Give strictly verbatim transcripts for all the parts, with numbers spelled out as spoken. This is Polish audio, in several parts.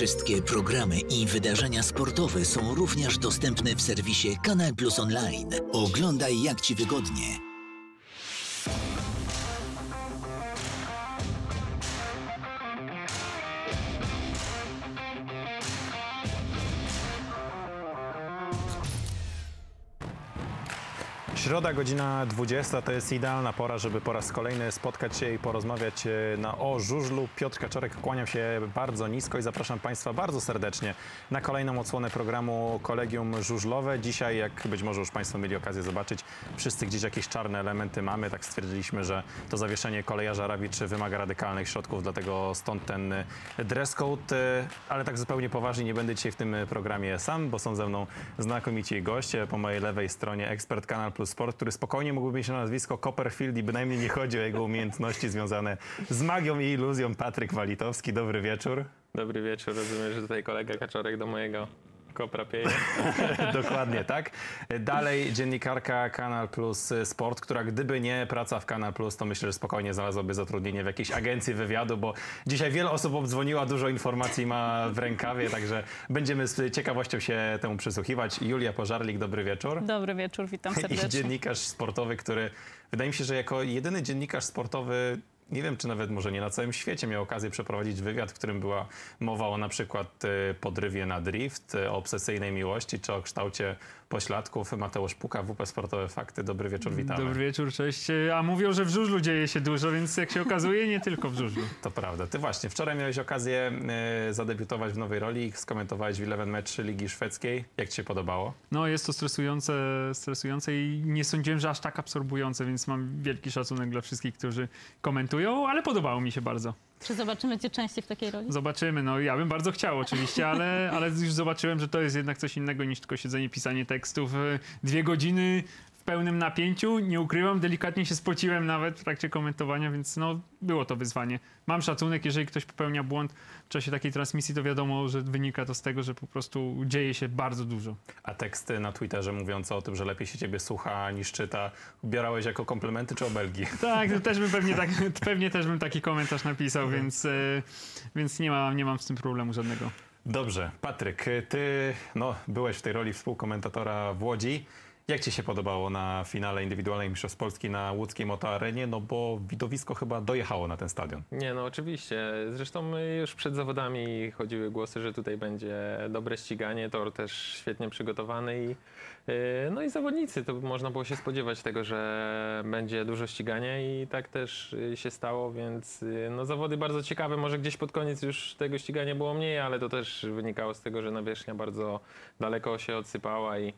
Wszystkie programy i wydarzenia sportowe są również dostępne w serwisie Kanal Plus Online. Oglądaj jak Ci wygodnie. Środa, godzina dwudziesta to jest idealna pora, żeby po raz kolejny spotkać się i porozmawiać na o żużlu. Piotr Kaczorek, kłaniam się bardzo nisko i zapraszam Państwa bardzo serdecznie na kolejną odsłonę programu Kolegium Żużlowe. Dzisiaj, jak być może już Państwo mieli okazję zobaczyć, wszyscy gdzieś jakieś czarne elementy mamy. Tak stwierdziliśmy, że to zawieszenie kolejarza Rawicz wymaga radykalnych środków, dlatego stąd ten dress code. Ale tak zupełnie poważnie nie będę dzisiaj w tym programie sam, bo są ze mną znakomici goście. Po mojej lewej stronie ekspert Kanal Plus Sport, który spokojnie mógłby mieć na nazwisko Copperfield i bynajmniej nie chodzi o jego umiejętności związane z magią i iluzją. Patryk Walitowski, dobry wieczór. Dobry wieczór, rozumiem, że tutaj kolega Kaczorek do mojego kopra pieje. Dokładnie tak. Dalej dziennikarka Kanal Plus Sport, która gdyby nie praca w Kanal Plus, to myślę, że spokojnie znalazłaby zatrudnienie w jakiejś agencji wywiadu, bo dzisiaj wiele osób obdzwoniła, dużo informacji ma w rękawie, także będziemy z ciekawością się temu przysłuchiwać. Julia Pożarlik, dobry wieczór. Dobry wieczór, witam serdecznie. I dziennikarz sportowy, który wydaje mi się, że jako jedyny dziennikarz sportowy, nie wiem, czy nawet może nie na całym świecie, miał okazję przeprowadzić wywiad, w którym była mowa o na przykład podrywie na drift, o obsesyjnej miłości, czy o kształcie pośladków. Mateusz Puka, W P Sportowe Fakty. Dobry wieczór, witamy. Dobry wieczór, cześć. A mówią, że w żużlu dzieje się dużo, więc jak się okazuje, nie tylko w żużlu. To prawda. Ty właśnie wczoraj miałeś okazję y, zadebiutować w nowej roli, skomentowałeś w Eleven Mecz Ligi Szwedzkiej. Jak ci się podobało? No jest to stresujące, stresujące i nie sądziłem, że aż tak absorbujące, więc mam wielki szacunek dla wszystkich, którzy komentują, ale podobało mi się bardzo. Czy zobaczymy cię częściej w takiej roli? Zobaczymy. No ja bym bardzo chciał oczywiście, ale, ale już zobaczyłem, że to jest jednak coś innego niż tylko siedzenie, pisanie tekstów. Dwie godziny w pełnym napięciu. Nie ukrywam, delikatnie się spociłem nawet w trakcie komentowania, więc no było to wyzwanie. Mam szacunek, jeżeli ktoś popełnia błąd w czasie takiej transmisji, to wiadomo, że wynika to z tego, że po prostu dzieje się bardzo dużo. A teksty na Twitterze mówiące o tym, że lepiej się ciebie słucha niż czyta, ubierałeś jako komplementy czy obelgi? Tak, no też bym pewnie, tak, pewnie też bym taki komentarz napisał, więc, więc nie, ma, nie mam z tym problemu żadnego. Dobrze. Patryk, ty no, byłeś w tej roli współkomentatora w Łodzi. Jak ci się podobało na finale indywidualnej Mistrzostw Polski na łódzkiej motoarenie? No bo widowisko chyba dojechało na ten stadion. Nie, no oczywiście. Zresztą już przed zawodami chodziły głosy, że tutaj będzie dobre ściganie, tor też świetnie przygotowany i yy, no i zawodnicy, to można było się spodziewać tego, że będzie dużo ścigania i tak też się stało, więc yy, no zawody bardzo ciekawe. Może gdzieś pod koniec już tego ścigania było mniej, ale to też wynikało z tego, że nawierzchnia bardzo daleko się odsypała i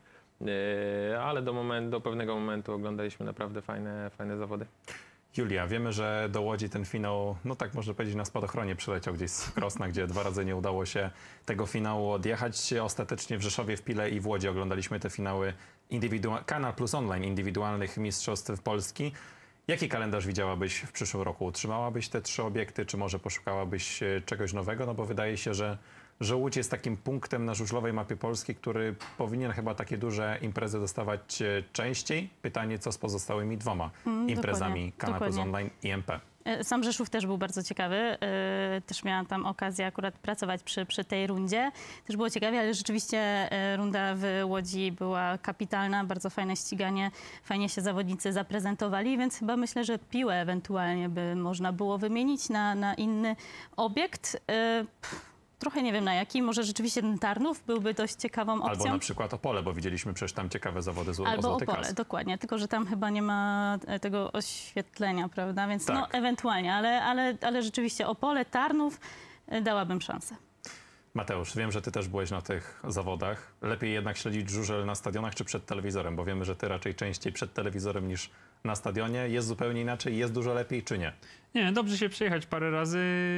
Yy, ale do, moment, do pewnego momentu oglądaliśmy naprawdę fajne, fajne zawody. Julia, wiemy, że do Łodzi ten finał, no tak można powiedzieć, na spadochronie przyleciał gdzieś z Krosna, gdzie dwa razy nie udało się tego finału odjechać. Ostatecznie w Rzeszowie, w Pile i w Łodzi oglądaliśmy te finały Kanal Plus Online indywidualnych Mistrzostw Polski. Jaki kalendarz widziałabyś w przyszłym roku? Utrzymałabyś te trzy obiekty, czy może poszukałabyś czegoś nowego? No bo wydaje się, że że Łódź jest takim punktem na żużlowej mapie Polski, który powinien chyba takie duże imprezy dostawać częściej. Pytanie, co z pozostałymi dwoma mm, imprezami Kanal Plus Online i M P? Sam Rzeszów też był bardzo ciekawy. Też miałam tam okazję akurat pracować przy, przy tej rundzie. Też było ciekawie, ale rzeczywiście runda w Łodzi była kapitalna, bardzo fajne ściganie. Fajnie się zawodnicy zaprezentowali, więc chyba myślę, że Piłę ewentualnie by można było wymienić na, na inny obiekt. Pff. Trochę nie wiem na jaki, może rzeczywiście ten Tarnów byłby dość ciekawą opcją. Albo na przykład Opole, bo widzieliśmy przecież tam ciekawe zawody z Albo Złoty Opole, Kas. Dokładnie, tylko że tam chyba nie ma tego oświetlenia, prawda, więc tak. No ewentualnie, ale, ale, ale rzeczywiście Opole, Tarnów dałabym szansę. Mateusz, wiem, że ty też byłeś na tych zawodach. Lepiej jednak śledzić żużel na stadionach czy przed telewizorem, bo wiemy, że ty raczej częściej przed telewizorem niż na stadionie. Jest zupełnie inaczej, jest dużo lepiej czy nie? Nie, dobrze się przyjechać parę razy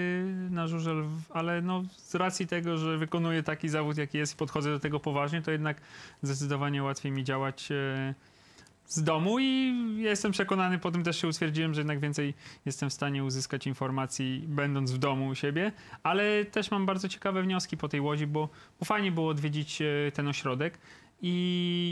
na żużel, ale no z racji tego, że wykonuję taki zawód, jaki jest i podchodzę do tego poważnie, to jednak zdecydowanie łatwiej mi działać z domu i jestem przekonany, po tym też się utwierdziłem, że jednak więcej jestem w stanie uzyskać informacji będąc w domu u siebie, ale też mam bardzo ciekawe wnioski po tej Łodzi, bo, bo fajnie było odwiedzić ten ośrodek i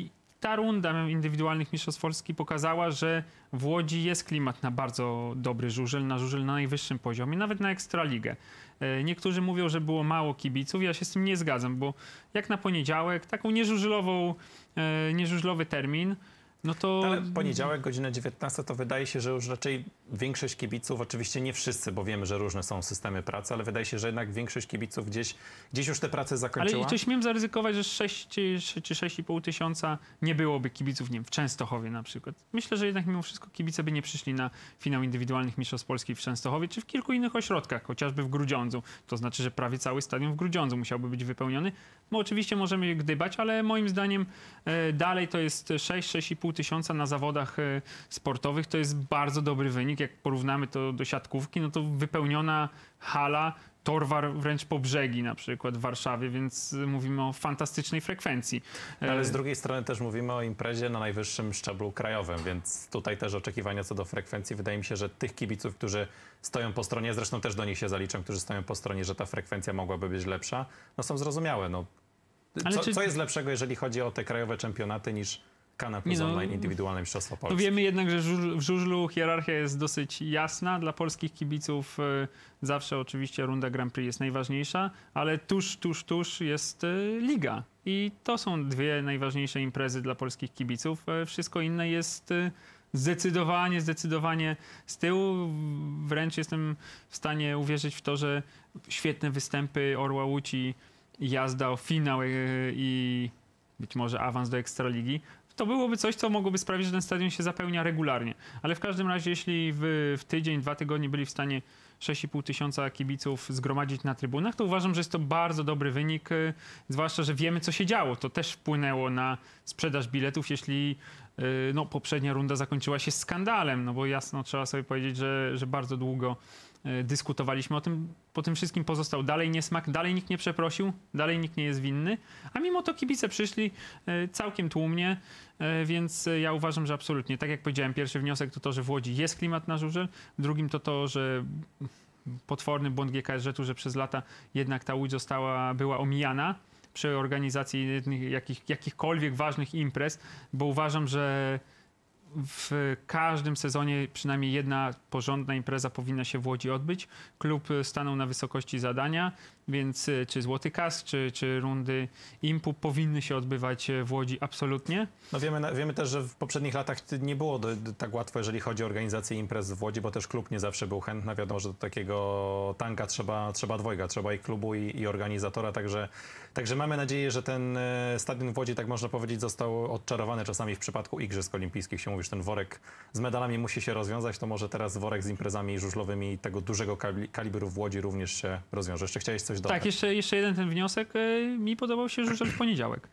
ta runda indywidualnych mistrzostw Polski pokazała, że w Łodzi jest klimat na bardzo dobry żużel, na żużel na najwyższym poziomie, nawet na Ekstraligę. Niektórzy mówią, że było mało kibiców, ja się z tym nie zgadzam, bo jak na poniedziałek, taką nieżużlową, nieżużlowy termin, no to... Ale poniedziałek, godzina dziewiętnasta, to wydaje się, że już raczej większość kibiców, oczywiście nie wszyscy, bo wiemy, że różne są systemy pracy, ale wydaje się, że jednak większość kibiców gdzieś, gdzieś już te prace zakończyła. Ale to śmiem zaryzykować, że sześć czy sześć i pół tysiąca nie byłoby kibiców, nie wiem, w Częstochowie na przykład. Myślę, że jednak mimo wszystko kibice by nie przyszli na finał indywidualnych mistrzostw Polski w Częstochowie, czy w kilku innych ośrodkach, chociażby w Grudziądzu. To znaczy, że prawie cały stadion w Grudziądzu musiałby być wypełniony. No oczywiście możemy gdybać, ale moim zdaniem e, dalej to jest sześć, sześć i pół tysiąca na zawodach e, sportowych. To jest bardzo dobry wynik. Jak porównamy to do siatkówki, no to wypełniona hala, Torwar wręcz po brzegi na przykład w Warszawie, więc mówimy o fantastycznej frekwencji. Ale z drugiej strony też mówimy o imprezie na najwyższym szczeblu krajowym, więc tutaj też oczekiwania co do frekwencji. Wydaje mi się, że tych kibiców, którzy stoją po stronie, zresztą też do nich się zaliczam, którzy stoją po stronie, że ta frekwencja mogłaby być lepsza, no są zrozumiałe. No, co, czy... co jest lepszego, jeżeli chodzi o te krajowe czempionaty, niż Kanal Plus no, Online indywidualne mistrzostwa Polski? No wiemy jednak, że w żużlu hierarchia jest dosyć jasna. Dla polskich kibiców y, zawsze oczywiście runda Grand Prix jest najważniejsza, ale tuż, tuż, tuż jest y, Liga. I to są dwie najważniejsze imprezy dla polskich kibiców. Y, wszystko inne jest y, zdecydowanie, zdecydowanie z tyłu. Wręcz jestem w stanie uwierzyć w to, że świetne występy Orła Łódź i jazda o finał y, i być może awans do Ekstraligi, to byłoby coś, co mogłoby sprawić, że ten stadion się zapełnia regularnie. Ale w każdym razie, jeśli w, w tydzień, dwa tygodnie byli w stanie sześć i pół tysiąca kibiców zgromadzić na trybunach, to uważam, że jest to bardzo dobry wynik, zwłaszcza, że wiemy, co się działo. To też wpłynęło na sprzedaż biletów, jeśli no, poprzednia runda zakończyła się skandalem, no bo jasno trzeba sobie powiedzieć, że, że bardzo długo dyskutowaliśmy o tym, po tym wszystkim pozostał dalej niesmak, dalej nikt nie przeprosił, dalej nikt nie jest winny, a mimo to kibice przyszli całkiem tłumnie, więc ja uważam, że absolutnie, tak jak powiedziałem, pierwszy wniosek to to, że w Łodzi jest klimat na żużel, drugim to to, że potworny błąd G K S Rzetu, że przez lata jednak ta Łódź została, była omijana przy organizacji jakich, jakichkolwiek ważnych imprez, bo uważam, że w każdym sezonie przynajmniej jedna porządna impreza powinna się w Łodzi odbyć. Klub stanął na wysokości zadania, więc czy Złoty Kask, czy, czy rundy Impu powinny się odbywać w Łodzi absolutnie. No wiemy, wiemy też, że w poprzednich latach nie było do, do, tak łatwo, jeżeli chodzi o organizację imprez w Łodzi, bo też klub nie zawsze był chętny. Wiadomo, że do takiego tanka trzeba, trzeba dwojga, trzeba i klubu, i, i organizatora, także, także mamy nadzieję, że ten stadion w Łodzi, tak można powiedzieć, został odczarowany. Czasami w przypadku Igrzysk Olimpijskich się mówi, że ten worek z medalami musi się rozwiązać, to może teraz worek z imprezami żużlowymi tego dużego kalibru w Łodzi również się rozwiąże. Jeszcze chciałeś coś dodać? Tak, jeszcze, jeszcze jeden ten wniosek. Mi podobał się żużel w poniedziałek.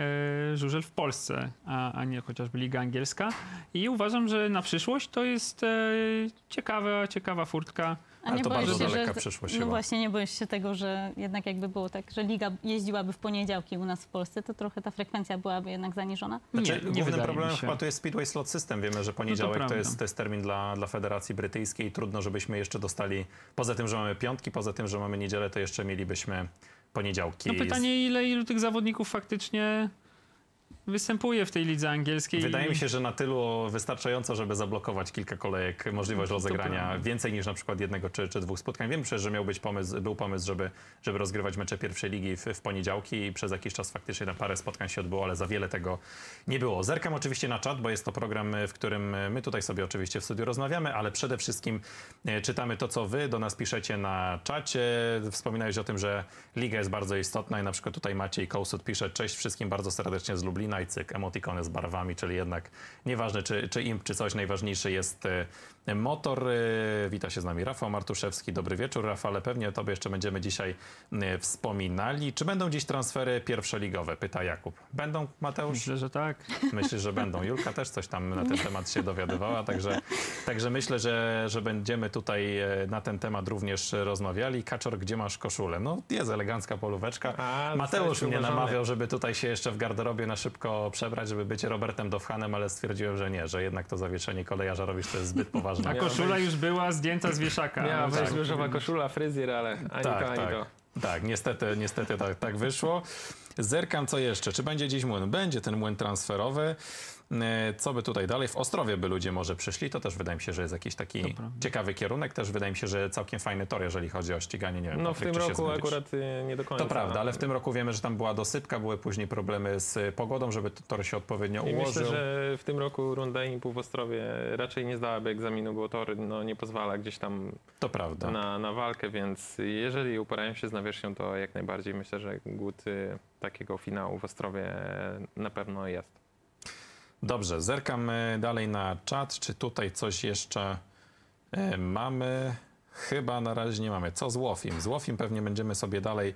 Żużel w Polsce, a, a nie chociażby Liga Angielska. I uważam, że na przyszłość to jest ciekawa, ciekawa furtka. A nie to boisz bardzo się, daleka że, przyszłość no chyba. właśnie, nie boisz się tego, że jednak jakby było tak, że Liga jeździłaby w poniedziałki u nas w Polsce, to trochę ta frekwencja byłaby jednak zaniżona? Znaczy, nie, nie głównym wydaje problemem mi się. chyba to jest Speedway Slot System. Wiemy, że poniedziałek no to, to, jest, to jest termin dla, dla Federacji Brytyjskiej i trudno, żebyśmy jeszcze dostali, poza tym, że mamy piątki, poza tym, że mamy niedzielę, to jeszcze mielibyśmy poniedziałki. No pytanie, ile ilu tych zawodników faktycznie występuje w tej lidze angielskiej. Wydaje mi się, że na tylu wystarczająco, żeby zablokować kilka kolejek, możliwość rozegrania więcej niż na przykład jednego czy, czy dwóch spotkań. Wiem przecież, że miał być pomysł, był pomysł, żeby, żeby rozgrywać mecze pierwszej ligi w, w poniedziałki i przez jakiś czas faktycznie na parę spotkań się odbyło, ale za wiele tego nie było. Zerkam oczywiście na czat, bo jest to program, w którym my tutaj sobie oczywiście w studiu rozmawiamy, ale przede wszystkim czytamy to, co wy do nas piszecie na czacie. Wspominałeś o tym, że liga jest bardzo istotna i na przykład tutaj Maciej Kołsut pisze: cześć wszystkim bardzo serdecznie z Lublina i cyk, emotikony z barwami, czyli jednak nieważne czy, czy imp, czy coś, najważniejszy jest e, motor. E, wita się z nami Rafał Martuszewski. Dobry wieczór, Rafale. Pewnie o tobie jeszcze będziemy dzisiaj e, wspominali. Czy będą dziś transfery pierwszoligowe? Pyta Jakub. Będą, Mateusz? Myślę, że tak. Myślę, że będą. Julka też coś tam na ten temat się dowiadywała, także, także myślę, że, że będziemy tutaj na ten temat również rozmawiali. Kaczor, gdzie masz koszulę? No jest elegancka polóweczka. A, Mateusz mnie uważamy. namawiał, żeby tutaj się jeszcze w garderobie na szybko przebrać, żeby być Robertem Dowhanem, ale stwierdziłem, że nie, że jednak to zawieszenie kolejarza robisz, to jest zbyt poważne. A koszula już była zdjęta z wieszaka. Miała No wejść tak. różowa koszula, fryzjer, ale ani Tak, to, ani tak. to. Tak, niestety, niestety tak, tak wyszło. Zerkam, co jeszcze. Czy będzie dziś młyn? Będzie ten młyn transferowy. E, Co by tutaj dalej? W Ostrowie by ludzie może przyszli. To też wydaje mi się, że jest jakiś taki ciekawy kierunek. Też wydaje mi się, że całkiem fajny tor, jeżeli chodzi o ściganie. Nie wiem, No w Patryk, tym czy się roku zgodzisz? akurat y, nie do końca. To prawda, ale w tym roku wiemy, że tam była dosypka, były później problemy z pogodą, żeby tor się odpowiednio I ułożył. myślę, że w tym roku runda I N P U w Ostrowie raczej nie zdałaby egzaminu, bo tor no, nie pozwala gdzieś tam To prawda. na, na walkę, więc jeżeli uparają się z nawierzchnią, to jak najbardziej myślę, że głód y, takiego finału w Ostrowie na pewno jest. Dobrze, zerkam e, dalej na czat. Czy tutaj coś jeszcze e, mamy? Chyba na razie nie mamy. Co z Łofim? Z Łofim pewnie będziemy sobie dalej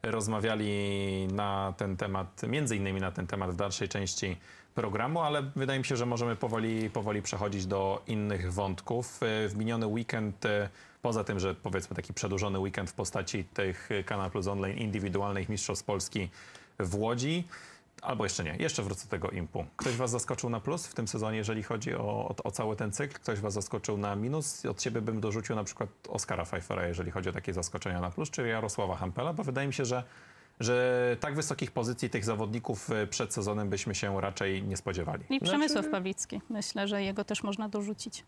rozmawiali na ten temat, między innymi na ten temat w dalszej części programu, ale wydaje mi się, że możemy powoli, powoli przechodzić do innych wątków. E, W miniony weekend, e, poza tym, że powiedzmy taki przedłużony weekend w postaci tych Kanal Plus Online indywidualnych Mistrzostw Polski w Łodzi, albo jeszcze nie, jeszcze wrócę do tego I N P U. Ktoś was zaskoczył na plus w tym sezonie, jeżeli chodzi o, o, o cały ten cykl? Ktoś was zaskoczył na minus? Od siebie bym dorzucił na przykład Oskara Pfeiffera, jeżeli chodzi o takie zaskoczenia na plus, czy Jarosława Hampela, bo wydaje mi się, że, że tak wysokich pozycji tych zawodników y, przed sezonem byśmy się raczej nie spodziewali. I Przemysław Znaczy- Pawlicki. Myślę, że jego też można dorzucić.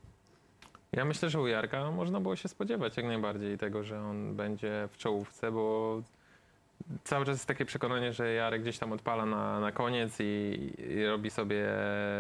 Ja myślę, że u Jarka można było się spodziewać jak najbardziej tego, że on będzie w czołówce, bo cały czas jest takie przekonanie, że Jarek gdzieś tam odpala na, na koniec i, i robi sobie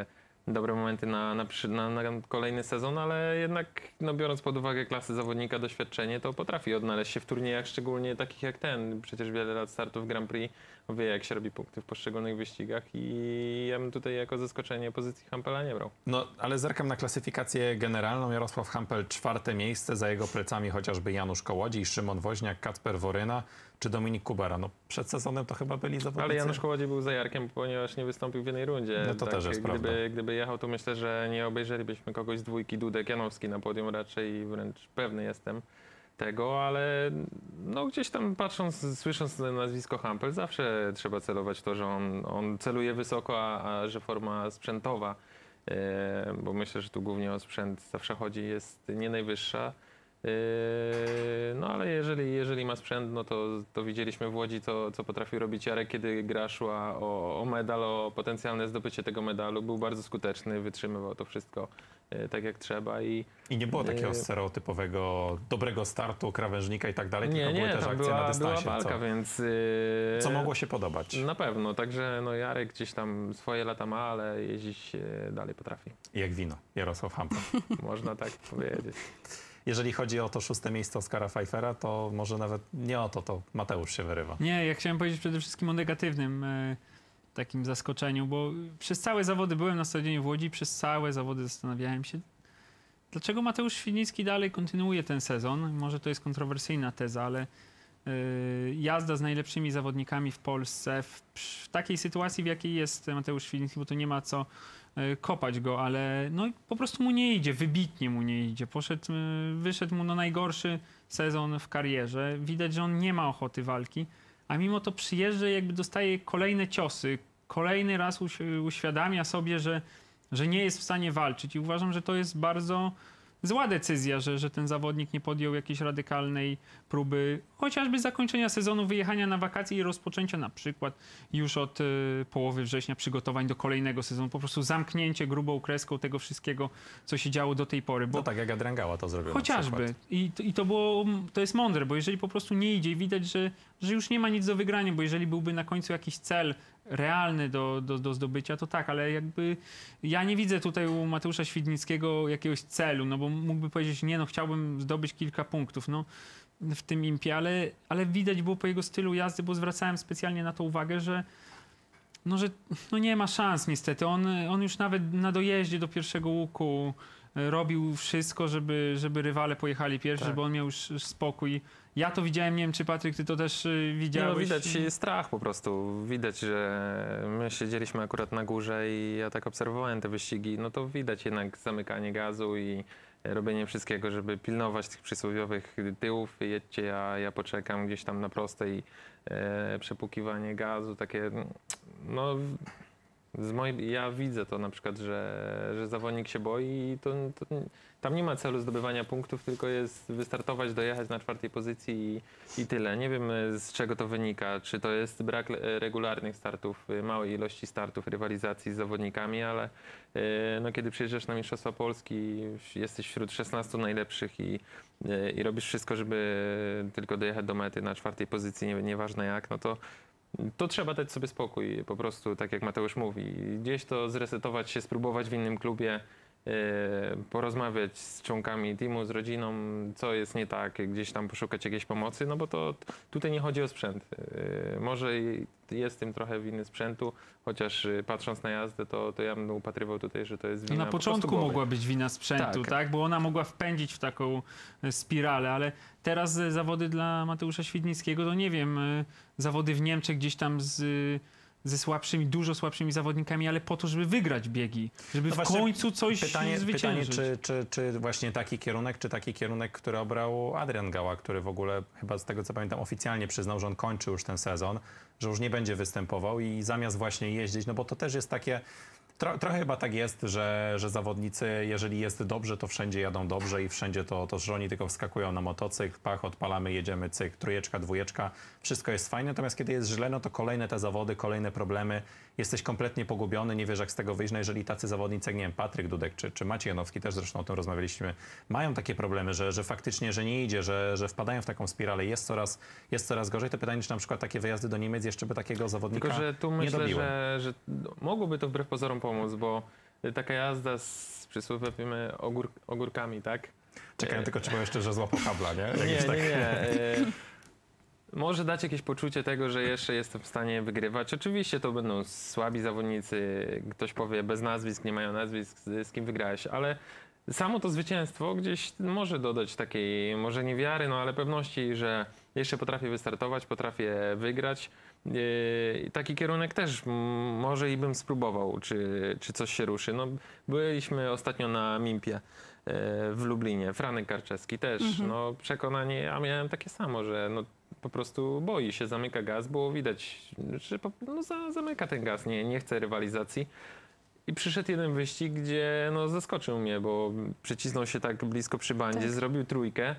dobre momenty na, na, przy- na, na kolejny sezon, ale jednak no, biorąc pod uwagę klasę zawodnika, doświadczenie, to potrafi odnaleźć się w turniejach, szczególnie takich jak ten. Przecież wiele lat startów w Grand Prix, wie jak się robi punkty w poszczególnych wyścigach i ja bym tutaj jako zaskoczenie pozycji Hampela nie brał. No, ale zerkam na klasyfikację generalną. Jarosław Hampel czwarte miejsce, za jego plecami chociażby Janusz Kołodziej, Szymon Woźniak, Kacper Woryna czy Dominik Kubera. No, przed sezonem to chyba byli zawodnicy. Ale Janusz Kołodziej był za Jarkiem, ponieważ nie wystąpił w jednej rundzie. No to też jest gdyby, prawda. Gdyby jechał, to myślę, że nie obejrzelibyśmy kogoś z dwójki Dudek Janowski na podium raczej, wręcz pewny jestem tego, ale no gdzieś tam patrząc, słysząc nazwisko Hampel, zawsze trzeba celować w to, że on, on celuje wysoko, a, a że forma sprzętowa, e, bo myślę, że tu głównie o sprzęt zawsze chodzi, jest nie najwyższa. Yy, No ale jeżeli, jeżeli ma sprzęt, no to, to widzieliśmy w Łodzi, co, co potrafił robić Jarek, kiedy gra szła o, o medal, o potencjalne zdobycie tego medalu. Był bardzo skuteczny, wytrzymywał to wszystko yy, tak jak trzeba i I nie było takiego Yy. stereotypowego dobrego startu, krawężnika i tak dalej, nie, tylko były nie, też tam akcje była, na była dystansie. walka, co, więc... Yy, co mogło się podobać? Na pewno, także no Jarek gdzieś tam swoje lata ma, ale jeździć yy, dalej potrafi. Jak wino, Jarosław Hampel. Można tak powiedzieć. Jeżeli chodzi o to szóste miejsce Oskara Pfeiffera, to może nawet nie o to, to Mateusz się wyrywa. Nie, ja chciałem powiedzieć przede wszystkim o negatywnym e, takim zaskoczeniu, bo przez całe zawody byłem na stadionie w Łodzi, przez całe zawody zastanawiałem się, dlaczego Mateusz Świdnicki dalej kontynuuje ten sezon. Może to jest kontrowersyjna teza, ale e, jazda z najlepszymi zawodnikami w Polsce w, w takiej sytuacji, w jakiej jest Mateusz Świdnicki, bo to nie ma co e, kopać go, ale no po prostu mu nie idzie, wybitnie mu nie idzie. Poszedł, e, wyszedł mu na najgorszy sezon w karierze. Widać, że on nie ma ochoty walki, a mimo to przyjeżdża i jakby dostaje kolejne ciosy. Kolejny raz uś- uświadamia sobie, że, że nie jest w stanie walczyć i uważam, że to jest bardzo zła decyzja, że, że ten zawodnik nie podjął jakiejś radykalnej próby chociażby zakończenia sezonu, wyjechania na wakacje i rozpoczęcia na przykład już od y, połowy września przygotowań do kolejnego sezonu. Po prostu zamknięcie grubą kreską tego wszystkiego, co się działo do tej pory. Bo No tak jak Adrian Gała to zrobił. na chociażby. przykład. I, to- I to było, to jest mądre, bo jeżeli po prostu nie idzie i widać, że, że już nie ma nic do wygrania, bo jeżeli byłby na końcu jakiś cel realny do, do, do zdobycia, to tak, ale jakby ja nie widzę tutaj u Mateusza Świdnickiego jakiegoś celu, no bo mógłby powiedzieć, nie no, chciałbym zdobyć kilka punktów, no w tym impie, ale, ale widać było po jego stylu jazdy, bo zwracałem specjalnie na to uwagę, że no, że no nie ma szans niestety. On, on już nawet na dojeździe do pierwszego łuku e, robił wszystko, żeby, żeby rywale pojechali pierwszy, Tak. żeby on miał już już spokój. Ja to widziałem, nie wiem czy Patryk, ty to też e, Nie, widziałeś. no, widać strach po prostu. Widać, że my siedzieliśmy akurat na górze i ja tak obserwowałem te wyścigi. No to widać jednak zamykanie gazu i robienie wszystkiego, żeby pilnować tych przysłowiowych tyłów. Jedźcie, ja, ja poczekam gdzieś tam na prostej. E, przepukiwanie gazu, takie no Z mojej, ja widzę to na przykład, że, że zawodnik się boi i to, to, tam nie ma celu zdobywania punktów, tylko jest wystartować, dojechać na czwartej pozycji i, i tyle. Nie wiem, z czego to wynika, czy to jest brak regularnych startów, małej ilości startów, rywalizacji z zawodnikami, ale no, kiedy przyjeżdżasz na Mistrzostwa Polski, jesteś wśród szesnastu najlepszych i, i robisz wszystko, żeby tylko dojechać do mety na czwartej pozycji, nie, nieważne jak, no to to trzeba dać sobie spokój, po prostu, tak jak Mateusz mówi. Gdzieś to zresetować się, spróbować w innym klubie, yy, porozmawiać z członkami teamu, z rodziną, co jest nie tak, gdzieś tam poszukać jakiejś pomocy, no bo to tutaj nie chodzi o sprzęt. Yy, może jest w tym trochę winy sprzętu, chociaż yy, patrząc na jazdę, to, to ja bym upatrywał tutaj, że to jest wina no na po początku prostu mogła być wina sprzętu, tak. tak? Bo ona mogła wpędzić w taką spiralę, ale teraz zawody dla Mateusza Świdnickiego, to nie wiem, zawody w Niemczech gdzieś tam z, ze słabszymi, dużo słabszymi zawodnikami, ale po to, żeby wygrać biegi, żeby No w końcu coś pytanie, zwyciężyć. Pytanie, czy, czy, czy właśnie taki kierunek, czy taki kierunek, który obrał Adrian Gała, który w ogóle chyba z tego co pamiętam oficjalnie przyznał, że on kończy już ten sezon, że już nie będzie występował i zamiast właśnie jeździć, no bo to też jest takie... Tro, trochę chyba tak jest, że, że zawodnicy, jeżeli jest dobrze, to wszędzie jadą dobrze i wszędzie to, to że oni tylko wskakują na motocykl, pach, odpalamy, jedziemy, cyk, trójeczka, dwójeczka, wszystko jest fajne, natomiast kiedy jest źle, no to kolejne te zawody, kolejne problemy, jesteś kompletnie pogubiony, nie wiesz jak z tego wyjść, no jeżeli tacy zawodnicy jak, nie wiem, Patryk Dudek czy, czy Maciej Janowski, też zresztą o tym rozmawialiśmy, mają takie problemy, że, że faktycznie, że nie idzie, że, że wpadają w taką spiralę, jest coraz, jest coraz gorzej, to pytanie, czy na przykład takie wyjazdy do Niemiec jeszcze by takiego zawodnika Tylko, że tu nie myślę, dobiły. że, że mogłoby to wbrew pozorom pomóc, bo taka jazda z przysłowiowymi ogór, ogórkami, tak? Czekałem tylko, czy było jeszcze, że złapał kabla, nie? Nie, Jakieś nie, tak. nie. E, może dać jakieś poczucie tego, że jeszcze jestem w stanie wygrywać. Oczywiście to będą słabi zawodnicy, ktoś powie bez nazwisk, nie mają nazwisk, z, z kim wygrałeś, ale samo to zwycięstwo gdzieś może dodać takiej, może nie wiary, no ale pewności, że jeszcze potrafię wystartować, potrafię wygrać. Yy, taki kierunek też może i bym spróbował, czy, czy coś się ruszy. No, byliśmy ostatnio na Mimpie yy, w Lublinie, Franek Karczewski też. Mhm. No, przekonanie, ja miałem takie samo, że no, po prostu boi się, zamyka gaz, było widać, że po, no, za, zamyka ten gaz, nie, nie chce rywalizacji. I przyszedł jeden wyścig, gdzie no, zaskoczył mnie, bo przycisnął się tak blisko przy bandzie, Tak. zrobił trójkę.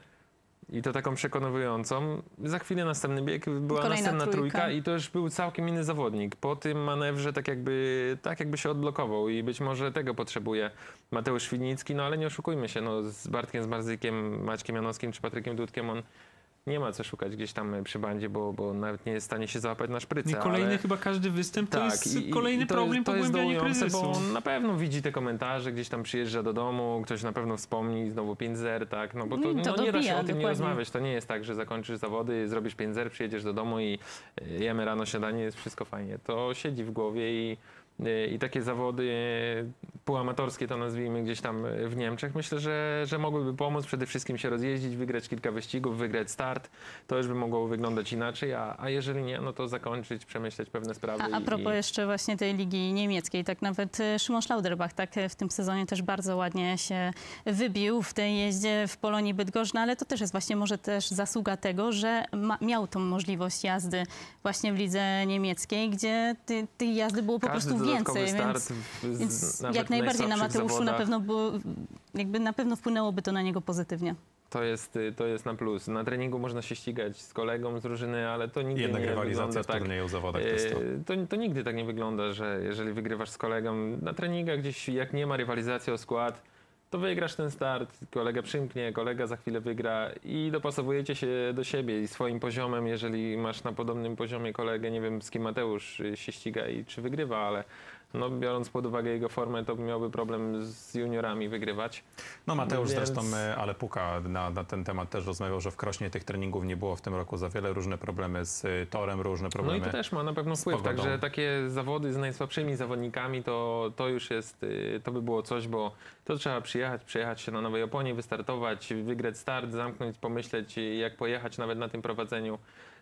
I to taką przekonującą. Za chwilę następny bieg, była Kolejna następna trójka. trójka i to już był całkiem inny zawodnik. Po tym manewrze tak jakby, tak jakby się odblokował i być może tego potrzebuje Mateusz Świdnicki, no ale nie oszukujmy się, no, z Bartkiem Zmarzykiem, Maćkiem Janowskim czy Patrykiem Dudkiem on nie ma co szukać gdzieś tam przy bandzie, bo, bo nawet nie jest w stanie się załapać na szprycę. I kolejny ale... chyba każdy występ to Tak, jest i- i- kolejny i to problem jest, to jest pogłębiania dołujące, kryzysu. bo on na pewno widzi te komentarze, gdzieś tam przyjeżdża do domu, ktoś na pewno wspomni, znowu pięć zero, tak, no bo to, No i to no, nie da się dobija, o tym nie dokładnie. rozmawiać, to nie jest tak, że zakończysz zawody, zrobisz pięć zero, przyjedziesz do domu i y, jemy rano śniadanie, jest wszystko fajnie. To siedzi w głowie i y, i takie zawody y, półamatorskie to nazwijmy gdzieś tam w Niemczech, myślę, że, że mogłyby pomóc przede wszystkim się rozjeździć, wygrać kilka wyścigów, wygrać start, to już by mogło wyglądać inaczej, a, a jeżeli nie, no to zakończyć, przemyśleć pewne sprawy. A, a i- propos i... jeszcze właśnie tej ligi niemieckiej, tak nawet e, Szymon Schlauderbach tak e, w tym sezonie też bardzo ładnie się wybił w tej jeździe w Polonii Bydgoszcz, no ale to też jest właśnie może też zasługa tego, że ma, miał tą możliwość jazdy właśnie w lidze niemieckiej, gdzie ty, tej jazdy było po Każdy prostu dodatkowy więcej, start więc, w- z- więc nawet jak w najbardziej na najsłabszych Mateuszu na zawodach. pewno było, jakby na pewno wpłynęłoby to na niego pozytywnie. To jest, y, to jest na plus. Na treningu można się ścigać z kolegą z drużyny, ale to nigdy Jednak nie rywalizacja wygląda w tak. turnieju zawodach to jest to. y, to, to nigdy tak nie wygląda, że jeżeli wygrywasz z kolegą na treningach gdzieś, jak nie ma rywalizacji o skład, to wygrasz ten start, kolega przymknie, kolega za chwilę wygra i dopasowujecie się do siebie i swoim poziomem, jeżeli masz na podobnym poziomie kolegę, nie wiem z kim Mateusz y, się ściga i czy wygrywa, ale no, biorąc pod uwagę jego formę, to miałby problem z juniorami wygrywać. No Mateusz Więc- zresztą, e, ale Puka na, na ten temat też rozmawiał, że w Krośnie tych treningów nie było w tym roku za wiele, różne problemy z e, torem, różne No problemy. i to też ma na pewno z wpływ, pogodą. także takie zawody z najsłabszymi zawodnikami to, to już jest, y, to by było coś, bo to trzeba przyjechać, przejechać się na Nowej Oponie, wystartować, wygrać start, zamknąć, pomyśleć jak pojechać nawet na tym prowadzeniu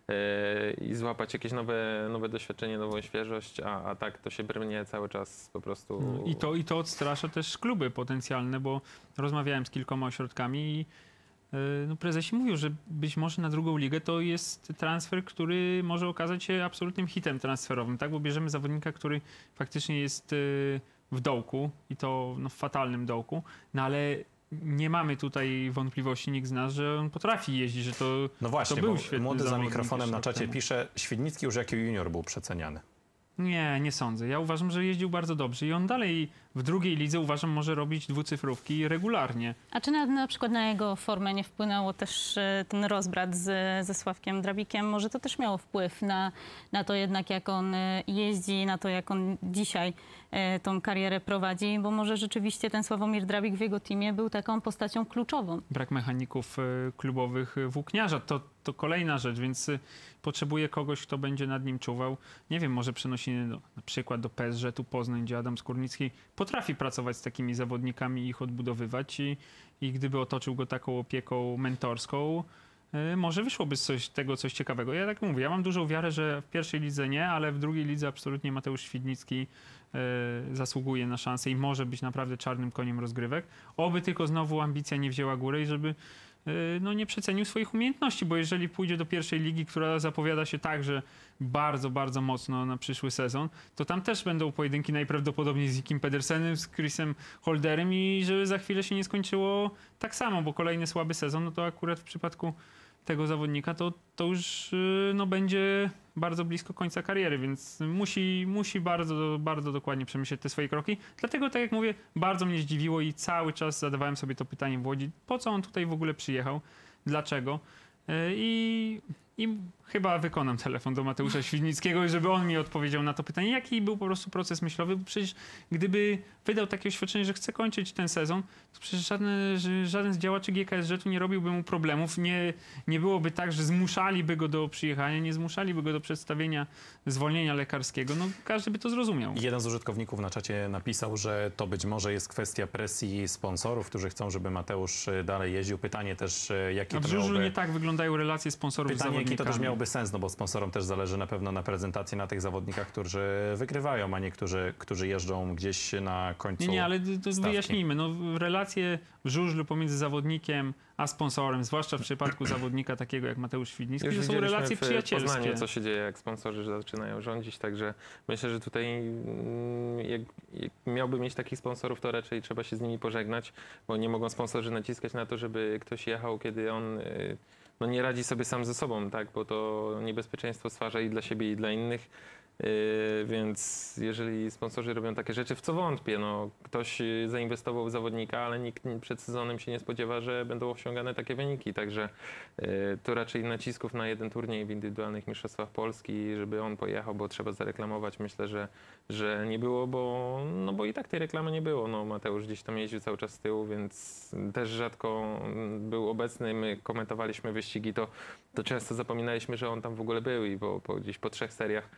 y, i złapać jakieś nowe, nowe doświadczenie, nową świeżość, a, a tak to się brnie cały czas po prostu. I to, I to odstrasza też kluby potencjalne, bo rozmawiałem z kilkoma ośrodkami i no prezesi mówią, że być może na drugą ligę to jest transfer, który może okazać się absolutnym hitem transferowym, tak? Bo bierzemy zawodnika, który faktycznie jest w dołku i to no, w fatalnym dołku, no ale nie mamy tutaj wątpliwości, nikt z nas, że on potrafi jeździć, że to, No właśnie, to był bo świetny młody za zawodnik mikrofonem na jeszcze czacie temu. pisze, Świdnicki już jako junior był przeceniany. Nie, nie sądzę. Ja uważam, że jeździł bardzo dobrze i on dalej w drugiej lidze uważam może robić dwucyfrówki regularnie. A czy na, na przykład na jego formę nie wpłynęło też e, ten rozbrat z, ze Sławkiem Drabikiem? Może to też miało wpływ na, na to jednak, jak on e, jeździ, na to, jak on dzisiaj e, tą karierę prowadzi, bo może rzeczywiście ten Sławomir Drabik w jego teamie był taką postacią kluczową. Brak mechaników e, klubowych włókniarza to, to kolejna rzecz, więc e, potrzebuje kogoś, kto będzie nad nim czuwał. Nie wiem, może przenosimy do, na przykład do P S G-u Poznań, gdzie Adam Skórnicki potrafi pracować z takimi zawodnikami i ich odbudowywać i, i gdyby otoczył go taką opieką mentorską, y, może wyszłoby z coś, tego coś ciekawego. Ja tak mówię, ja mam dużą wiarę, że w pierwszej lidze nie, ale w drugiej lidze absolutnie Mateusz Świdnicki y, zasługuje na szansę i może być naprawdę czarnym koniem rozgrywek. Oby tylko znowu ambicja nie wzięła górę i żeby no nie przecenił swoich umiejętności, bo jeżeli pójdzie do pierwszej ligi, która zapowiada się także bardzo, bardzo mocno na przyszły sezon, to tam też będą pojedynki najprawdopodobniej z Ikim Pedersenem, z Chrisem Holderem i żeby za chwilę się nie skończyło tak samo, bo kolejny słaby sezon, no to akurat w przypadku tego zawodnika to, to już no, będzie bardzo blisko końca kariery, więc musi, musi bardzo, bardzo dokładnie przemyśleć te swoje kroki. Dlatego, tak jak mówię, bardzo mnie zdziwiło i cały czas zadawałem sobie to pytanie w Łodzi, po co on tutaj w ogóle przyjechał, dlaczego i, i chyba wykonam telefon do Mateusza Świdnickiego, żeby on mi odpowiedział na to pytanie, jaki był po prostu proces myślowy, bo przecież gdyby wydał takie oświadczenie, że chce kończyć ten sezon, to przecież żadne, żaden z działaczy G K S Z-u nie robiłby mu problemów, nie, nie byłoby tak, że zmuszaliby go do przyjechania, nie zmuszaliby go do przedstawienia zwolnienia lekarskiego, no każdy by to zrozumiał. Jeden z użytkowników na czacie napisał, że to być może jest kwestia presji sponsorów, którzy chcą, żeby Mateusz dalej jeździł. Pytanie też, jaki A w to żużlu miałby... nie tak wyglądają relacje sponsorów Pytanie, z zawodnikami. jaki to też miałby sens, no bo sponsorom też zależy na pewno na prezentacji, na tych zawodnikach, którzy wygrywają, a nie którzy, którzy jeżdżą gdzieś na końcu Nie, nie, ale to stawki. wyjaśnijmy. No, relacje w żużlu pomiędzy zawodnikiem a sponsorem, zwłaszcza w przypadku zawodnika takiego jak Mateusz Świdnicki, to są relacje w przyjacielskie. Poznaniu, co się dzieje, jak sponsorzy zaczynają rządzić, także myślę, że tutaj mm, jak, jak miałby mieć takich sponsorów, to raczej trzeba się z nimi pożegnać, bo nie mogą sponsorzy naciskać na to, żeby ktoś jechał, kiedy on y, no, nie radzi sobie sam ze sobą, tak, bo to niebezpieczeństwo stwarza i dla siebie, i dla innych. Yy, więc jeżeli sponsorzy robią takie rzeczy, w co wątpię, no, ktoś zainwestował w zawodnika, ale nikt przed sezonem się nie spodziewa, że będą osiągane takie wyniki, także yy, tu raczej nacisków na jeden turniej w indywidualnych mistrzostwach Polski, żeby on pojechał, bo trzeba zareklamować, myślę, że, że nie było, bo, no, bo i tak tej reklamy nie było. No, Mateusz gdzieś tam jeździł cały czas z tyłu, więc też rzadko był obecny. My komentowaliśmy wyścigi, to, to często zapominaliśmy, że on tam w ogóle był i po, po, gdzieś po trzech seriach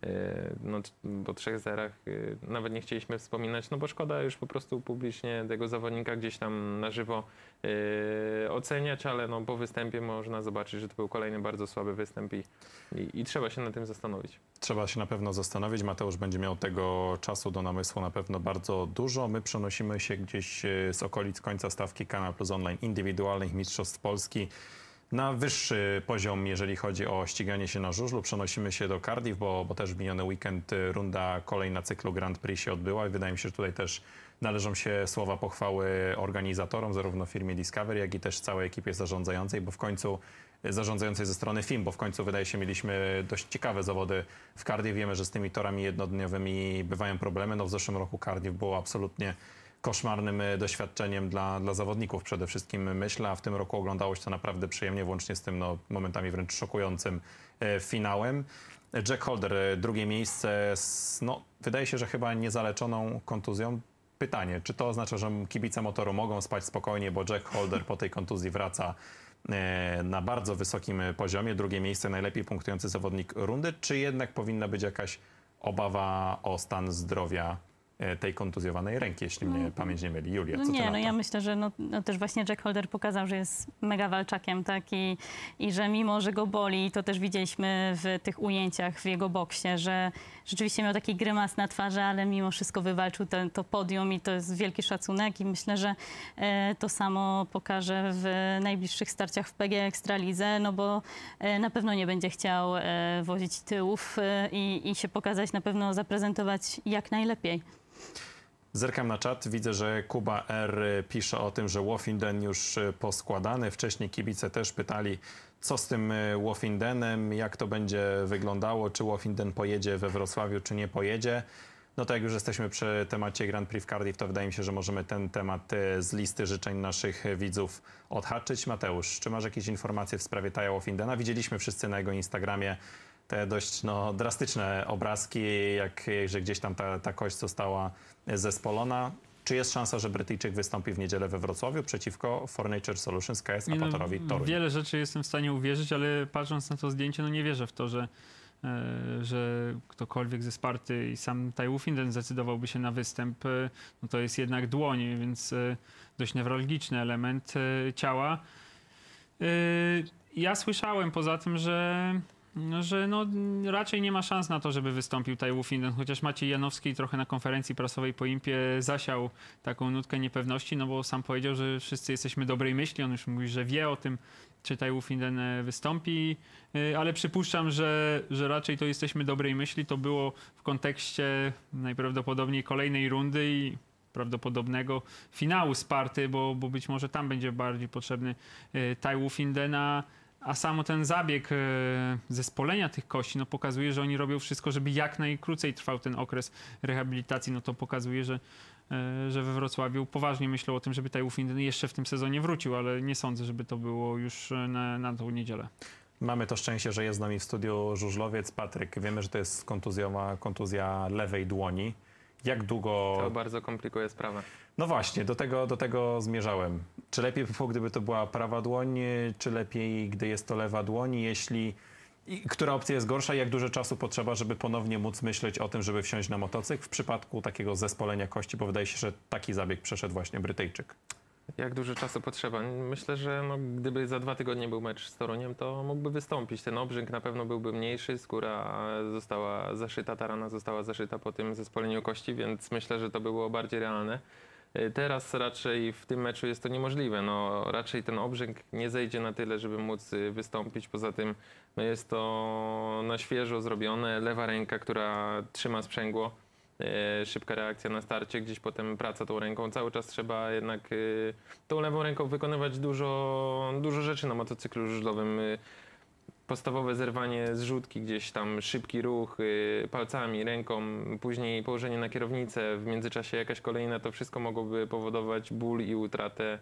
no, po trzech zerach nawet nie chcieliśmy wspominać, no bo szkoda już po prostu publicznie tego zawodnika gdzieś tam na żywo yy, oceniać, ale no, po występie można zobaczyć, że to był kolejny bardzo słaby występ i, i, i trzeba się nad tym zastanowić. Trzeba się na pewno zastanowić. Mateusz będzie miał tego czasu do namysłu na pewno bardzo dużo. My przenosimy się gdzieś z okolic końca stawki Kanal Plus Online indywidualnych Mistrzostw Polski na wyższy poziom, jeżeli chodzi o ściganie się na żużlu. Przenosimy się do Cardiff, bo, bo też w miniony weekend runda kolejna cyklu Grand Prix się odbyła i wydaje mi się, że tutaj też należą się słowa pochwały organizatorom, zarówno firmie Discovery, jak i też całej ekipie zarządzającej, bo w końcu zarządzającej ze strony F I M, bo w końcu wydaje się mieliśmy dość ciekawe zawody w Cardiff. Wiemy, że z tymi torami jednodniowymi bywają problemy. No w zeszłym roku Cardiff było absolutnie koszmarnym doświadczeniem dla, dla zawodników przede wszystkim, myślę, a w tym roku oglądało się to naprawdę przyjemnie, włącznie z tym no, momentami wręcz szokującym e, finałem. Jack Holder, drugie miejsce z, no, wydaje się, że chyba niezaleczoną kontuzją. Pytanie, czy to oznacza, że kibice motoru mogą spać spokojnie, bo Jack Holder po tej kontuzji wraca e, na bardzo wysokim poziomie. Drugie miejsce, najlepiej punktujący zawodnik rundy, czy jednak powinna być jakaś obawa o stan zdrowia tej kontuzjowanej ręki, jeśli mnie pamięć nie myli. Julia, No co ty nie, na no to? ja myślę, że no, no też właśnie Jack Holder pokazał, że jest mega walczakiem, tak? I, I że mimo, że go boli, to też widzieliśmy w tych ujęciach w jego boksie, że rzeczywiście miał taki grymas na twarzy, ale mimo wszystko wywalczył ten, to podium i to jest wielki szacunek i myślę, że e, to samo pokaże w najbliższych starciach w P G Ekstralidze, no bo e, na pewno nie będzie chciał e, wozić tyłów e, i, i się pokazać, na pewno zaprezentować jak najlepiej. Zerkam na czat, widzę, że Kuba R. pisze o tym, że Wofinden już poskładany. Wcześniej kibice też pytali, co z tym Wofindenem, jak to będzie wyglądało, czy Wofinden pojedzie we Wrocławiu, czy nie pojedzie. No to jak już jesteśmy przy temacie Grand Prix w Cardiff, to wydaje mi się, że możemy ten temat z listy życzeń naszych widzów odhaczyć. Mateusz, czy masz jakieś informacje w sprawie Taja Wofindena? Widzieliśmy wszyscy na jego Instagramie te dość no, drastyczne obrazki, jak że gdzieś tam ta, ta kość została zespolona. Czy jest szansa, że Brytyjczyk wystąpi w niedzielę we Wrocławiu przeciwko For Nature Solutions K S Nie, no, Apatorowi Toruń? Wiele rzeczy jestem w stanie uwierzyć, ale patrząc na to zdjęcie, no nie wierzę w to, że, e, że ktokolwiek ze Sparty i sam Tai Woffinden zdecydowałby się na występ. E, no to jest jednak dłoń, więc e, dość newralgiczny element e, ciała. E, ja słyszałem poza tym, że No, że no, raczej nie ma szans na to, żeby wystąpił Tai Woffinden, chociaż Maciej Janowski trochę na konferencji prasowej po Impie zasiał taką nutkę niepewności, no bo sam powiedział, że wszyscy jesteśmy dobrej myśli, on już mówi, że wie o tym, czy Tai Woffinden wystąpi, ale przypuszczam, że, że raczej to jesteśmy dobrej myśli, to było w kontekście najprawdopodobniej kolejnej rundy i prawdopodobnego finału Sparty, bo, bo być może tam będzie bardziej potrzebny Tai Woffindena. A samo ten zabieg e, zespolenia tych kości no, pokazuje, że oni robią wszystko, żeby jak najkrócej trwał ten okres rehabilitacji. No to pokazuje, że, e, że we Wrocławiu poważnie myślą o tym, żeby Tai Woffinden jeszcze w tym sezonie wrócił, ale nie sądzę, żeby to było już na, na tą niedzielę. Mamy to szczęście, że jest z nami w studiu żużlowiec Patryk. Wiemy, że to jest kontuzja, kontuzja lewej dłoni. Jak długo... To bardzo komplikuje sprawę. No właśnie, do tego, do tego zmierzałem. Czy lepiej by było, gdyby to była prawa dłoń, czy lepiej, gdy jest to lewa dłoń? Jeśli... I która opcja jest gorsza i jak dużo czasu potrzeba, żeby ponownie móc myśleć o tym, żeby wsiąść na motocykl w przypadku takiego zespolenia kości, bo wydaje się, że taki zabieg przeszedł właśnie Brytyjczyk. Jak dużo czasu potrzeba? Myślę, że no, gdyby za dwa tygodnie był mecz z Toruniem, to mógłby wystąpić. Ten obrzęk na pewno byłby mniejszy, skóra została zaszyta, ta rana została zaszyta po tym zespoleniu kości, więc myślę, że to było bardziej realne. Teraz raczej w tym meczu jest to niemożliwe. No, raczej ten obrzęk nie zejdzie na tyle, żeby móc wystąpić. Poza tym no, jest to na świeżo zrobione. Lewa ręka, która trzyma sprzęgło. Szybka reakcja na starcie, gdzieś potem praca tą ręką. Cały czas trzeba jednak tą lewą ręką wykonywać dużo, dużo rzeczy na motocyklu żużlowym. Podstawowe zerwanie zrzutki, gdzieś tam szybki ruch palcami, ręką, później położenie na kierownicę, w międzyczasie jakaś kolejna, to wszystko mogłoby powodować ból i utratę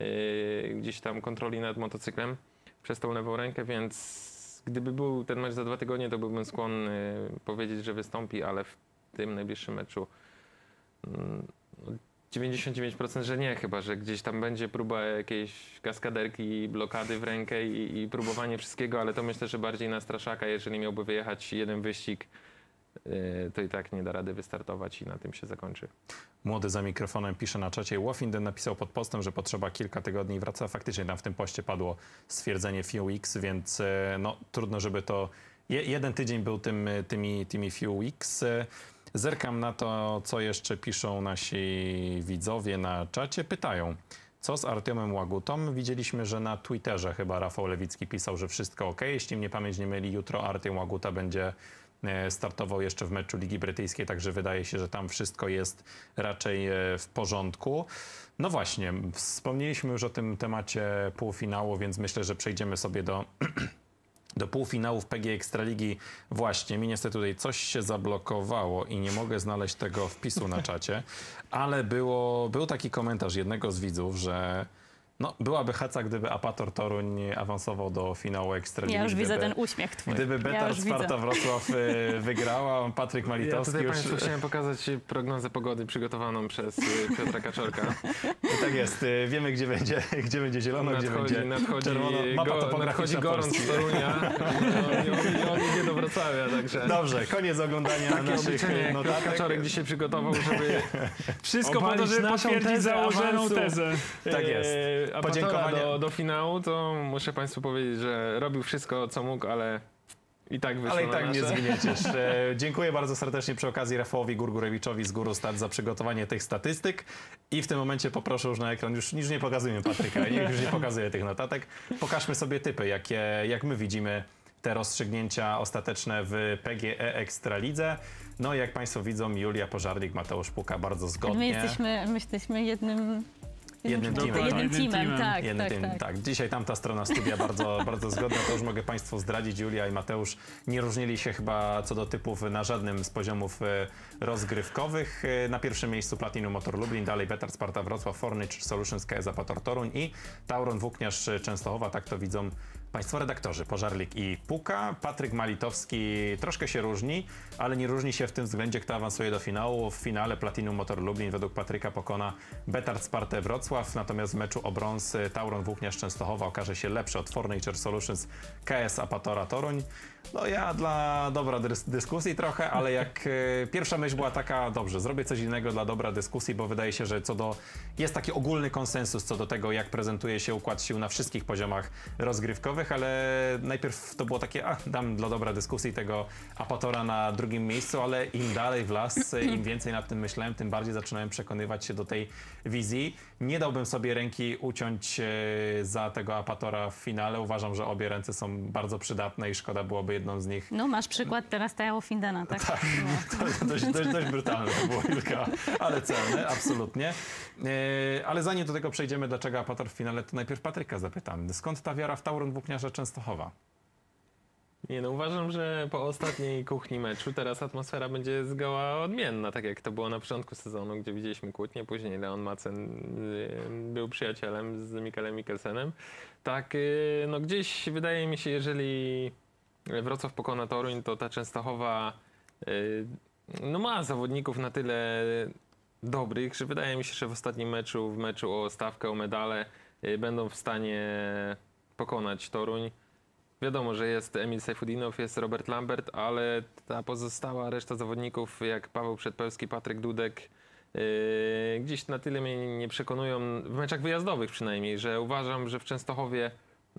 gdzieś tam kontroli nad motocyklem przez tą lewą rękę, więc gdyby był ten mecz za dwa tygodnie, to byłbym skłonny powiedzieć, że wystąpi, ale w tym najbliższym meczu dziewięćdziesiąt dziewięć procent, że nie, chyba że gdzieś tam będzie próba jakiejś kaskaderki, blokady w rękę i, i próbowanie wszystkiego, ale to myślę, że bardziej na straszaka, jeżeli miałby wyjechać jeden wyścig, to i tak nie da rady wystartować i na tym się zakończy. Młody za mikrofonem pisze na czacie. Woffinden napisał pod postem, że potrzeba kilka tygodni i wraca. Faktycznie tam w tym poście padło stwierdzenie few weeks, więc no, trudno, żeby to... Je, jeden tydzień był tym, tymi, tymi few weeks. Zerkam na to, co jeszcze piszą nasi widzowie na czacie. Pytają, co z Artiomem Łagutą? Widzieliśmy, że na Twitterze chyba Rafał Lewicki pisał, że wszystko ok. Jeśli mnie pamięć nie myli, jutro Artiom Łaguta będzie startował jeszcze w meczu Ligi Brytyjskiej, także wydaje się, że tam wszystko jest raczej w porządku. No właśnie, wspomnieliśmy już o tym temacie półfinału, więc myślę, że przejdziemy sobie do... do półfinałów P G Ekstraligi. Właśnie, mi niestety tutaj coś się zablokowało i nie mogę znaleźć tego wpisu na czacie, ale było, był taki komentarz jednego z widzów, że No, byłaby heca, gdyby Apator Toruń awansował do finału Ekstraligi. Ja już widzę gdyby, ten uśmiech twój. Gdyby Ja Betar już Sparta widzę. Wrocław y, wygrała, Patryk Ja Malitowski tutaj już... Państwu chciałem pokazać prognozę pogody przygotowaną przez y, Piotra Kaczorka. Tak jest, y, wiemy gdzie będzie, gdzie będzie zielono, gdzie Nadchodzi, będzie nadchodzi, czerwono. Mapa go, nadchodzi topograficzna gorąc Polski. z Torunia i on, i on idzie do Wrocławia, także... Dobrze, koniec oglądania Takie naszych obliczenie jak Piotr notatek. Kaczorek dzisiaj przygotował, żeby Wszystko po to, obalić żeby naszą potwierdzić tezę założoną awansu. tezę. Tak jest. e, Apatora Podziękowania. do, do finału, to muszę Państwu powiedzieć, że robił wszystko, co mógł, ale i tak wyszło Ale i na tak nie nasze. zgnieciesz. E, dziękuję bardzo serdecznie przy okazji Rafałowi Gurgurewiczowi z Gurustat za przygotowanie tych statystyk. I w tym momencie poproszę już na ekran, już, już nie pokazujemy Patryka, niech już nie pokazuje tych notatek. Pokażmy sobie typy, jakie, jak my widzimy te rozstrzygnięcia ostateczne w P G E Ekstralidze. No i jak Państwo widzą, Julia Pożarlik, Mateusz Puka bardzo zgodnie. My jesteśmy, my jesteśmy jednym, Jednym teamem. jednym Jednym teamem, teamem. tak, Jednym tak, tym, tak. tak. Dzisiaj tamta strona studia bardzo, bardzo zgodna. To już mogę Państwu zdradzić. Julia i Mateusz nie różnili się chyba co do typów na żadnym z poziomów e, rozgrywkowych. E, Na pierwszym miejscu Platinum Motor Lublin, dalej Betar Sparta Wrocław, Fornage Solutions, K S Apator Toruń i Tauron Włókniarz Częstochowa. Tak to widzą Państwo redaktorzy, Pożarlik i Puka. Patryk Malitowski troszkę się różni, ale nie różni się w tym względzie, kto awansuje do finału. W finale Platinum Motor Lublin według Patryka pokona Betard Spartę Wrocław, natomiast w meczu o brąz Tauron Włókniarz Częstochowa okaże się lepszy od Fornature Solutions K S Apatora Toruń. No ja dla dobra dys dyskusji trochę, ale jak e, pierwsza myśl była taka, dobrze, zrobię coś innego dla dobra dyskusji, bo wydaje się, że co do, jest taki ogólny konsensus co do tego, jak prezentuje się układ sił na wszystkich poziomach rozgrywkowych, ale najpierw to było takie, a dam dla dobra dyskusji tego Apatora na drugim miejscu, ale im dalej w las, im więcej nad tym myślałem, tym bardziej zaczynałem przekonywać się do tej wizji. Nie dałbym sobie ręki uciąć e, za tego Apatora w finale. Uważam, że obie ręce są bardzo przydatne i szkoda byłoby jedną z nich. No masz przykład teraz Teo Findena, tak? Tak. No. To dość, dość, dość brutalne to było, Julka, ale celne, absolutnie. E, ale zanim do tego przejdziemy, dlaczego Apator w finale, to najpierw Patryka zapytam. Skąd ta wiara w Tauron Włókniarza Częstochowa? Nie no, uważam, że po ostatniej kuchni meczu teraz atmosfera będzie zgoła odmienna, tak jak to było na początku sezonu, gdzie widzieliśmy kłótnię, później Leon Macen y, był przyjacielem z Mikkelem Mikkelsenem. Tak, y, no gdzieś wydaje mi się, jeżeli Wrocław pokona Toruń, to ta Częstochowa y, no ma zawodników na tyle dobrych, że wydaje mi się, że w ostatnim meczu, w meczu o stawkę, o medale y, będą w stanie pokonać Toruń. Wiadomo, że jest Emil Sejfudinow, jest Robert Lambert, ale ta pozostała reszta zawodników, jak Paweł Przedpełski, Patryk Dudek, yy, gdzieś na tyle mnie nie przekonują, w meczach wyjazdowych przynajmniej, że uważam, że w Częstochowie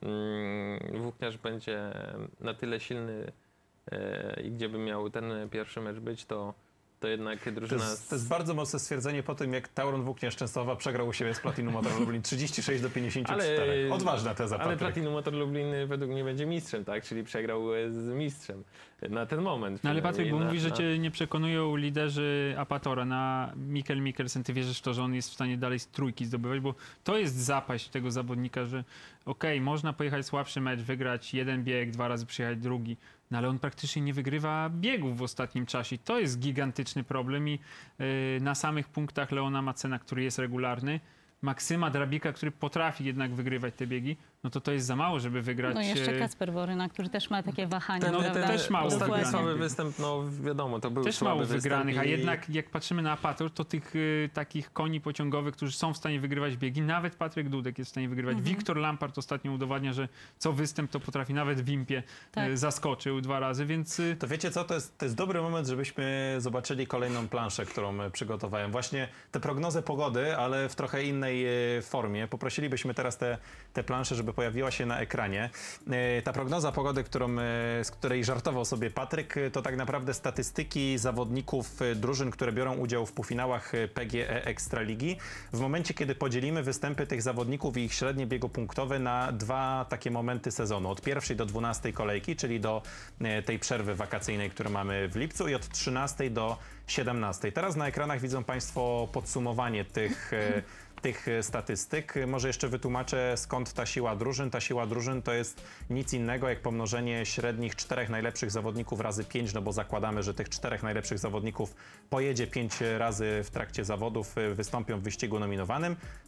yy, Włókniarz będzie na tyle silny yy, i gdzie by miał ten pierwszy mecz być, to to jednak To drużyna... jest, to jest bardzo mocne stwierdzenie po tym, jak Tauron Włókniarz Częstochowa przegrał u siebie z Platinum Motor Lublin trzydzieści sześć do pięćdziesięciu czterech. Ale- Odważna teza, Ale Patryk. Platinum Motor Lublin według mnie będzie mistrzem, tak? Czyli przegrał e, z mistrzem na ten moment. No ale Patryk, bo na, mówisz, że na- cię nie przekonują liderzy Apatora na Mikkel Mikkelsen. Ty wierzysz w to, że on jest w stanie dalej z trójki zdobywać, bo to jest zapaść tego zawodnika, że okej, można pojechać słabszy mecz, wygrać jeden bieg, dwa razy przyjechać drugi, no ale on praktycznie nie wygrywa biegów w ostatnim czasie. I to jest gigantyczny problem i yy, na samych punktach Leona Macena, który jest regularny, Maksyma Drabika, który potrafi jednak wygrywać te biegi, no to to jest za mało, żeby wygrać. No jeszcze e, Kacper Boryna, który też ma takie wahania, Ten, No, ten, prawda? też mało Ostatni wygranych. słaby występ, no wiadomo, to był Też słaby mało występ wygranych, a i- jednak jak patrzymy na Apator, to tych y, takich koni pociągowych, którzy są w stanie wygrywać biegi, nawet Patryk Dudek jest w stanie wygrywać. Mhm. Wiktor Lampard ostatnio udowadnia, że co występ to potrafi, nawet w Impie Tak. y, zaskoczył dwa razy, więc y, To wiecie co, to jest, to jest dobry moment, żebyśmy zobaczyli kolejną planszę, którą e, przygotowałem. Właśnie tę prognozę pogody, ale w trochę innej e, formie. Poprosilibyśmy teraz te, te plansze, żeby pojawiła się na ekranie. E, Ta prognoza pogody, którą, e, z której żartował sobie Patryk, e, to tak naprawdę statystyki zawodników e, drużyn, które biorą udział w półfinałach e, P G E Ekstraligi. W momencie, kiedy podzielimy występy tych zawodników i ich średnie biegopunktowe na dwa takie momenty sezonu. Od pierwszej do dwunastej kolejki, czyli do e, tej przerwy wakacyjnej, którą mamy w lipcu, i od trzynastej do siedemnastej. Teraz na ekranach widzą Państwo podsumowanie tych, e, tych statystyk. Może jeszcze wytłumaczę, skąd ta siła drużyn. Ta siła drużyn to jest nic innego jak pomnożenie średnich czterech najlepszych zawodników razy pięć, no bo zakładamy, że tych czterech najlepszych zawodników pojedzie pięć razy w trakcie zawodów, e, wystąpią w wyścigu nominowanym.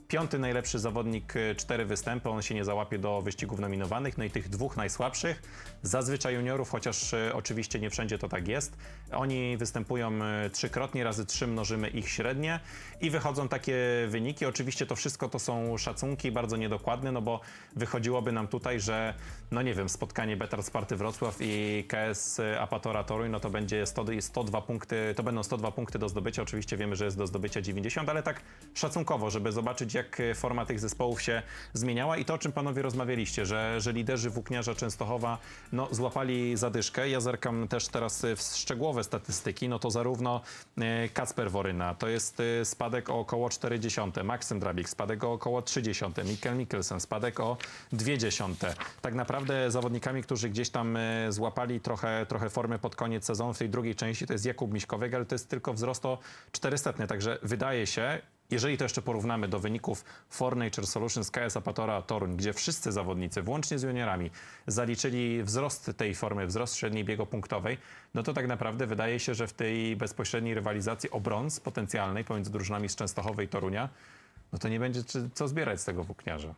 Piąty najlepszy zawodnik, y, cztery występy, on się nie załapie do wyścigów nominowanych. No i tych dwóch najsłabszych, zazwyczaj juniorów, chociaż y, oczywiście nie wszędzie to tak jest. Oni występują y, trzykrotnie, razy trzy mnożymy ich średnie i wychodzą takie wyniki. Oczywiście to wszystko to są szacunki, bardzo niedokładne, no bo wychodziłoby nam tutaj, że no nie wiem, spotkanie Betar Sparty Wrocław i K S Apatora Toruń, no to będzie sto, sto dwa punkty, to będą sto dwa punkty do zdobycia. Oczywiście wiemy, że jest do zdobycia dziewięćdziesiąt, ale tak szacunkowo, żeby zobaczyć, jak forma tych zespołów się zmieniała i to, o czym panowie rozmawialiście, że, że liderzy Włókniarza Częstochowa no, złapali zadyszkę. Ja zerkam też teraz w szczegółowe statystyki, no to zarówno e, Kacper Woryna, to jest e, spadek o około cztery dziesiąte, Maksym Drabik spadek o około trzy dziesiąte, Mikkel Mikkelsen spadek o dwie dziesiąte. Tak naprawdę zawodnikami, którzy gdzieś tam e, złapali trochę, trochę formy pod koniec sezonu w tej drugiej części, to jest Jakub Miśkowiek, ale to jest tylko wzrost o czterysta. Także wydaje się, jeżeli to jeszcze porównamy do wyników For Nature Solutions K S Apatora Toruń, gdzie wszyscy zawodnicy, włącznie z juniorami, zaliczyli wzrost tej formy, wzrost średniej biegopunktowej, no to tak naprawdę wydaje się, że w tej bezpośredniej rywalizacji o brąz potencjalnej pomiędzy drużynami z Częstochowy i Torunia, no to nie będzie czy, co zbierać z tego włókniarza.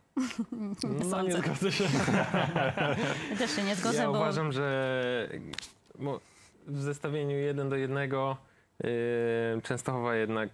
No nie zgodzę się. Ja też się nie zgodzę, Ja bo uważam, że mo- w zestawieniu jeden do jednego yy, Częstochowa jednak,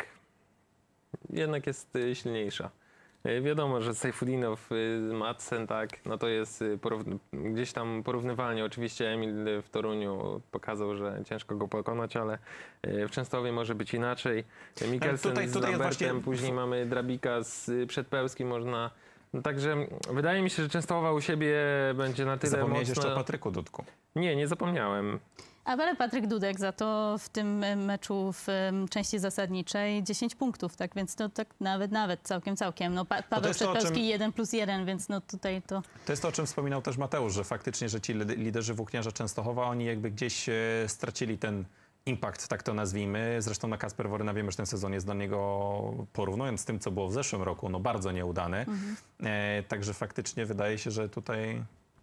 jednak jest y, silniejsza. Y, wiadomo, że Sejfudinow, y, Madsen, tak, no to jest y, porówny- gdzieś tam porównywalnie. Oczywiście Emil w Toruniu pokazał, że ciężko go pokonać, ale y, w Częstochowie może być inaczej. Y, Mikkelsen tutaj- z tutaj jest Lambertem, właśnie- później mamy Drabika z y, Przedpełskim, można... No także wydaje mi się, że Częstochowa u siebie będzie na tyle Zapomniałeś mocna... jeszcze o Patryku Dudku. Nie, nie zapomniałem. ale Patryk Dudek za to w tym e, meczu w em, części zasadniczej dziesięć punktów, tak więc to tak nawet, nawet całkiem, całkiem. No, pa Paweł jest to, o Przedpełski czym- jeden plus jeden, więc no tutaj to... To jest to, o czym wspominał też Mateusz, że faktycznie, że ci lid- liderzy Włókniarza Częstochowa, oni jakby gdzieś e, stracili ten impact, tak to nazwijmy. Zresztą na Kacper Woryna wiemy, że ten sezon jest dla niego, porównując z tym, co było w zeszłym roku, no bardzo nieudany. Mhm. E, także faktycznie wydaje się, że tutaj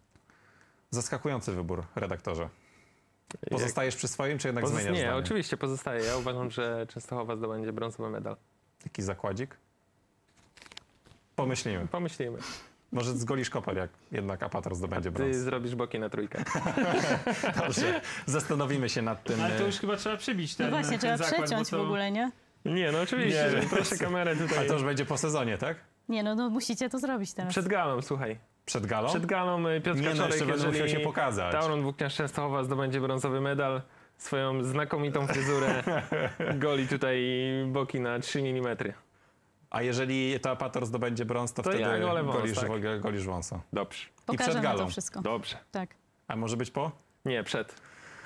zaskakujący wybór, redaktorze. Pozostajesz przy swoim, czy jednak Pozos- zmieniasz nie, zdanie? oczywiście pozostaje. Ja uważam, że Częstochowa zdobędzie brązowy medal. Taki zakładzik? Pomyślimy. Pomyślimy. Może zgolisz kopel, jak jednak Apator zdobędzie Ty brąz. zrobisz boki na trójkę. Dobrze, zastanowimy się nad tym. Ale to już chyba trzeba przybić ten No właśnie, ten trzeba zakład, bo przeciąć to... w ogóle, nie? Nie, no oczywiście. Nie. Proszę kamerę tutaj. Ale to już będzie po sezonie, tak? Nie, no, no musicie to zrobić teraz. Przed galą, słuchaj. Przed galą? Przed galą y, Piotr Nie, no Kaczorek, jeszcze będę musiał jeżeli się pokazać. Tauron Włókniarz Częstochowa zdobędzie brązowy medal, swoją znakomitą fryzurę goli tutaj boki na trzy milimetry. A jeżeli to Apator zdobędzie brąz, to, To wtedy ja golę wąs, golisz, tak. w- golisz wąsa. Dobrze. przed Pokażemy galą. to wszystko. Dobrze. Tak. A może być po? Nie, przed.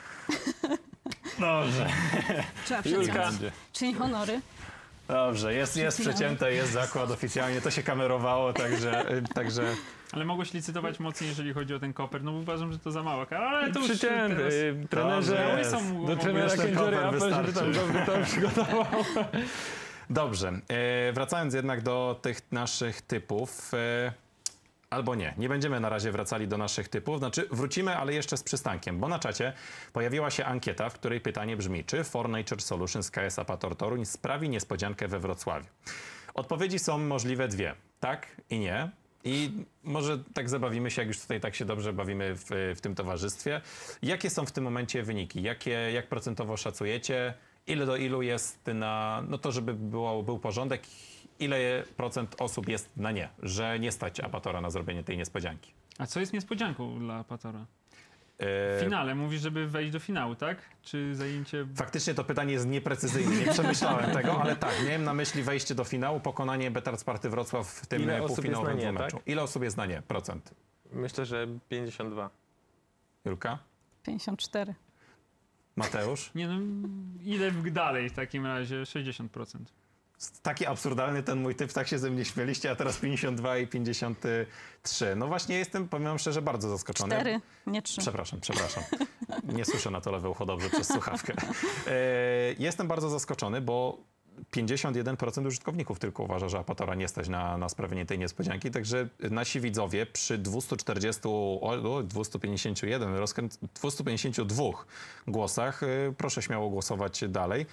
Dobrze. Trzeba Julka. przeciąć. Czyli honory. Dobrze, jest, jest przecięte, jest zakład oficjalnie, to się kamerowało, także, y, także Ale mogłeś licytować mocniej, jeżeli chodzi o ten koper, no bo uważam, że to za mała kara, ale to już Przycięty. teraz... y, Trenerze, Dobrze jest. do trenera Jeszcze Kędziery koper apel, żeby tam wystarczy. dobrze to przygotował. Dobrze, e, wracając jednak do tych naszych typów, e, albo nie, nie będziemy na razie wracali do naszych typów, znaczy wrócimy, ale jeszcze z przystankiem, bo na czacie pojawiła się ankieta, w której pytanie brzmi, czy For Nature Solutions K S Apator Toruń sprawi niespodziankę we Wrocławiu? Odpowiedzi są możliwe dwie, tak i nie. I może tak zabawimy się, jak już tutaj tak się dobrze bawimy w, w tym towarzystwie. Jakie są w tym momencie wyniki? Jakie, jak procentowo szacujecie? Ile do ilu jest na, no to żeby było, był porządek, ile procent osób jest na nie, że nie stać Apatora na zrobienie tej niespodzianki? A co jest niespodzianką dla Apatora? E, W finale, mówisz, żeby wejść do finału, tak? Czy zajęcie... Faktycznie to pytanie jest nieprecyzyjne, nie przemyślałem tego, ale tak, miałem na myśli wejście do finału, pokonanie Betard Sparty Wrocław w tym Ile osób półfinałowym jest na nie, dwumeczu. tak? Ile osób jest na nie? Procent. Myślę, że pięćdziesiąt dwa. Julka? pięćdziesiąt cztery. Mateusz? Nie no, idę w- dalej w takim razie, sześćdziesiąt procent. Taki absurdalny ten mój typ, tak się ze mnie śmieliście, a teraz pięćdziesiąt dwa i pięćdziesiąt trzy. No właśnie jestem, powiem szczerze, bardzo zaskoczony. cztery, nie trzy. Przepraszam, przepraszam. Nie słyszę na to lewe ucho dobrze przez słuchawkę. E, jestem bardzo zaskoczony, bo pięćdziesiąt jeden procent użytkowników tylko uważa, że Apatora nie stać na, na sprawienie tej niespodzianki, także nasi widzowie przy dwieście czterdzieści, o, dwieście pięćdziesiąt jeden, rozkręt, dwieście pięćdziesiąt dwa głosach, y, proszę śmiało głosować dalej.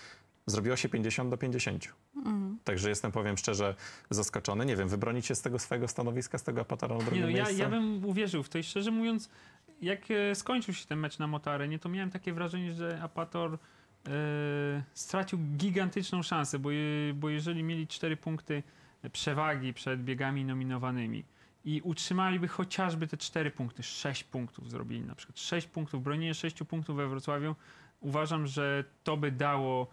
zrobiło się pięćdziesiąt do pięćdziesięciu. Mhm. Także jestem, powiem szczerze, zaskoczony. Nie wiem, wybronicie z tego swojego stanowiska, z tego Apatora na drugim Nie, no, ja, miejscu? ja bym uwierzył w to i szczerze mówiąc, jak e, skończył się ten mecz na Motoarenie, to miałem takie wrażenie, że Apator e, stracił gigantyczną szansę, bo, je, bo jeżeli mieli cztery punkty przewagi przed biegami nominowanymi i utrzymaliby chociażby te cztery punkty, sześć punktów zrobili na przykład, sześć punktów, bronienie sześciu punktów we Wrocławiu, uważam, że to by dało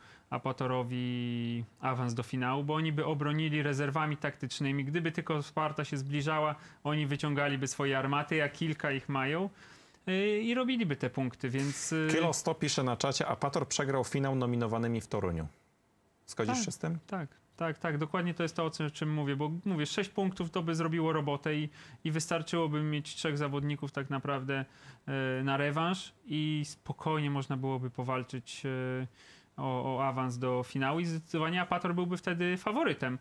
Apatorowi awans do finału, bo oni by obronili rezerwami taktycznymi. Gdyby tylko Sparta się zbliżała, oni wyciągaliby swoje armaty, a kilka ich mają yy, i robiliby te punkty, więc... Yy... Kilo sto pisze na czacie, Apator przegrał finał nominowanymi w Toruniu. Zgodzisz Tak. się z tym? Tak, tak, tak. Dokładnie to jest to, o czym mówię, bo mówię, sześć punktów to by zrobiło robotę i, i wystarczyłoby mieć trzech zawodników tak naprawdę e, na rewanż i spokojnie można byłoby powalczyć e, o, o awans do finału i zdecydowanie Apator byłby wtedy faworytem.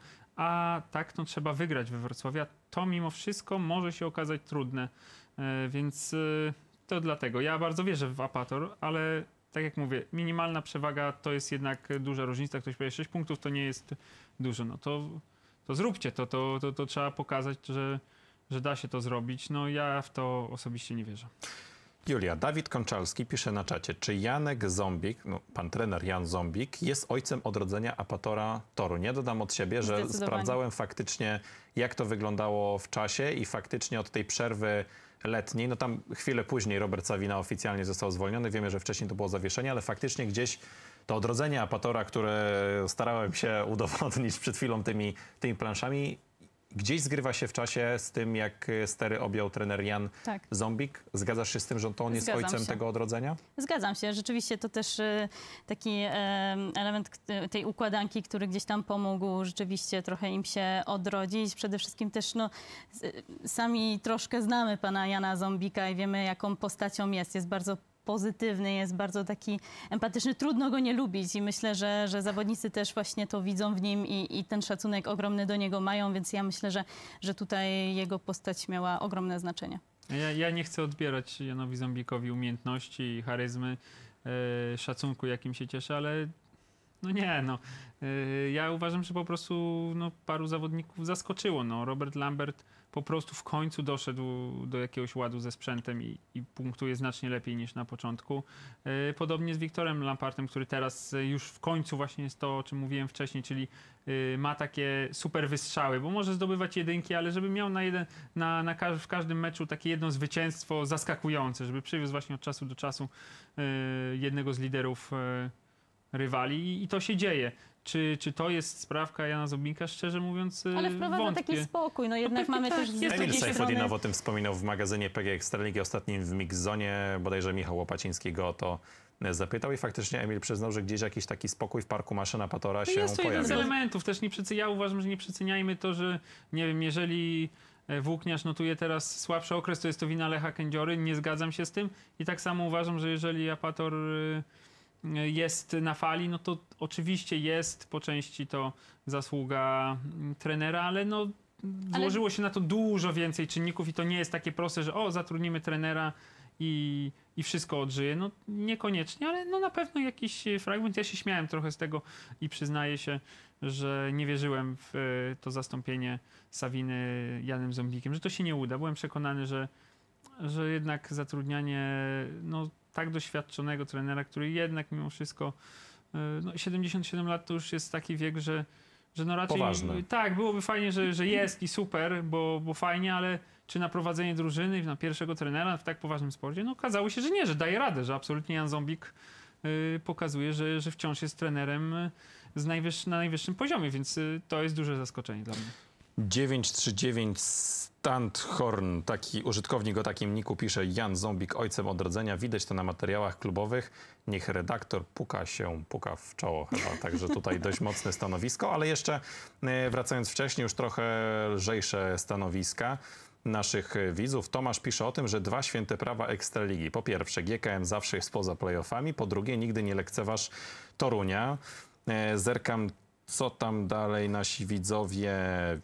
A tak, no trzeba wygrać we Wrocławiu, a to mimo wszystko może się okazać trudne, e, więc e, to dlatego. Ja bardzo wierzę w Apator, ale tak jak mówię, minimalna przewaga to jest jednak duża różnica. Ktoś powie, sześć punktów to nie jest dużo. No to, to zróbcie to, to, to, to trzeba pokazać, że, że da się to zrobić. No ja w to osobiście nie wierzę. Julia, Dawid Konczalski pisze na czacie, czy Janek Zombik, no, pan trener Jan Zombik, jest ojcem odrodzenia Apatora Toruń? Ja dodam od siebie, że Zdecydowanie. sprawdzałem faktycznie, jak to wyglądało w czasie i faktycznie od tej przerwy letniej, no tam chwilę później Robert Sawina oficjalnie został zwolniony, wiemy, że wcześniej to było zawieszenie, ale faktycznie gdzieś to odrodzenie Apatora, które starałem się udowodnić przed chwilą tymi, tymi planszami, gdzieś zgrywa się w czasie z tym, jak stery objął trener Jan Tak. Zombik. Zgadzasz się z tym, że to on jest Zgadzam ojcem się. tego odrodzenia? Zgadzam się. Rzeczywiście to też y, taki y, element k- tej układanki, który gdzieś tam pomógł rzeczywiście trochę im się odrodzić. Przede wszystkim też no, z- sami troszkę znamy pana Jana Zombika i wiemy, jaką postacią jest. Jest bardzo pozytywny, jest bardzo taki empatyczny, trudno go nie lubić i myślę, że, że zawodnicy też właśnie to widzą w nim i, i ten szacunek ogromny do niego mają, więc ja myślę, że, że tutaj jego postać miała ogromne znaczenie. Ja, ja nie chcę odbierać Janowi Zombikowi umiejętności, charyzmy, e, szacunku, jakim się cieszę, ale no nie, no. E, ja uważam, że po prostu no, paru zawodników zaskoczyło. No. Robert Lambert po prostu w końcu doszedł do jakiegoś ładu ze sprzętem i, i punktuje znacznie lepiej niż na początku. E, podobnie z Wiktorem Lampartem, który teraz już w końcu właśnie jest to, o czym mówiłem wcześniej, czyli e, ma takie super wystrzały, bo może zdobywać jedynki, ale żeby miał na jeden, na, na każ w każdym meczu takie jedno zwycięstwo zaskakujące, żeby przywiózł właśnie od czasu do czasu e, jednego z liderów e, rywali i, i to się dzieje. Czy, czy to jest sprawka Jana Zombika? Szczerze mówiąc, Ale wprowadza wątpię. taki spokój. No jednak pewnie mamy tak, też z jest Emil drugiej strony... Sajfudinow o tym wspominał w magazynie P G Ekstraligi ostatnim w Mixzonie. Bodajże Michał Łopaciński go o to zapytał i faktycznie Emil przyznał, że gdzieś jakiś taki spokój w parku maszyna Apatora się Jest to jeden z pojawił. elementów. Też nie przece... Ja uważam, że nie przeceniajmy to, że nie wiem, jeżeli Włókniarz notuje teraz słabszy okres, to jest to wina Lecha Kędziory. Nie zgadzam się z tym. I tak samo uważam, że jeżeli Apator jest na fali, no to oczywiście jest po części to zasługa trenera, ale no złożyło się na to dużo więcej czynników i to nie jest takie proste, że o, zatrudnimy trenera i, i wszystko odżyje. No niekoniecznie, ale no na pewno jakiś fragment. Ja się śmiałem trochę z tego i przyznaję się, że nie wierzyłem w to zastąpienie Sawiny Janem Zombikiem, że to się nie uda. Byłem przekonany, że, że jednak zatrudnianie no, tak doświadczonego trenera, który jednak mimo wszystko no, siedemdziesiąt siedem lat to już jest taki wiek, że, że no raczej... Poważny. Tak, byłoby fajnie, że, że jest i super, bo, bo fajnie, ale czy na prowadzenie drużyny, na pierwszego trenera w tak poważnym sporcie? No okazało się, że nie, że daje radę, że absolutnie Jan Zombik y, pokazuje, że, że wciąż jest trenerem z najwyższy, na najwyższym poziomie, więc y, to jest duże zaskoczenie dla mnie. dziewięć trzy dziewięć Standhorn, taki użytkownik o takim niku pisze: Jan Zombik ojcem odrodzenia. Widać to na materiałach klubowych. Niech redaktor puka się, puka w czoło chyba. Także tutaj dość mocne stanowisko, ale jeszcze e, wracając wcześniej, już trochę lżejsze stanowiska naszych widzów. Tomasz pisze o tym, że dwa święte prawa Ekstraligi. Po pierwsze, G K M zawsze jest poza playoffami. Po drugie, nigdy nie lekceważ Torunia. E, zerkam, co tam dalej nasi widzowie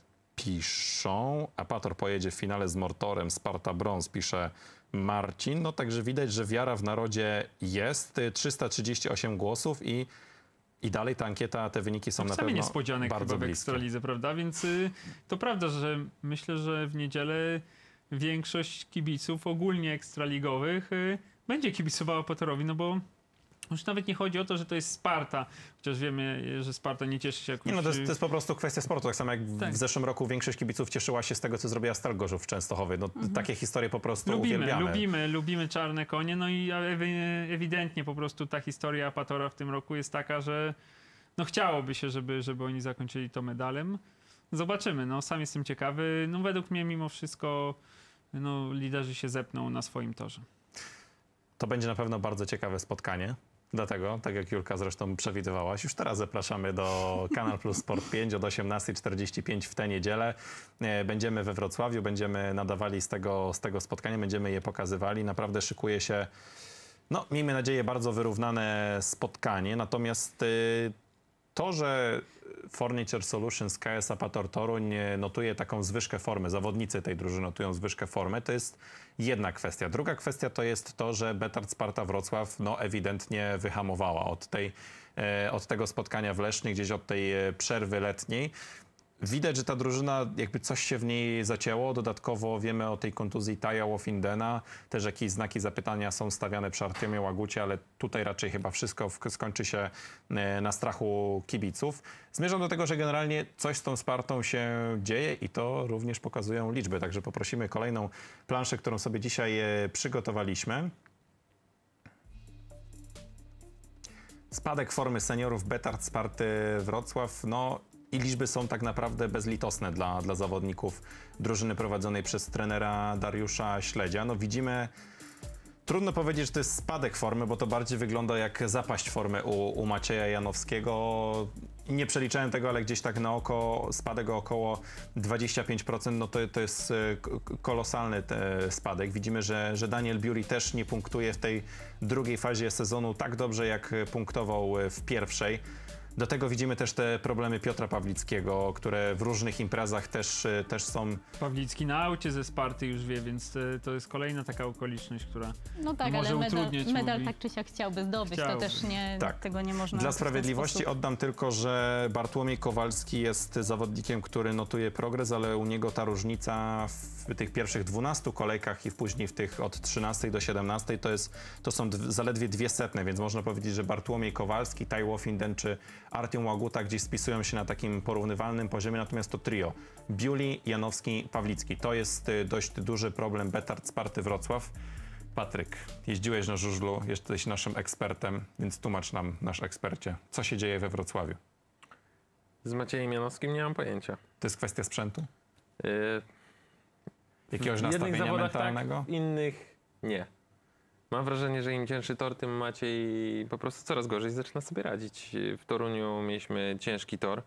piszą. Apator pojedzie w finale z Mortorem, Sparta brąz, pisze Marcin. No także widać, że wiara w narodzie jest. trzysta trzydzieści osiem głosów i I dalej ta ankieta, te wyniki są No, na sami pewno niespodzianek bardzo chyba w bliskie. Ekstralidze, prawda? Więc y, to prawda, że myślę, że w niedzielę większość kibiców ogólnie ekstraligowych y, będzie kibicowała Patorowi, no bo już nawet nie chodzi o to, że to jest Sparta, chociaż wiemy, że Sparta nie cieszy się jakoś... Nie, no to jest, to jest po prostu kwestia sportu. Tak samo jak w- Tak. w zeszłym roku większość kibiców cieszyła się z tego, co zrobiła Stal Gorzów w Częstochowie. No, Takie historie po prostu Lubimy, uwielbiamy. lubimy, lubimy czarne konie, no i ewi- ewidentnie po prostu ta historia Patora w tym roku jest taka, że no chciałoby się, żeby, żeby oni zakończyli to medalem. Zobaczymy, no sam jestem ciekawy. No według mnie mimo wszystko no, liderzy się zepną na swoim torze. To będzie na pewno bardzo ciekawe spotkanie. Dlatego, tak jak Julka zresztą przewidywałaś, już teraz zapraszamy do Kanal Plus Sport pięć od osiemnastej czterdzieści pięć w tę niedzielę. E, Będziemy we Wrocławiu, będziemy nadawali z tego, z tego spotkania, będziemy je pokazywali. Naprawdę szykuje się, no miejmy nadzieję, bardzo wyrównane spotkanie. Natomiast y, to, że Furniture Solutions K S A Pator Toruń notuje taką zwyżkę formy, zawodnicy tej drużyny notują zwyżkę formy, to jest jedna kwestia. Druga kwestia to jest to, że Betard Sparta Wrocław no, ewidentnie wyhamowała od, tej, e, od tego spotkania w Lesznie, gdzieś od tej e, przerwy letniej. Widać, że ta drużyna, jakby coś się w niej zacięło. Dodatkowo wiemy o tej kontuzji Taja Łofindena. Też jakieś znaki zapytania są stawiane przy Artemie Łagucie, ale tutaj raczej chyba wszystko w- skończy się e, na strachu kibiców. Zmierzam do tego, że generalnie coś z tą Spartą się dzieje i to również pokazują liczby. Także poprosimy kolejną planszę, którą sobie dzisiaj e, przygotowaliśmy. Spadek formy seniorów Betard Sparty Wrocław, no i liczby są tak naprawdę bezlitosne dla, dla zawodników drużyny prowadzonej przez trenera Dariusza Śledzia. No widzimy, trudno powiedzieć, że to jest spadek formy, bo to bardziej wygląda jak zapaść formy u, u Macieja Janowskiego. Nie przeliczałem tego, ale gdzieś tak na oko spadek o około dwadzieścia pięć procent, no to, to jest e, k- kolosalny te spadek. Widzimy, że, że Daniel Biuri też nie punktuje w tej drugiej fazie sezonu tak dobrze, jak punktował w pierwszej. Do tego widzimy też te problemy Piotra Pawlickiego, które w różnych imprezach też, też są. Pawlicki na aucie ze Sparty już wie, więc e, to jest kolejna taka okoliczność, która No tak, może ale medal, utrudniać medal mówi. tak czy siak chciałby zdobyć, Chciałby. to też nie, Tak. tego nie można Dla w ten sprawiedliwości sposób. oddam tylko, że Bartłomiej Kowalski jest zawodnikiem, który notuje progres, ale u niego ta różnica w tych pierwszych dwunastu kolejkach i później w tych od trzynastej do siedemnastej to, jest, to są dw- zaledwie dwie setne, więc można powiedzieć, że Bartłomiej Kowalski, Tai Łofinden czy Artem Łaguta gdzieś spisują się na takim porównywalnym poziomie, natomiast to trio Biuli, Janowski, Pawlicki. To jest y, dość duży problem Betard Sparty Wrocław. Patryk, jeździłeś na żużlu, jesteś naszym ekspertem, więc tłumacz nam, nasz ekspercie, co się dzieje we Wrocławiu. Z Maciejem Janowskim nie mam pojęcia. To jest kwestia sprzętu? Yy, Jakiegoś w jednych nastawienia zawodach mentalnego? tak, w innych nie. Mam wrażenie, że im cięższy tor, tym Maciej po prostu coraz gorzej zaczyna sobie radzić. W Toruniu mieliśmy ciężki tor.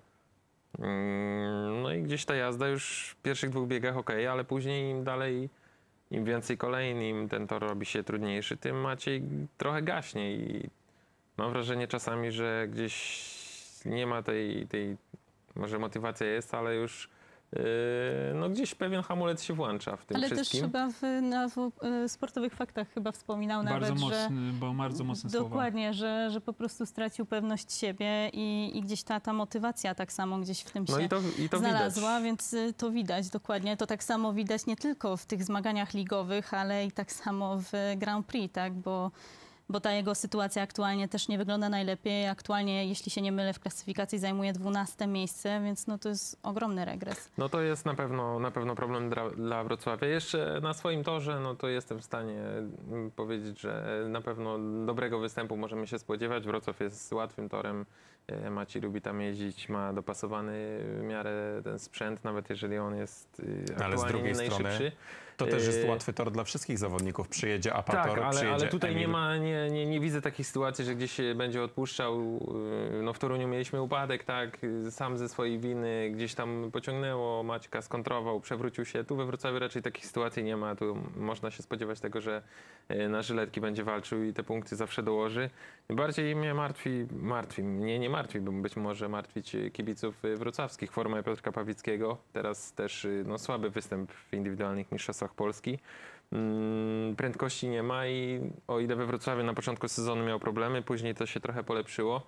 Mm, No i gdzieś ta jazda już w pierwszych dwóch biegach ok, ale później im dalej, im więcej kolejny, im ten tor robi się trudniejszy, tym Maciej trochę gaśnie i mam wrażenie czasami, że gdzieś nie ma tej, tej może motywacja jest, ale już yy, no gdzieś pewien hamulec się włącza w tym Ale wszystkim. też chyba w, na w, y, sportowych faktach chyba wspominał bardzo nawet, że mocny, bo bardzo mocne słowa. dokładnie, że, że po prostu stracił pewność siebie i, i gdzieś ta, ta motywacja tak samo gdzieś w tym No się i to, i to znalazła, widać. więc y, to widać dokładnie. To tak samo widać nie tylko w tych zmaganiach ligowych, ale i tak samo w Grand Prix, tak, bo bo ta jego sytuacja aktualnie też nie wygląda najlepiej. Aktualnie, jeśli się nie mylę, w klasyfikacji zajmuje dwunaste miejsce, więc no to jest ogromny regres. No to jest na pewno, na pewno problem dla, dla Wrocławia. Jeszcze na swoim torze, no to jestem w stanie mm, powiedzieć, że na pewno dobrego występu możemy się spodziewać. Wrocław jest łatwym torem. E, Maciej lubi tam jeździć, ma dopasowany w miarę ten sprzęt, nawet jeżeli on jest y, Ale z aktualnie drugiej nie najszybszy. strony To też jest Yy, łatwy tor dla wszystkich zawodników. Przyjedzie Apator, Tak, ale, przyjedzie ale tutaj Emil. nie ma, nie, nie, nie widzę takiej sytuacji, że gdzieś się będzie odpuszczał. Yy, No w Toruniu mieliśmy upadek, tak, yy, sam ze swojej winy gdzieś tam pociągnęło, Maćka skontrował, przewrócił się. Tu we Wrocławiu raczej takiej sytuacji nie ma. Tu można się spodziewać tego, że yy, na żyletki będzie walczył i te punkty zawsze dołoży. Bardziej mnie martwi, martwi, mnie nie martwi, bo być może martwić kibiców yy, wrocławskich. Forma Piotrka Pawlickiego, teraz też yy, no, słaby występ w indywidualnych mistrzostwach Polski. Mm, prędkości nie ma i o ile we Wrocławiu na początku sezonu miał problemy, później to się trochę polepszyło,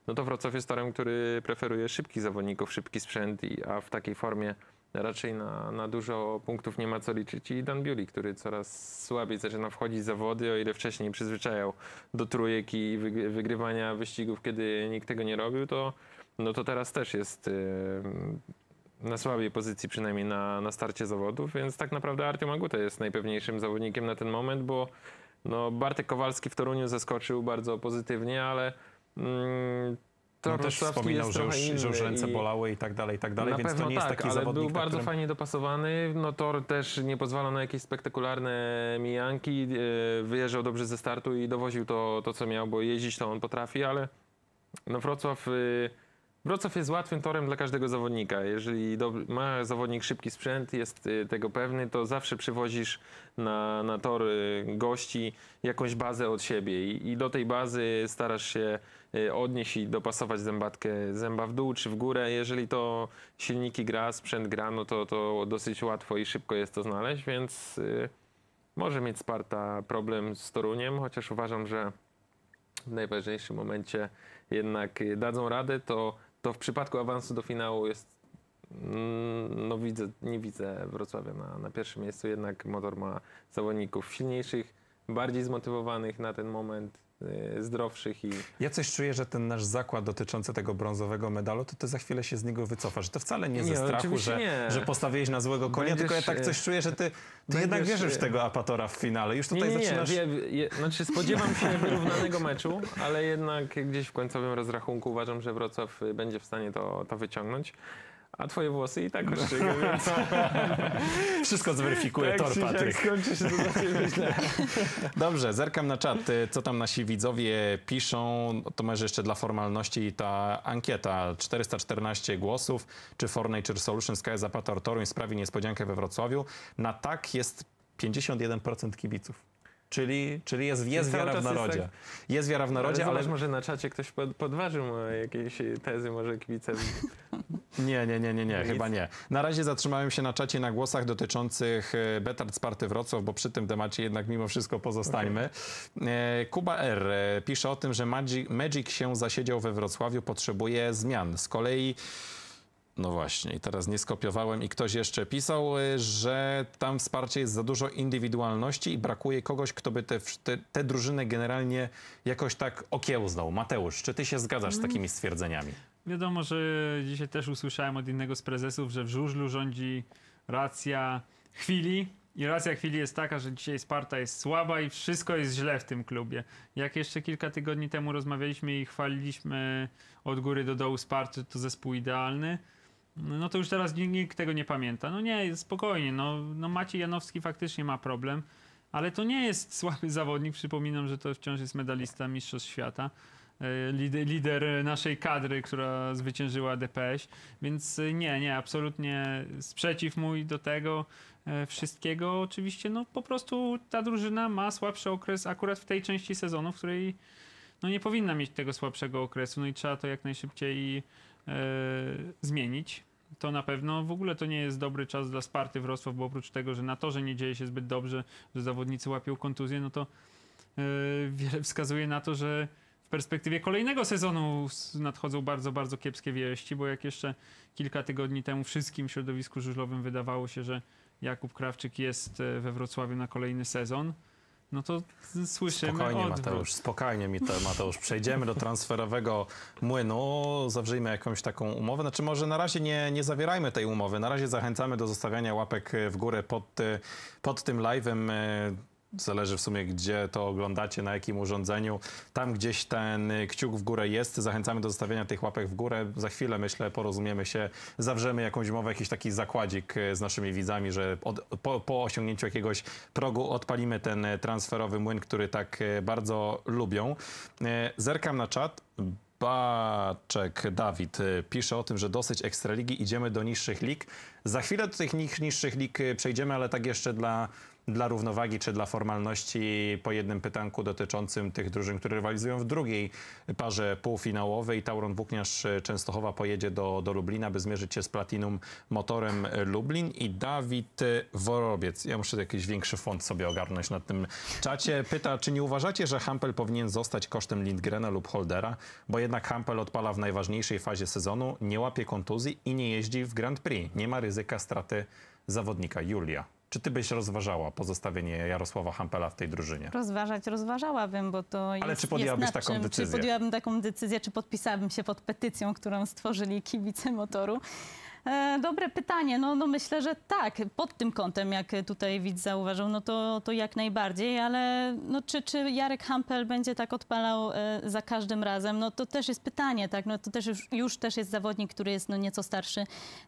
no to Wrocław jest torem, który preferuje szybkich zawodników, szybki sprzęt, i, a w takiej formie raczej na, na dużo punktów nie ma co liczyć. I Dan Bewley, który coraz słabiej zaczyna wchodzić w zawody, o ile wcześniej przyzwyczajał do trójek i wyg wygrywania wyścigów, kiedy nikt tego nie robił, to, no to teraz też jest yy, na słabej pozycji, przynajmniej na, na starcie zawodów, więc tak naprawdę Artem Aguta jest najpewniejszym zawodnikiem na ten moment, bo no, Bartek Kowalski w Toruniu zaskoczył bardzo pozytywnie, ale mm, to no też wspominał, że już, że już ręce i... bolały i tak dalej, i tak dalej, na więc pewno to nie jest tak, taki ale zawodnik, był bardzo którym... fajnie dopasowany. No tor też nie pozwala na jakieś spektakularne mijanki. Wyjeżdżał dobrze ze startu i dowoził to, to co miał, bo jeździć to on potrafi, ale no Wrocław, Wrocław jest łatwym torem dla każdego zawodnika. Jeżeli do, ma zawodnik szybki sprzęt, jest tego pewny, to zawsze przywozisz na, na tor gości jakąś bazę od siebie i, i do tej bazy starasz się odnieść i dopasować zębatkę zęba w dół czy w górę. Jeżeli to silniki gra, sprzęt gra, no to, to dosyć łatwo i szybko jest to znaleźć, więc y, może mieć Sparta problem z Toruniem, chociaż uważam, że w najważniejszym momencie jednak dadzą radę, to, to w przypadku awansu do finału jest, no widzę, nie widzę Wrocławia na, na pierwszym miejscu, jednak Motor ma zawodników silniejszych, bardziej zmotywowanych na ten moment, zdrowszych i... Ja coś czuję, że ten nasz zakład dotyczący tego brązowego medalu, to ty za chwilę się z niego wycofasz. To wcale nie ze Nie, strachu, że, że postawiłeś na złego konia, Będziesz, tylko ja tak coś czuję, że ty, ty będziesz, jednak wierzysz w tego Apatora w finale. Już tutaj nie, nie, zaczynasz... Nie, je, znaczy spodziewam się wyrównanego meczu, ale jednak gdzieś w końcowym rozrachunku uważam, że Wrocław będzie w stanie to, to wyciągnąć. A twoje włosy i tak oszczegę, więc... Wszystko zweryfikuje tor, Patryk. Jak skończy się, to za ciebie źle. Dobrze, zerkam na czat, co tam nasi widzowie piszą. To może jeszcze dla formalności ta ankieta. czterysta czternaście głosów. Czy Fornature Solutions K S Apator Toruń sprawi niespodziankę we Wrocławiu? Na tak jest pięćdziesiąt jeden procent kibiców. Czyli, czyli jest, jest wiara w narodzie. Jest, tak... jest wiara w narodzie, ale... ale... Zobacz, może na czacie ktoś pod, podważył jakieś tezy, może kibice... Nie, nie, nie, nie, nie, chyba nie. Na razie zatrzymałem się na czacie na głosach dotyczących Betard Sparty Wrocław, bo przy tym temacie jednak mimo wszystko pozostańmy. Okay. Kuba R. pisze o tym, że Magic, Magic się zasiedział we Wrocławiu, potrzebuje zmian. Z kolei no właśnie, i teraz nie skopiowałem i ktoś jeszcze pisał, że tam wsparcie jest za dużo indywidualności i brakuje kogoś, kto by te, te, te drużyny generalnie jakoś tak okiełznał. Mateusz, czy ty się zgadzasz z takimi stwierdzeniami? Wiadomo, że dzisiaj też usłyszałem od innego z prezesów, że w żużlu rządzi racja chwili. I racja chwili jest taka, że dzisiaj Sparta jest słaba i wszystko jest źle w tym klubie. Jak jeszcze kilka tygodni temu rozmawialiśmy i chwaliliśmy od góry do dołu Sparty, to zespół idealny, no to już teraz nikt tego nie pamięta. No nie, spokojnie, no, no Maciej Janowski faktycznie ma problem, ale to nie jest słaby zawodnik. Przypominam, że to wciąż jest medalista Mistrzostw Świata. Lider, lider naszej kadry, która zwyciężyła D P S, więc nie, nie, absolutnie sprzeciw mój do tego wszystkiego. Oczywiście, no po prostu ta drużyna ma słabszy okres akurat w tej części sezonu, w której no nie powinna mieć tego słabszego okresu, no i trzeba to jak najszybciej e, zmienić. To na pewno w ogóle to nie jest dobry czas dla Sparty Wrocław, bo oprócz tego, że na torze nie dzieje się zbyt dobrze, że zawodnicy łapią kontuzję, no to e, wiele wskazuje na to, że w perspektywie kolejnego sezonu nadchodzą bardzo, bardzo kiepskie wieści, bo jak jeszcze kilka tygodni temu wszystkim w środowisku żużlowym wydawało się, że Jakub Krawczyk jest we Wrocławiu na kolejny sezon, no to słyszymy Spokojnie, odwrót. Mateusz, spokojnie mi to, Mateusz. Przejdziemy do transferowego młynu, zawrzyjmy jakąś taką umowę. Znaczy może na razie nie, nie zawierajmy tej umowy. Na razie zachęcamy do zostawiania łapek w górę pod, pod tym live'em. Zależy w sumie, gdzie to oglądacie, na jakim urządzeniu. Tam gdzieś ten kciuk w górę jest. Zachęcamy do zostawiania tych łapek w górę. Za chwilę, myślę, porozumiemy się, zawrzemy jakąś umowę, jakiś taki zakładzik z naszymi widzami, że od, po, po osiągnięciu jakiegoś progu odpalimy ten transferowy młyn, który tak bardzo lubią. Zerkam na czat. Baczek Dawid pisze o tym, że dosyć Ekstraligi, idziemy do niższych lig. Za chwilę do tych niższych lig przejdziemy, ale tak jeszcze dla dla równowagi czy dla formalności po jednym pytanku dotyczącym tych drużyn, które rywalizują w drugiej parze półfinałowej. Tauron Włókniarz Częstochowa pojedzie do, do Lublina, by zmierzyć się z Platinum Motorem Lublin i Dawid Worobiec. Ja muszę jakiś większy font sobie ogarnąć na tym czacie. Pyta, czy nie uważacie, że Hampel powinien zostać kosztem Lindgrena lub Holdera, bo jednak Hampel odpala w najważniejszej fazie sezonu, nie łapie kontuzji i nie jeździ w Grand Prix. Nie ma ryzyka straty zawodnika. Julia, czy ty byś rozważała pozostawienie Jarosława Hampela w tej drużynie? Rozważać rozważałabym, bo to jest... Ale czy podjęłabyś jest nad taką czym, decyzję? Czy podjęłabym taką decyzję, czy podpisałabym się pod petycją, którą stworzyli kibice Motoru? E, dobre pytanie. No, no myślę, że tak. Pod tym kątem, jak tutaj widz zauważył, no to, to jak najbardziej, ale no, czy, czy Jarek Hampel będzie tak odpalał e, za każdym razem? No to też jest pytanie, tak? No to też już, już też jest zawodnik, który jest no, nieco starszy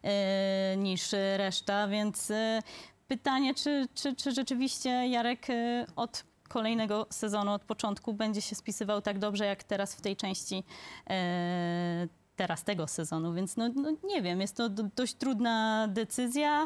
e, niż reszta, więc e, pytanie, czy, czy, czy rzeczywiście Jarek e, od kolejnego sezonu, od początku będzie się spisywał tak dobrze, jak teraz w tej części e, teraz tego sezonu, więc no, no nie wiem, jest to do, dość trudna decyzja,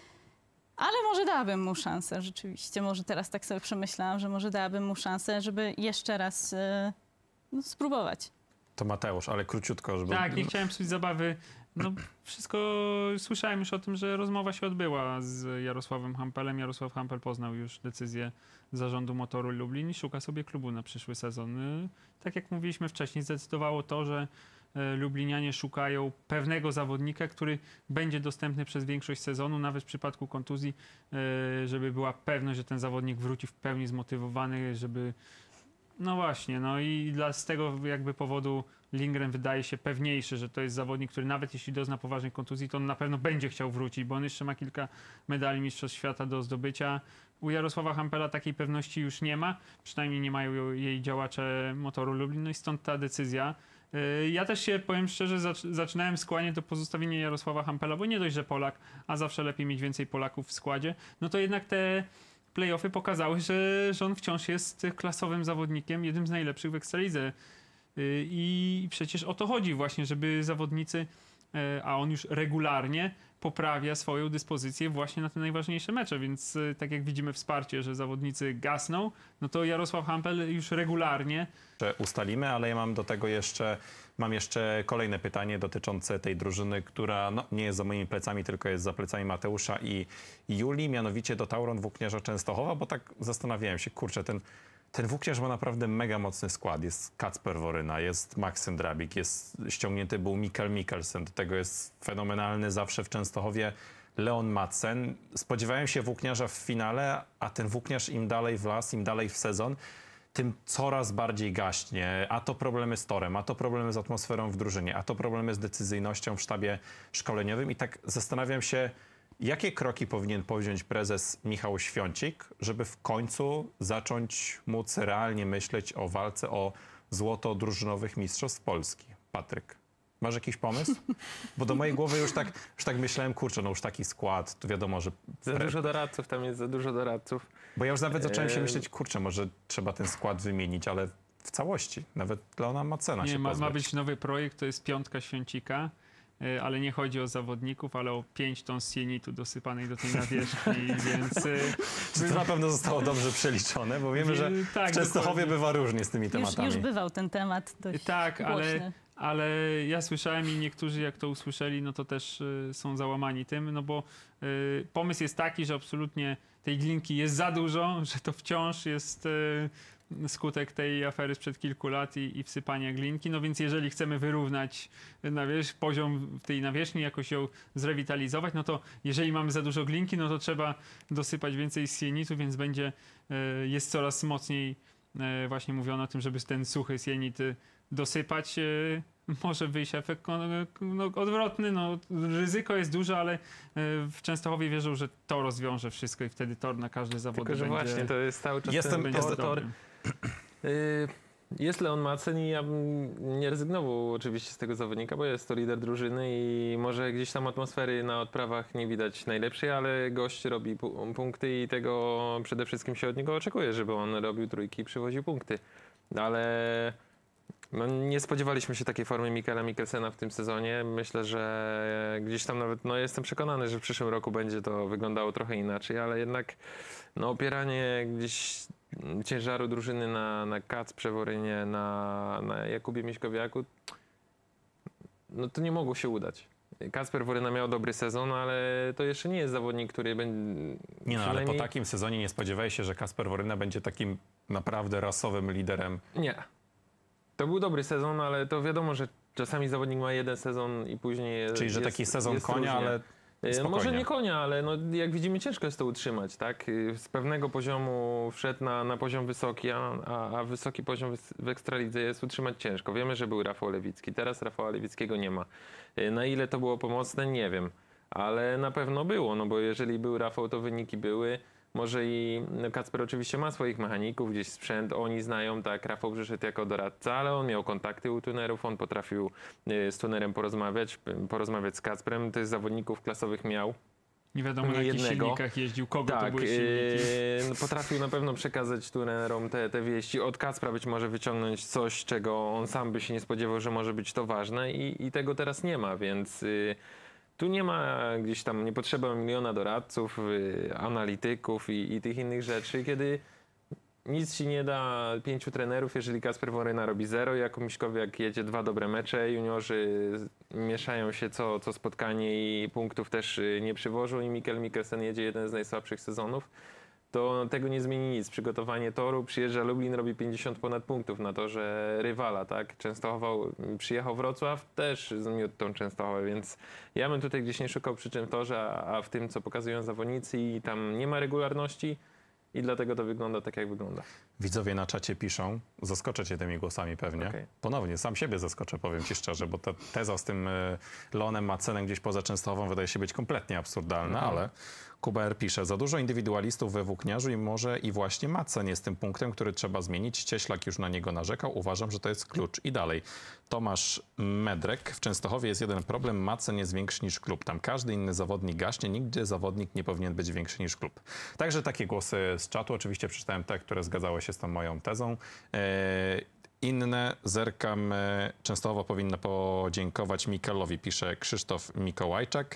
ale może dałabym mu szansę rzeczywiście, może teraz tak sobie przemyślałam, że może dałabym mu szansę, żeby jeszcze raz e, no, spróbować. To Mateusz, ale króciutko, żeby... Tak, nie chciałem psuć zabawy. No wszystko, słyszałem już o tym, że rozmowa się odbyła z Jarosławem Hampelem. Jarosław Hampel poznał już decyzję zarządu Motoru Lublin i szuka sobie klubu na przyszły sezon. Tak jak mówiliśmy wcześniej, zdecydowało to, że Lublinianie szukają pewnego zawodnika, który będzie dostępny przez większość sezonu, nawet w przypadku kontuzji, żeby była pewność, że ten zawodnik wróci w pełni zmotywowany, żeby... No właśnie, no i dla, z tego jakby powodu Lindgren wydaje się pewniejszy, że to jest zawodnik, który nawet jeśli dozna poważnej kontuzji, to on na pewno będzie chciał wrócić, bo on jeszcze ma kilka medali Mistrzostw Świata do zdobycia. U Jarosława Hampela takiej pewności już nie ma, przynajmniej nie mają jej działacze Motoru Lublin, no i stąd ta decyzja. Ja też się, powiem szczerze, zaczynałem skłaniać do pozostawienia Jarosława Hampela, bo nie dość, że Polak, a zawsze lepiej mieć więcej Polaków w składzie, no to jednak te play-offy pokazały, że, że on wciąż jest klasowym zawodnikiem, jednym z najlepszych w Ekstralidze. I przecież o to chodzi właśnie, żeby zawodnicy, a on już regularnie poprawia swoją dyspozycję właśnie na te najważniejsze mecze, więc tak jak widzimy wsparcie, że zawodnicy gasną, no to Jarosław Hampel już regularnie ustalimy, ale ja mam do tego jeszcze, mam jeszcze kolejne pytanie dotyczące tej drużyny, która no, nie jest za moimi plecami, tylko jest za plecami Mateusza i Julii, mianowicie do Tauron Włókniarza Częstochowa, bo tak zastanawiałem się, kurczę, ten Ten Włókniarz ma naprawdę mega mocny skład. Jest Kacper Woryna, jest Maksym Drabik, jest ściągnięty był Mikkel Mikkelsen. Do tego jest fenomenalny zawsze w Częstochowie Leon Madsen. Spodziewałem się Włókniarza w finale, a ten Włókniarz im dalej w las, im dalej w sezon, tym coraz bardziej gaśnie. A to problemy z torem, a to problemy z atmosferą w drużynie, a to problemy z decyzyjnością w sztabie szkoleniowym. I tak zastanawiam się, jakie kroki powinien podjąć prezes Michał Świącik, żeby w końcu zacząć móc realnie myśleć o walce o złoto drużynowych mistrzostw Polski? Patryk, masz jakiś pomysł? Bo do mojej głowy już tak, już tak myślałem, kurczę, no już taki skład, to wiadomo, że... Za dużo doradców, tam jest za dużo doradców. Bo ja już nawet zacząłem się Eee. myśleć, kurczę, może trzeba ten skład wymienić, ale w całości, nawet Leona Madsena nie, się ma, pozbyć. ma być nowy projekt, to jest piątka Świącika. Ale nie chodzi o zawodników, ale o pięć ton sienitu dosypanej do tej nawierzchni, więc... Czy to na pewno zostało dobrze przeliczone? Bo wiemy, że tak, w Częstochowie dokładnie. bywa różnie z tymi Już, tematami. już bywał ten temat dość Tak, ale, głośny. ale ja słyszałem i niektórzy jak to usłyszeli, no to też y, są załamani tym, no bo y, pomysł jest taki, że absolutnie tej glinki jest za dużo, że to wciąż jest y, skutek tej afery sprzed kilku lat i, i wsypania glinki, no więc jeżeli chcemy wyrównać nawierz- poziom tej nawierzchni, jakoś ją zrewitalizować, no to jeżeli mamy za dużo glinki, no to trzeba dosypać więcej sienitu, więc będzie, y, jest coraz mocniej y, właśnie mówiono o tym, żeby ten suchy sienit y, dosypać, y, może wyjść efekt no, odwrotny, no ryzyko jest duże, ale y, w Częstochowie wierzą, że to rozwiąże wszystko i wtedy tor na każdy zawód Tylko, że będzie, właśnie to jest cały czas Jestem- ten będzie tor, tor. dobry. Y, Jest Leon Madsen i ja bym nie rezygnował oczywiście z tego zawodnika, bo jest to lider drużyny i może gdzieś tam atmosfery na odprawach nie widać najlepszej, ale gość robi pu- punkty i tego przede wszystkim się od niego oczekuje, żeby on robił trójki i przywoził punkty. Ale No, nie spodziewaliśmy się takiej formy Mikkela Mikkelsena w tym sezonie. Myślę, że gdzieś tam nawet, no jestem przekonany, że w przyszłym roku będzie to wyglądało trochę inaczej, ale jednak no, opieranie gdzieś ciężaru drużyny na, na Kacprze Worynie, na, na Jakubie Miśkowiaku, no to nie mogło się udać. Kacper Woryna miał dobry sezon, ale to jeszcze nie jest zawodnik, który będzie... Nie no, ale przynajmniej... po takim sezonie nie spodziewałeś się, że Kacper Woryna będzie takim naprawdę rasowym liderem. Nie. To był dobry sezon, ale to wiadomo, że czasami zawodnik ma jeden sezon i później Czyli, jest, że taki sezon jest konia, różnie. ale No spokojnie. może nie konia, ale no, jak widzimy, ciężko jest to utrzymać, tak? Z pewnego poziomu wszedł na, na poziom wysoki, a, a, a wysoki poziom w Ekstralidze jest utrzymać ciężko. Wiemy, że był Rafał Lewicki, teraz Rafała Lewickiego nie ma. Na ile to było pomocne, nie wiem, ale na pewno było, no bo jeżeli był Rafał, to wyniki były. Może i no Kacper oczywiście ma swoich mechaników, gdzieś sprzęt, oni znają, tak, Rafał przyszedł jako doradca, ale on miał kontakty u tunerów, on potrafił z tunerem porozmawiać, porozmawiać z Kacprem, tych zawodników klasowych miał. Nie wiadomo, na Nie jakich jednego. silnikach jeździł, kogo to Tak, były silniki. yy, potrafił na pewno przekazać tunerom te, te wieści, od Kacpra być może wyciągnąć coś, czego on sam by się nie spodziewał, że może być to ważne i, i tego teraz nie ma, więc... Yy, Tu nie ma gdzieś tam, nie potrzeba miliona doradców, y, analityków i, i tych innych rzeczy, kiedy nic ci nie da pięciu trenerów, jeżeli Kacper Woryna robi zero, jako Miśkowiak jedzie dwa dobre mecze, juniorzy mieszają się co, co spotkanie i punktów też y, nie przywożą i Mikkel Mikkelsen jedzie jeden z najsłabszych sezonów, to tego nie zmieni nic. Przygotowanie toru, przyjeżdża Lublin, robi pięćdziesiąt ponad punktów na torze rywala, tak? Częstochowa, przyjechał Wrocław, też zmiótł tą Częstochowę, więc ja bym tutaj gdzieś nie szukał przyczyn w torze, a, a w tym, co pokazują zawodnicy i tam nie ma regularności i dlatego to wygląda tak, jak wygląda. Widzowie na czacie piszą, zaskoczę cię tymi głosami pewnie. Okay. Ponownie, sam siebie zaskoczę, powiem ci szczerze, bo ta teza z tym y, Leonem Madsenem gdzieś poza Częstochową wydaje się być kompletnie absurdalna, Mhm. ale Kuba R. pisze, za dużo indywidualistów we włókniarzu i może i właśnie Madsen jest tym punktem, który trzeba zmienić. Cieślak już na niego narzekał, uważam, że to jest klucz. I dalej, Tomasz Medrek, w Częstochowie jest jeden problem, Madsen jest większy niż klub. Tam każdy inny zawodnik gaśnie, nigdzie zawodnik nie powinien być większy niż klub. Także takie głosy z czatu, oczywiście przeczytałem te, które zgadzały się z tą moją tezą. Eee, Inne, zerkam, e, Częstochowa powinna podziękować Mikkelowi, pisze Krzysztof Mikołajczak.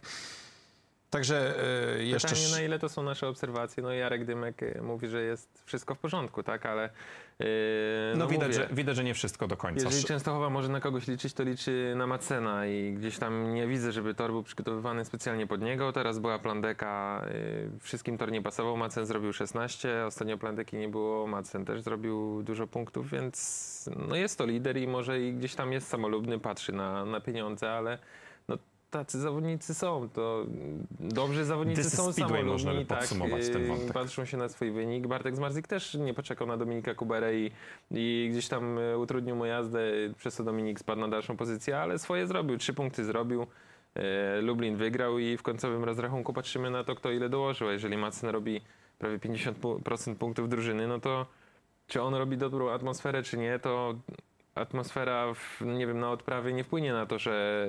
Także e, jeszcze... Pytanie, na ile to są nasze obserwacje. No Jarek Dymek y, mówi, że jest wszystko w porządku, tak, ale... Yy, No, no widać, mówię, że, widać, że nie wszystko do końca. jeżeli Częstochowa może na kogoś liczyć, to liczy na Madsena i gdzieś tam nie widzę, żeby tor był przygotowywany specjalnie pod niego. Teraz była plandeka, yy, wszystkim tor nie pasował, Madsen zrobił szesnaście, ostatnio plandeki nie było, Madsen też zrobił dużo punktów, więc no jest to lider i może i gdzieś tam jest samolubny, patrzy na, na pieniądze, ale no, tacy zawodnicy są, to dobrzy zawodnicy This is są Speedway, można by samolubni, tak, podsumować ten yy, wątek. patrzą się na swój wynik. Bartek Zmarzik też nie poczekał na Dominika Kuberę i, i gdzieś tam e, utrudnił mu jazdę, przez co Dominik spadł na dalszą pozycję, ale swoje zrobił, trzy punkty zrobił. E, Lublin wygrał i w końcowym rozrachunku patrzymy na to, kto ile dołożył. A jeżeli Madsen robi prawie pięćdziesiąt procent punktów drużyny, no to czy on robi dobrą atmosferę, czy nie, to atmosfera, w, nie wiem, na odprawie nie wpłynie na to, że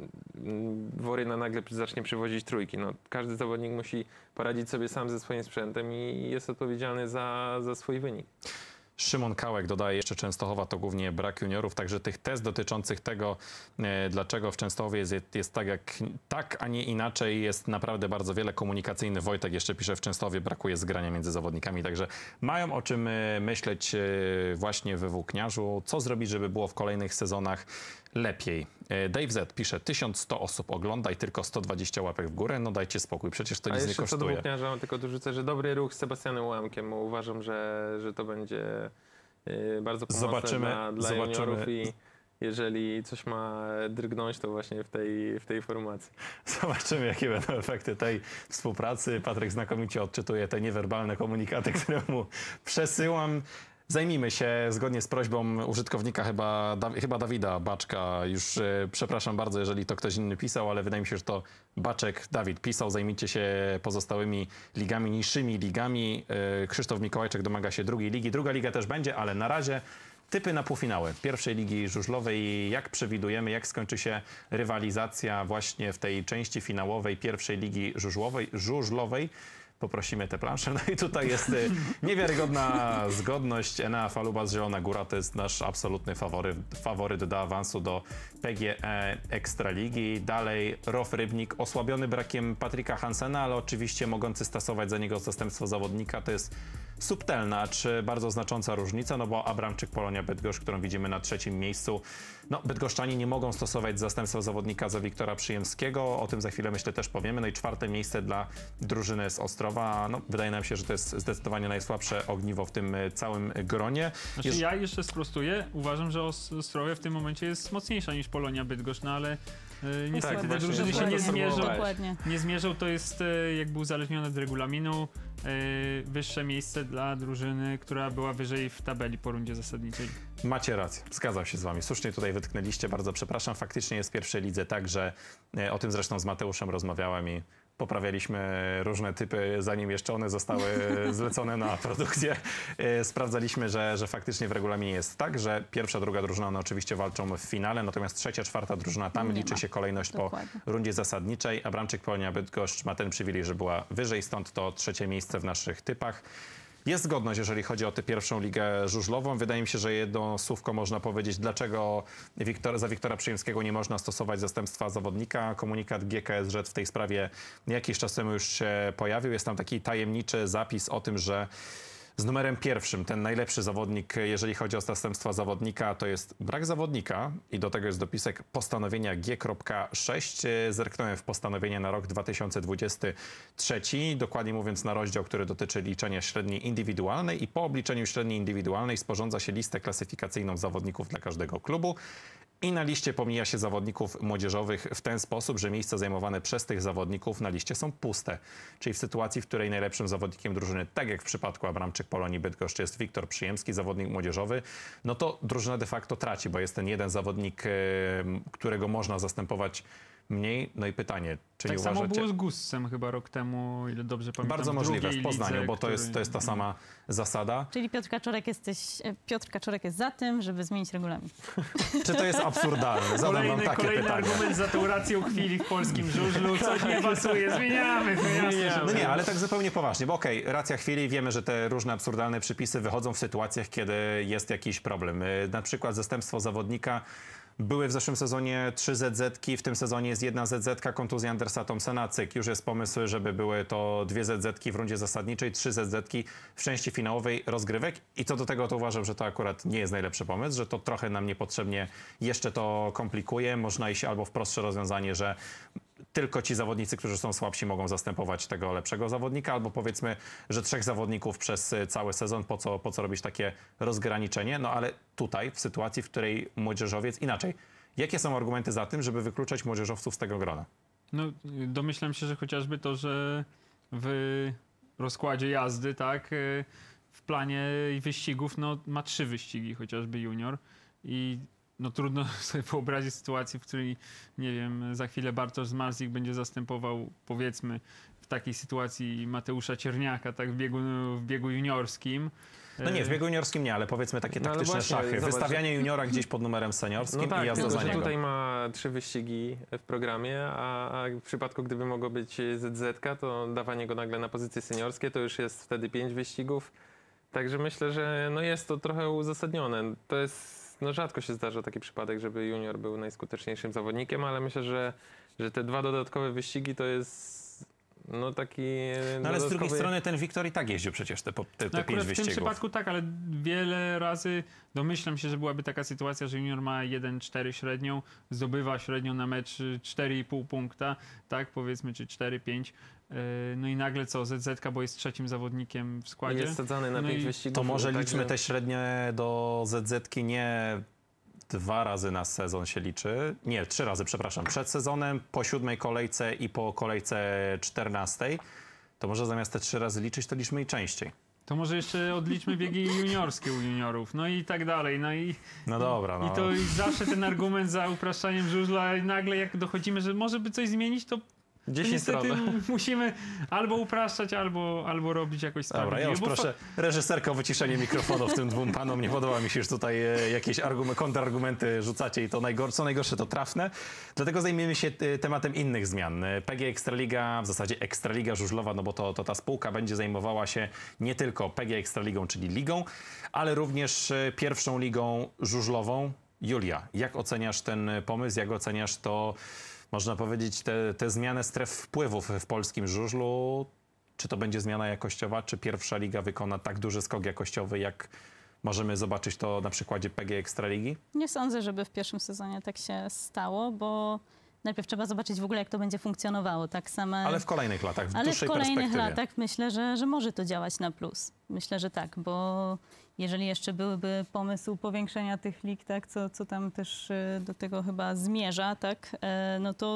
Woryna nagle zacznie przywozić trójki. No, każdy zawodnik musi poradzić sobie sam ze swoim sprzętem i jest odpowiedzialny za, za swój wynik. Szymon Kałek dodaje jeszcze, Częstochowa to głównie brak juniorów, także tych tez dotyczących tego, e, dlaczego w Częstochowie jest, jest tak, jak, tak, a nie inaczej, jest naprawdę bardzo wiele. Komunikacyjny Wojtek jeszcze pisze, w Częstochowie brakuje zgrania między zawodnikami, także mają o czym e, myśleć e, właśnie we włókniarzu. Co zrobić, żeby było w kolejnych sezonach lepiej? E, Dave Z pisze, tysiąc sto osób ogląda i tylko sto dwadzieścia łapek w górę. No dajcie spokój, przecież to A nic nie jeszcze co do kosztuje. włókniarza, tylko dorzucę, że dobry ruch z Sebastianem Ułamkiem, bo uważam, że, że to będzie y, bardzo pomocne Zobaczymy, dla, dla zobaczymy. juniorów i jeżeli coś ma drgnąć, to właśnie w tej, w tej formacji. Zobaczymy, jakie będą efekty tej współpracy. Patryk znakomicie odczytuje te niewerbalne komunikaty, które mu przesyłam. Zajmijmy się, zgodnie z prośbą użytkownika, chyba, da, chyba Dawida Baczka, już e, przepraszam bardzo, jeżeli to ktoś inny pisał, ale wydaje mi się, że to Baczek Dawid pisał. Zajmijcie się pozostałymi ligami, niższymi ligami. E, Krzysztof Mikołajczak domaga się drugiej ligi. Druga liga też będzie, ale na razie typy na półfinały pierwszej ligi żużlowej. Jak przewidujemy, jak skończy się rywalizacja właśnie w tej części finałowej pierwszej ligi żużlowej? żużlowej? poprosimy te plansze. No i tutaj jest y, niewiarygodna zgodność. Enea Falubas Zielona Góra to jest nasz absolutny faworyt, faworyt do awansu do P G E Ekstraligi. Dalej R O F Rybnik, osłabiony brakiem Patryka Hansena, ale oczywiście mogący stosować za niego zastępstwo zawodnika. To jest subtelna, czy bardzo znacząca różnica, no bo Abramczyk Polonia Bydgoszcz, którą widzimy na trzecim miejscu, no bydgoszczanie nie mogą stosować zastępstwa zawodnika za Wiktora Przyjemskiego, o tym za chwilę myślę też powiemy. No i czwarte miejsce dla drużyny z Ostrowa, no wydaje nam się, że to jest zdecydowanie najsłabsze ogniwo w tym całym gronie. Znaczy Jeż... ja jeszcze sprostuję, uważam, że Ostrowie w tym momencie jest mocniejsza niż Polonia Bydgoszcz, no ale yy, niestety tak, te drużyny się dokładnie. nie zmierzą. Dokładnie. Nie zmierzą, to jest yy, jakby uzależnione od regulaminu. Yy, wyższe miejsce dla drużyny, która była wyżej w tabeli po rundzie zasadniczej. Macie rację, zgadzam się z wami. Słusznie tutaj wytknęliście, bardzo przepraszam. Faktycznie jest w pierwszej lidze tak, że e, o tym zresztą z Mateuszem rozmawiałem i poprawialiśmy różne typy, zanim jeszcze one zostały zlecone na produkcję. E, sprawdzaliśmy, że, że faktycznie w regulaminie jest tak, że pierwsza, druga drużyna, one oczywiście walczą w finale, natomiast trzecia, czwarta drużyna, tam Nie liczy ma. się kolejność Dokładnie. po rundzie zasadniczej. Abramczyk Polonia Bydgoszcz ma ten przywilej, że była wyżej, stąd to trzecie miejsce w naszych typach. Jest zgodność, jeżeli chodzi o tę pierwszą ligę żużlową. Wydaje mi się, że jedno słówko można powiedzieć, dlaczego Wiktor, za Wiktora Przyjemskiego nie można stosować zastępstwa zawodnika. Komunikat G K S Ż w tej sprawie jakiś czas temu już się pojawił. Jest tam taki tajemniczy zapis o tym, że z numerem pierwszym, ten najlepszy zawodnik, jeżeli chodzi o zastępstwa zawodnika, to jest brak zawodnika i do tego jest dopisek postanowienia G sześć. Zerknąłem w postanowienie na rok dwa tysiące dwudziesty trzeci, dokładnie mówiąc na rozdział, który dotyczy liczenia średniej indywidualnej i po obliczeniu średniej indywidualnej sporządza się listę klasyfikacyjną zawodników dla każdego klubu. I na liście pomija się zawodników młodzieżowych w ten sposób, że miejsca zajmowane przez tych zawodników na liście są puste. Czyli w sytuacji, w której najlepszym zawodnikiem drużyny, tak jak w przypadku Abramczyk Polonii Bydgoszcz, jest Wiktor Przyjemski, zawodnik młodzieżowy, no to drużyna de facto traci, bo jest ten jeden zawodnik, którego można zastępować mniej. No i pytanie, czy Tak nie samo uważacie... było z Gussem chyba rok temu, o ile dobrze pamiętam. Bardzo możliwe w Poznaniu, lidze, bo to który... jest, to jest ta sama zasada. Czyli Piotr Kaczorek, jesteś, Piotr Kaczorek jest za tym, żeby zmienić regulamin. Czy to jest absurdalne? Zadam Kolejny, wam takie kolejny pytanie. argument za tą racją chwili w polskim żużlu. Coś nie pasuje, zmieniamy. To jasne, że No nie, ale tak zupełnie poważnie, bo okej, racja chwili, wiemy, że te różne absurdalne przepisy wychodzą w sytuacjach, kiedy jest jakiś problem. Y, Na przykład zastępstwo zawodnika. Były w zeszłym sezonie trzy Z Z-ki, w tym sezonie jest jedna Z Z-ka, kontuzja Andersa Thompsona, cyk. Już jest pomysł, żeby były to dwie Z Z-ki w rundzie zasadniczej, trzy Z Z-ki w części finałowej rozgrywek. I co do tego, to uważam, że to akurat nie jest najlepszy pomysł, że to trochę nam niepotrzebnie jeszcze to komplikuje. Można iść albo w prostsze rozwiązanie, że tylko ci zawodnicy, którzy są słabsi, mogą zastępować tego lepszego zawodnika, albo powiedzmy, że trzech zawodników przez cały sezon, po co, po co robić takie rozgraniczenie? No ale tutaj, w sytuacji, w której młodzieżowiec, inaczej, jakie są argumenty za tym, żeby wykluczać młodzieżowców z tego grona? No, domyślam się, że chociażby to, że w rozkładzie jazdy, tak, w planie wyścigów, no ma trzy wyścigi, chociażby junior i no trudno sobie wyobrazić sytuację, w której, nie wiem, za chwilę Bartosz Zmarzlik będzie zastępował, powiedzmy, w takiej sytuacji Mateusza Cierniaka, tak, w biegu, w biegu juniorskim. No nie, w biegu juniorskim nie, ale powiedzmy takie No ale taktyczne właśnie, szachy. zobacz. Wystawianie juniora gdzieś pod numerem seniorskim No tak, i jazda tylko za że niego. tutaj ma trzy wyścigi w programie, a, a w przypadku, gdyby mogło być Z Z-ka, to dawanie go nagle na pozycje seniorskie, to już jest wtedy pięć wyścigów. Także myślę, że no jest to trochę uzasadnione. To jest, no rzadko się zdarza taki przypadek, żeby junior był najskuteczniejszym zawodnikiem, ale myślę, że, że te dwa dodatkowe wyścigi to jest no taki No ale z drugiej dodatkowy... strony ten Wiktor i tak jeździł przecież te, po- te, te No pięć akurat w tym wyścigów. przypadku tak, ale wiele razy domyślam się, że byłaby taka sytuacja, że junior ma jeden cztery średnią, zdobywa średnią na mecz cztery i pół punkta, tak powiedzmy, czy cztery pięć. No i nagle co, Z Z-ka, bo jest trzecim zawodnikiem w składzie. Jest sadzany na No pięć i wyścigów. To może także- liczmy te średnie do Z Z-ki nie dwa razy na sezon się liczy. Nie, trzy razy, przepraszam. Przed sezonem, po siódmej kolejce i po kolejce czternastej. To może zamiast te trzy razy liczyć, to liczmy i częściej. To może jeszcze odliczmy biegi juniorskie u juniorów, no i tak dalej. No i, No dobra, no. i to i zawsze ten argument za upraszczaniem żużla i nagle jak dochodzimy, że może by coś zmienić, to dziesięć Niestety stron. musimy albo upraszczać, albo, albo robić jakoś Dobra, sprawiedliwie. ja już bo fa- proszę reżyserkę o wyciszenie mikrofonu tym dwóm panom. Nie podoba mi się, że tutaj e, jakieś argumenty, kontrargumenty rzucacie i to najgorsze, co najgorsze to trafne. Dlatego zajmiemy się e, tematem innych zmian. P G Ekstraliga, w zasadzie Ekstraliga Żużlowa, no bo to, to ta spółka będzie zajmowała się nie tylko P G Ekstraligą, czyli ligą, ale również e, pierwszą ligą żużlową. Julia, jak oceniasz ten pomysł, jak oceniasz to, można powiedzieć, te, te zmiany stref wpływów w polskim żużlu? Czy to będzie zmiana jakościowa, czy pierwsza liga wykona tak duży skok jakościowy, jak możemy zobaczyć to na przykładzie P G Ekstraligi? Nie sądzę, żeby w pierwszym sezonie tak się stało, bo najpierw trzeba zobaczyć w ogóle, jak to będzie funkcjonowało. Tak same... Ale w kolejnych latach, w Ale w dłuższej kolejnych perspektywie. latach myślę, że, że może to działać na plus. Myślę, że tak, bo jeżeli jeszcze byłby pomysł powiększenia tych lig, tak, co, co tam też y, do tego chyba zmierza, tak, e, no to,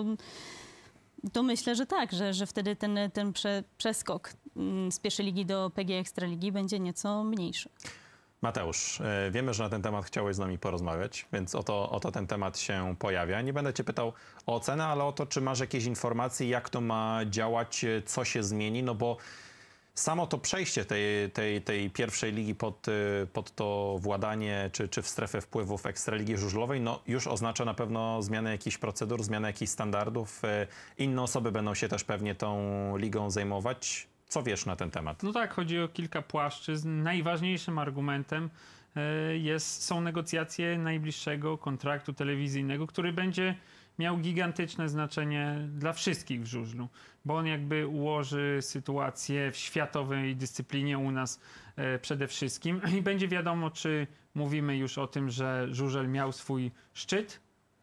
to myślę, że tak, że, że wtedy ten, ten prze, przeskok mm, z pierwszej ligi do P G Ekstraligi będzie nieco mniejszy. Mateusz, e, wiemy, że na ten temat chciałeś z nami porozmawiać, więc oto, oto ten temat się pojawia. Nie będę cię pytał o ocenę, ale o to, czy masz jakieś informacje, jak to ma działać, e, co się zmieni, no bo samo to przejście tej, tej, tej pierwszej ligi pod, e, pod to władanie, czy, czy w strefę wpływów Ekstraligi Żużlowej, no już oznacza na pewno zmianę jakichś procedur, zmianę jakichś standardów. E, Inne osoby będą się też pewnie tą ligą zajmować. Co wiesz na ten temat? No tak, chodzi o kilka płaszczyzn. Najważniejszym argumentem e, jest, są negocjacje najbliższego kontraktu telewizyjnego, który będzie miał gigantyczne znaczenie dla wszystkich w żużlu, bo on jakby ułoży sytuację w światowej dyscyplinie u nas e, przede wszystkim i będzie wiadomo, czy mówimy już o tym, że żużel miał swój szczyt,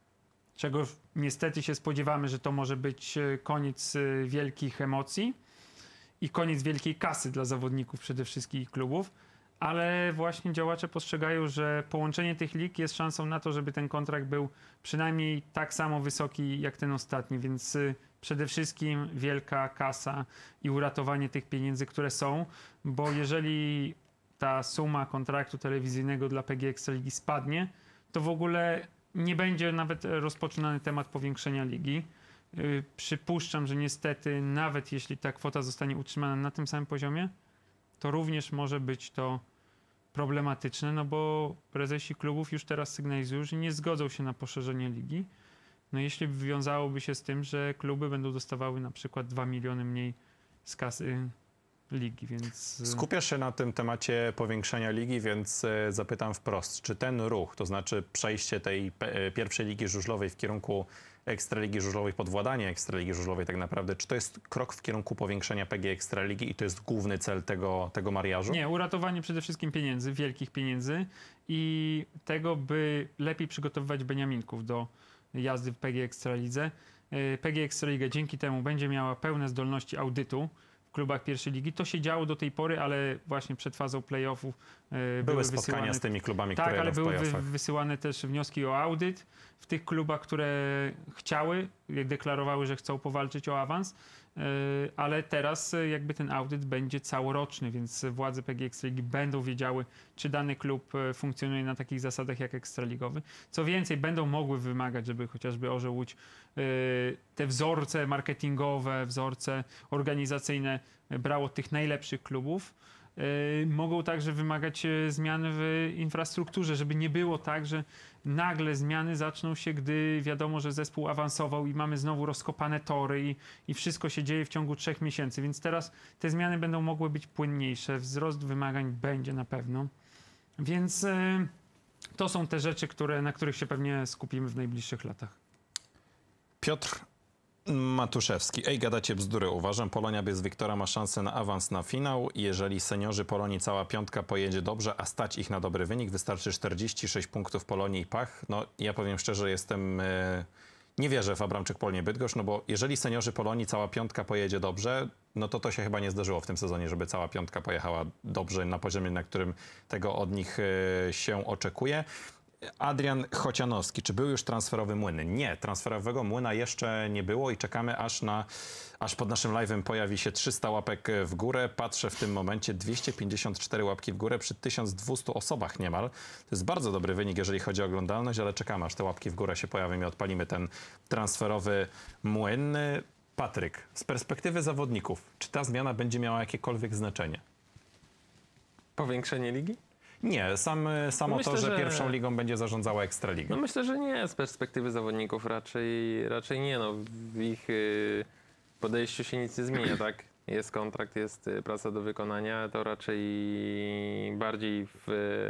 czego niestety się spodziewamy, że to może być e, koniec e, wielkich emocji i koniec wielkiej kasy dla zawodników przede wszystkim i klubów, ale właśnie działacze postrzegają, że połączenie tych lig jest szansą na to, żeby ten kontrakt był przynajmniej tak samo wysoki jak ten ostatni, więc y, przede wszystkim wielka kasa i uratowanie tych pieniędzy, które są, bo jeżeli ta suma kontraktu telewizyjnego dla P G Ekstraligi spadnie, to w ogóle nie będzie nawet rozpoczynany temat powiększenia ligi. Yy, przypuszczam, że niestety nawet jeśli ta kwota zostanie utrzymana na tym samym poziomie, to również może być to problematyczne, no bo prezesi klubów już teraz sygnalizują, że nie zgodzą się na poszerzenie ligi. No jeśli wiązałoby się z tym, że kluby będą dostawały na przykład dwa miliony mniej z kasy ligi, więc... Skupiasz się na tym temacie powiększenia ligi, więc e, zapytam wprost, czy ten ruch, to znaczy przejście tej pe- pierwszej ligi żużlowej w kierunku Ekstraligi Żużlowej, podwładanie Ekstraligi Żużlowej tak naprawdę, czy to jest krok w kierunku powiększenia P G Ekstraligi i to jest główny cel tego, tego mariażu? Nie, uratowanie przede wszystkim pieniędzy, wielkich pieniędzy i tego, by lepiej przygotowywać beniaminków do jazdy w P G Ekstralidze. P G Ekstraliga dzięki temu będzie miała pełne zdolności audytu w klubach pierwszej ligi. To się działo do tej pory, ale właśnie przed fazą playoffów e, były, Były spotkania wysyłane... z tymi klubami, Tak, które ale jadą w były wy, playoffach. wysyłane też wnioski o audyt w tych klubach, które chciały, jak deklarowały, że chcą powalczyć o awans, yy, ale teraz yy, jakby ten audyt będzie całoroczny, więc władze P G Ekstraligi będą wiedziały, czy dany klub yy, funkcjonuje na takich zasadach jak ekstraligowy. Co więcej, będą mogły wymagać, żeby chociażby Orzeł Łódź yy, te wzorce marketingowe, wzorce organizacyjne yy, brało od tych najlepszych klubów. Yy, mogą także wymagać yy, zmian w infrastrukturze, żeby nie było tak, że nagle zmiany zaczną się, gdy wiadomo, że zespół awansował i mamy znowu rozkopane tory i, i wszystko się dzieje w ciągu trzech miesięcy. Więc teraz te zmiany będą mogły być płynniejsze, wzrost wymagań będzie na pewno. Więc yy, to są te rzeczy, które, na których się pewnie skupimy w najbliższych latach. Piotr Matuszewski. Ej, gadacie bzdury. Uważam, Polonia bez Wiktora ma szansę na awans na finał. Jeżeli seniorzy Polonii cała piątka pojedzie dobrze, a stać ich na dobry wynik, wystarczy czterdzieści sześć punktów Polonii i pach. No, ja powiem szczerze, jestem... E, nie wierzę w Abramczyk Polnie Bydgoszcz, no bo jeżeli seniorzy Polonii cała piątka pojedzie dobrze, no to to się chyba nie zdarzyło w tym sezonie, żeby cała piątka pojechała dobrze na poziomie, na którym tego od nich e, się oczekuje. Adrian Chocianowski, czy był już transferowy młyn? Nie, transferowego młyna jeszcze nie było i czekamy aż na, aż pod naszym live'em pojawi się trzysta łapek w górę. Patrzę w tym momencie dwieście pięćdziesiąt cztery łapki w górę przy tysiąc dwustu osobach niemal. To jest bardzo dobry wynik, jeżeli chodzi o oglądalność, ale czekamy aż te łapki w górę się pojawią i odpalimy ten transferowy młyn. Patryk, z perspektywy zawodników, czy ta zmiana będzie miała jakiekolwiek znaczenie? Powiększenie ligi? Nie, sam, samo Myślę, to, że, że- pierwszą ligą będzie zarządzała Ekstraliga. No myślę, że nie. Z perspektywy zawodników raczej, raczej nie. No, w ich y, podejściu się nic nie zmienia, tak? Jest kontrakt, jest y, praca do wykonania, to raczej bardziej w,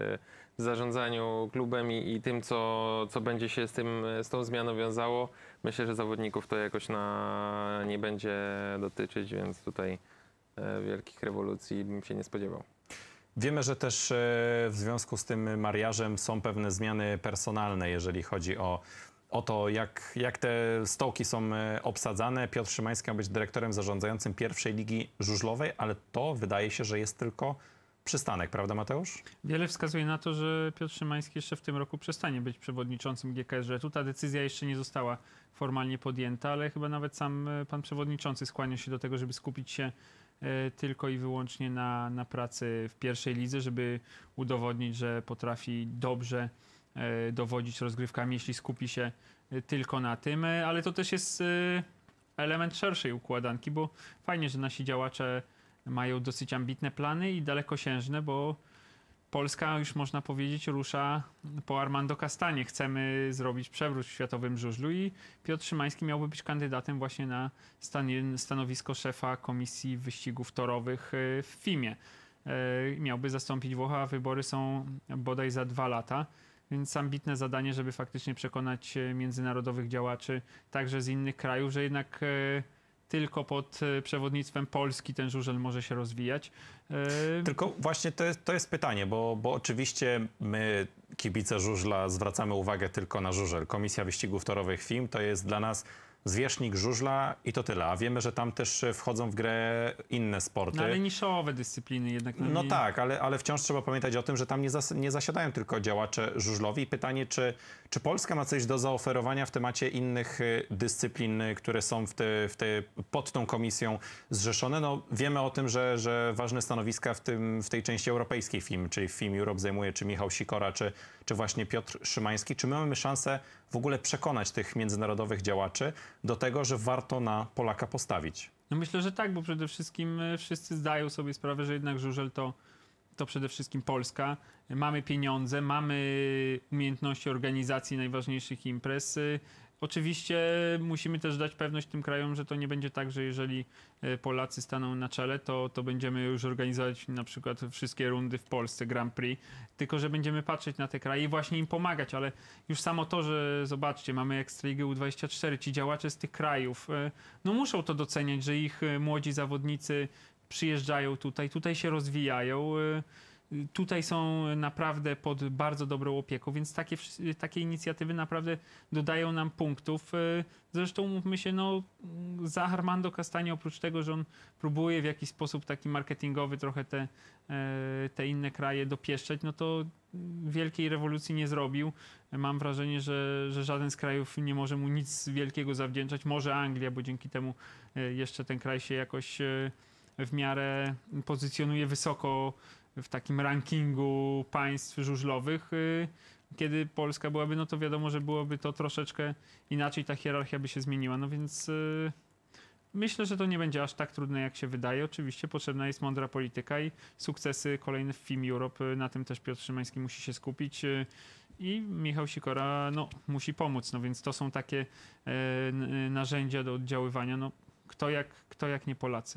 w zarządzaniu klubem i, i tym, co, co będzie się z, tym, z tą zmianą wiązało. Myślę, że zawodników to jakoś na, nie będzie dotyczyć, więc tutaj e, wielkich rewolucji bym się nie spodziewał. Wiemy, że też e, w związku z tym mariażem są pewne zmiany personalne, jeżeli chodzi o, o to, jak, jak te stołki są e, obsadzane. Piotr Szymański ma być dyrektorem zarządzającym pierwszej ligi żużlowej, ale to wydaje się, że jest tylko przystanek, prawda Mateusz? Wiele wskazuje na to, że Piotr Szymański jeszcze w tym roku przestanie być przewodniczącym G K S Żetu. Ta decyzja jeszcze nie została formalnie podjęta, ale chyba nawet sam e, pan przewodniczący skłania się do tego, żeby skupić się e, tylko i wyłącznie na, na pracy w pierwszej lidze, żeby udowodnić, że potrafi dobrze e, dowodzić rozgrywkami, jeśli skupi się e, tylko na tym, e, ale to też jest e, element szerszej układanki, bo fajnie, że nasi działacze mają dosyć ambitne plany i dalekosiężne, bo Polska, już można powiedzieć, rusza po Armando Castanie. Chcemy zrobić przewrót w światowym żużlu i Piotr Szymański miałby być kandydatem właśnie na stan- stanowisko szefa Komisji Wyścigów Torowych w F I M-ie. E, Miałby zastąpić Włocha, a wybory są bodaj za dwa lata. Więc ambitne zadanie, żeby faktycznie przekonać międzynarodowych działaczy, także z innych krajów, że jednak e, tylko pod e, przewodnictwem Polski ten żużel może się rozwijać. E, Tylko właśnie to jest, to jest pytanie, bo, bo oczywiście my, kibice żużla, zwracamy uwagę tylko na żużel. Komisja Wyścigów Torowych F I M to jest dla nas zwierzchnik żużla i to tyle. A wiemy, że tam też wchodzą w grę inne sporty. no ale niszowe dyscypliny jednak. No nie- tak, ale, ale wciąż trzeba pamiętać o tym, że tam nie, zas nie zasiadają tylko działacze żużlowi. I pytanie, czy, czy Polska ma coś do zaoferowania w temacie innych y, dyscyplin, y, które są w te, w te, pod tą komisją zrzeszone? No, wiemy o tym, że, że ważne stanowiska w, tym, w tej części europejskiej F I M, czyli w F I M Europe zajmuje czy Michał Sikora, czy, czy właśnie Piotr Szymański. Czy my mamy szansę w ogóle przekonać tych międzynarodowych działaczy do tego, że warto na Polaka postawić? No myślę, że tak, bo przede wszystkim e, wszyscy zdają sobie sprawę, że jednak żużel to, to przede wszystkim Polska. Mamy pieniądze, mamy umiejętności organizacji najważniejszych imprez. E, Oczywiście musimy też dać pewność tym krajom, że to nie będzie tak, że jeżeli e, Polacy staną na czele, to, to będziemy już organizować na przykład wszystkie rundy w Polsce, Grand Prix, tylko że będziemy patrzeć na te kraje i właśnie im pomagać, ale już samo to, że zobaczcie, mamy Ekstraligę U dwadzieścia cztery, ci działacze z tych krajów, e, no muszą to doceniać, że ich e, młodzi zawodnicy przyjeżdżają tutaj, tutaj się rozwijają, e, tutaj są naprawdę pod bardzo dobrą opieką, więc takie, wsz- takie inicjatywy naprawdę dodają nam punktów. E, Zresztą mówmy się, no za Armando Castanie, oprócz tego, że on próbuje w jakiś sposób taki marketingowy trochę te, e, te inne kraje dopieszczać, no to wielkiej rewolucji nie zrobił. Mam wrażenie, że, że żaden z krajów nie może mu nic wielkiego zawdzięczać. Może Anglia, bo dzięki temu e, jeszcze ten kraj się jakoś e, w miarę pozycjonuje wysoko w takim rankingu państw żużlowych. Y, Kiedy Polska byłaby, no to wiadomo, że byłoby to troszeczkę inaczej, ta hierarchia by się zmieniła. No więc y, myślę, że to nie będzie aż tak trudne, jak się wydaje. Oczywiście potrzebna jest mądra polityka i sukcesy kolejne w F I M Europe. y, Na tym też Piotr Szymański musi się skupić. y, I Michał Sikora no, musi pomóc. No więc to są takie e, n- narzędzia do oddziaływania. No, kto, jak, kto jak nie Polacy.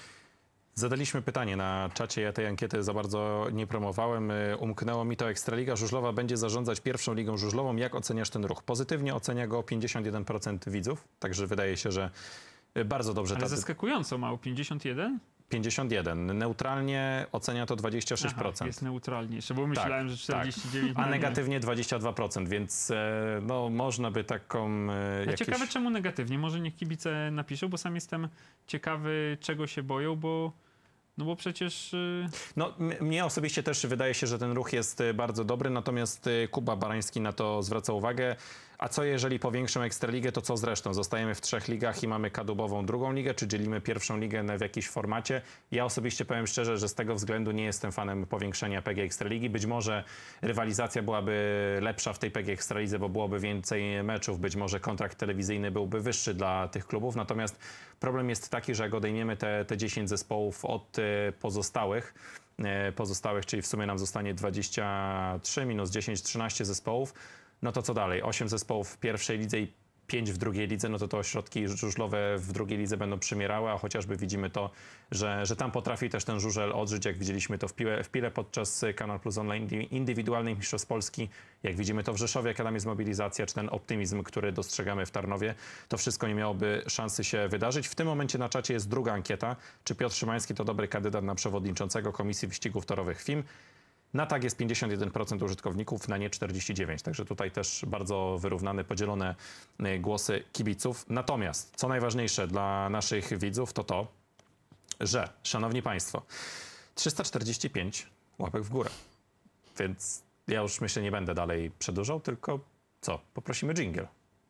Zadaliśmy pytanie na czacie, ja tej ankiety za bardzo nie promowałem. Y, Umknęło mi to. Ekstraliga Żużlowa będzie zarządzać pierwszą ligą żużlową. Jak oceniasz ten ruch? Pozytywnie ocenia go pięćdziesiąt jeden procent widzów, także wydaje się, że y, bardzo dobrze. Ale ta- zaskakująco mało, pięćdziesiąt jeden? pięćdziesiąt jeden. Neutralnie ocenia to dwadzieścia sześć procent. Aha, jest neutralniejsze, bo myślałem, że czterdzieści dziewięć A no nie. negatywnie dwadzieścia dwa procent, więc e, no, można by taką e, No jakieś... ciekawe, czemu negatywnie. Może niech kibice napiszą, bo sam jestem ciekawy, czego się boją, bo no bo przecież y, No, m- mnie osobiście też wydaje się, że ten ruch jest e, bardzo dobry, natomiast e, Kuba Barański na to zwraca uwagę. A co jeżeli powiększą Ekstraligę, to co z resztą? Zostajemy w trzech ligach i mamy kadłubową drugą ligę, czy dzielimy pierwszą ligę w jakiś formacie? Ja osobiście powiem szczerze, że z tego względu nie jestem fanem powiększenia P G Ekstraligi. Być może rywalizacja byłaby lepsza w tej P G Ekstralidze, bo byłoby więcej meczów, być może kontrakt telewizyjny byłby wyższy dla tych klubów, natomiast problem jest taki, że jak odejmiemy te, te dziesięć zespołów od y, pozostałych, y, pozostałych, czyli w sumie nam zostanie dwadzieścia trzy minus dziesięć, trzynaście zespołów, no to co dalej? osiem zespołów w pierwszej lidze i pięć w drugiej lidze, no to te ośrodki żużlowe w drugiej lidze będą przymierały, a chociażby widzimy to, że, że tam potrafi też ten żużel odżyć, jak widzieliśmy to w Pile, w Pile podczas Kanal Plus Online indywidualnych mistrzostw Polski, jak widzimy to w Rzeszowie, jaka tam jest mobilizacja, czy ten optymizm, który dostrzegamy w Tarnowie, to wszystko nie miałoby szansy się wydarzyć. W tym momencie na czacie jest druga ankieta, czy Piotr Szymański to dobry kandydat na przewodniczącego Komisji Wyścigów Torowych F I M. Na tak jest pięćdziesiąt jeden procent użytkowników, na nie czterdzieści dziewięć procent. Także tutaj też bardzo wyrównane, podzielone głosy kibiców. Natomiast, co najważniejsze dla naszych widzów, to to, że, szanowni państwo, trzysta czterdzieści pięć łapek w górę. Więc ja już myślę, nie będę dalej przedłużał, tylko co? Poprosimy dżingiel.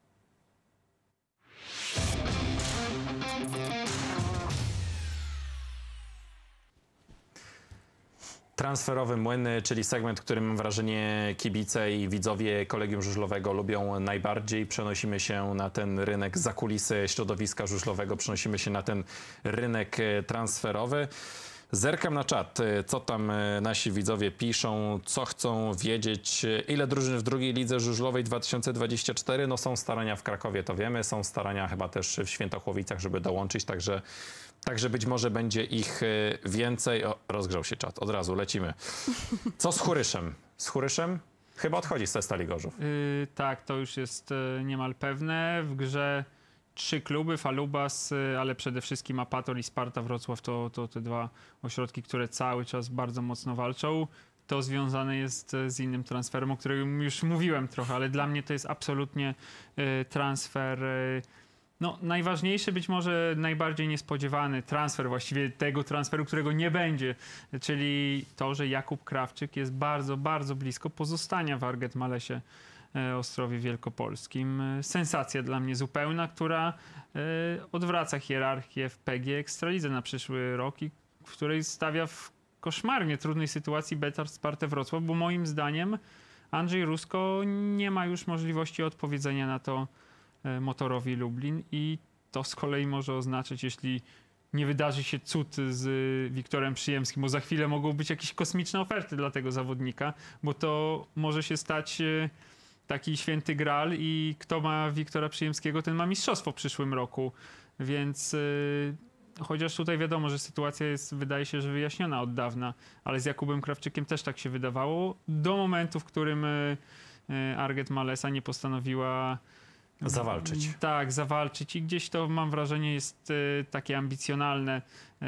Transferowy Młyn, czyli segment, który mam wrażenie kibice i widzowie Kolegium Żużlowego lubią najbardziej. Przenosimy się na ten rynek za kulisy środowiska żużlowego, przenosimy się na ten rynek transferowy. Zerkam na czat, co tam nasi widzowie piszą, co chcą wiedzieć, ile drużyn w drugiej lidze żużlowej dwa tysiące dwudziestej czwartej. No są starania w Krakowie, to wiemy, są starania chyba też w Świętochłowicach, żeby dołączyć, także, także być może będzie ich więcej. O, rozgrzał się czat, od razu lecimy. Co z Churyszem? Z Churyszem? Chyba odchodzi z Stali Gorzów. Yy, tak, to już jest yy, niemal pewne. W grze trzy kluby, Falubas, ale przede wszystkim Apator i Sparta Wrocław to, to te dwa ośrodki, które cały czas bardzo mocno walczą. To związane jest z innym transferem, o którym już mówiłem trochę, ale dla mnie to jest absolutnie y, transfer, y, no najważniejszy, być może najbardziej niespodziewany transfer, właściwie tego transferu, którego nie będzie, czyli to, że Jakub Krawczyk jest bardzo, bardzo blisko pozostania w Arget Malesie Ostrowie Wielkopolskim. Sensacja dla mnie zupełna, która odwraca hierarchię w P G Ekstralidze na przyszły rok i w której stawia w koszmarnie trudnej sytuacji Betar Spartę Wrocław, bo moim zdaniem Andrzej Rusko nie ma już możliwości odpowiedzenia na to Motorowi Lublin i to z kolei może oznaczać, jeśli nie wydarzy się cud z Wiktorem Przyjemskim, bo za chwilę mogą być jakieś kosmiczne oferty dla tego zawodnika, bo to może się stać taki święty gral i kto ma Wiktora Przyjemskiego, ten ma mistrzostwo w przyszłym roku. Więc yy, chociaż tutaj wiadomo, że sytuacja jest, wydaje się, że wyjaśniona od dawna, ale z Jakubem Krawczykiem też tak się wydawało, do momentu, w którym yy, Arget Malesa nie postanowiła zawalczyć. Yy, tak, zawalczyć i gdzieś to, mam wrażenie, jest yy, takie ambicjonalne yy,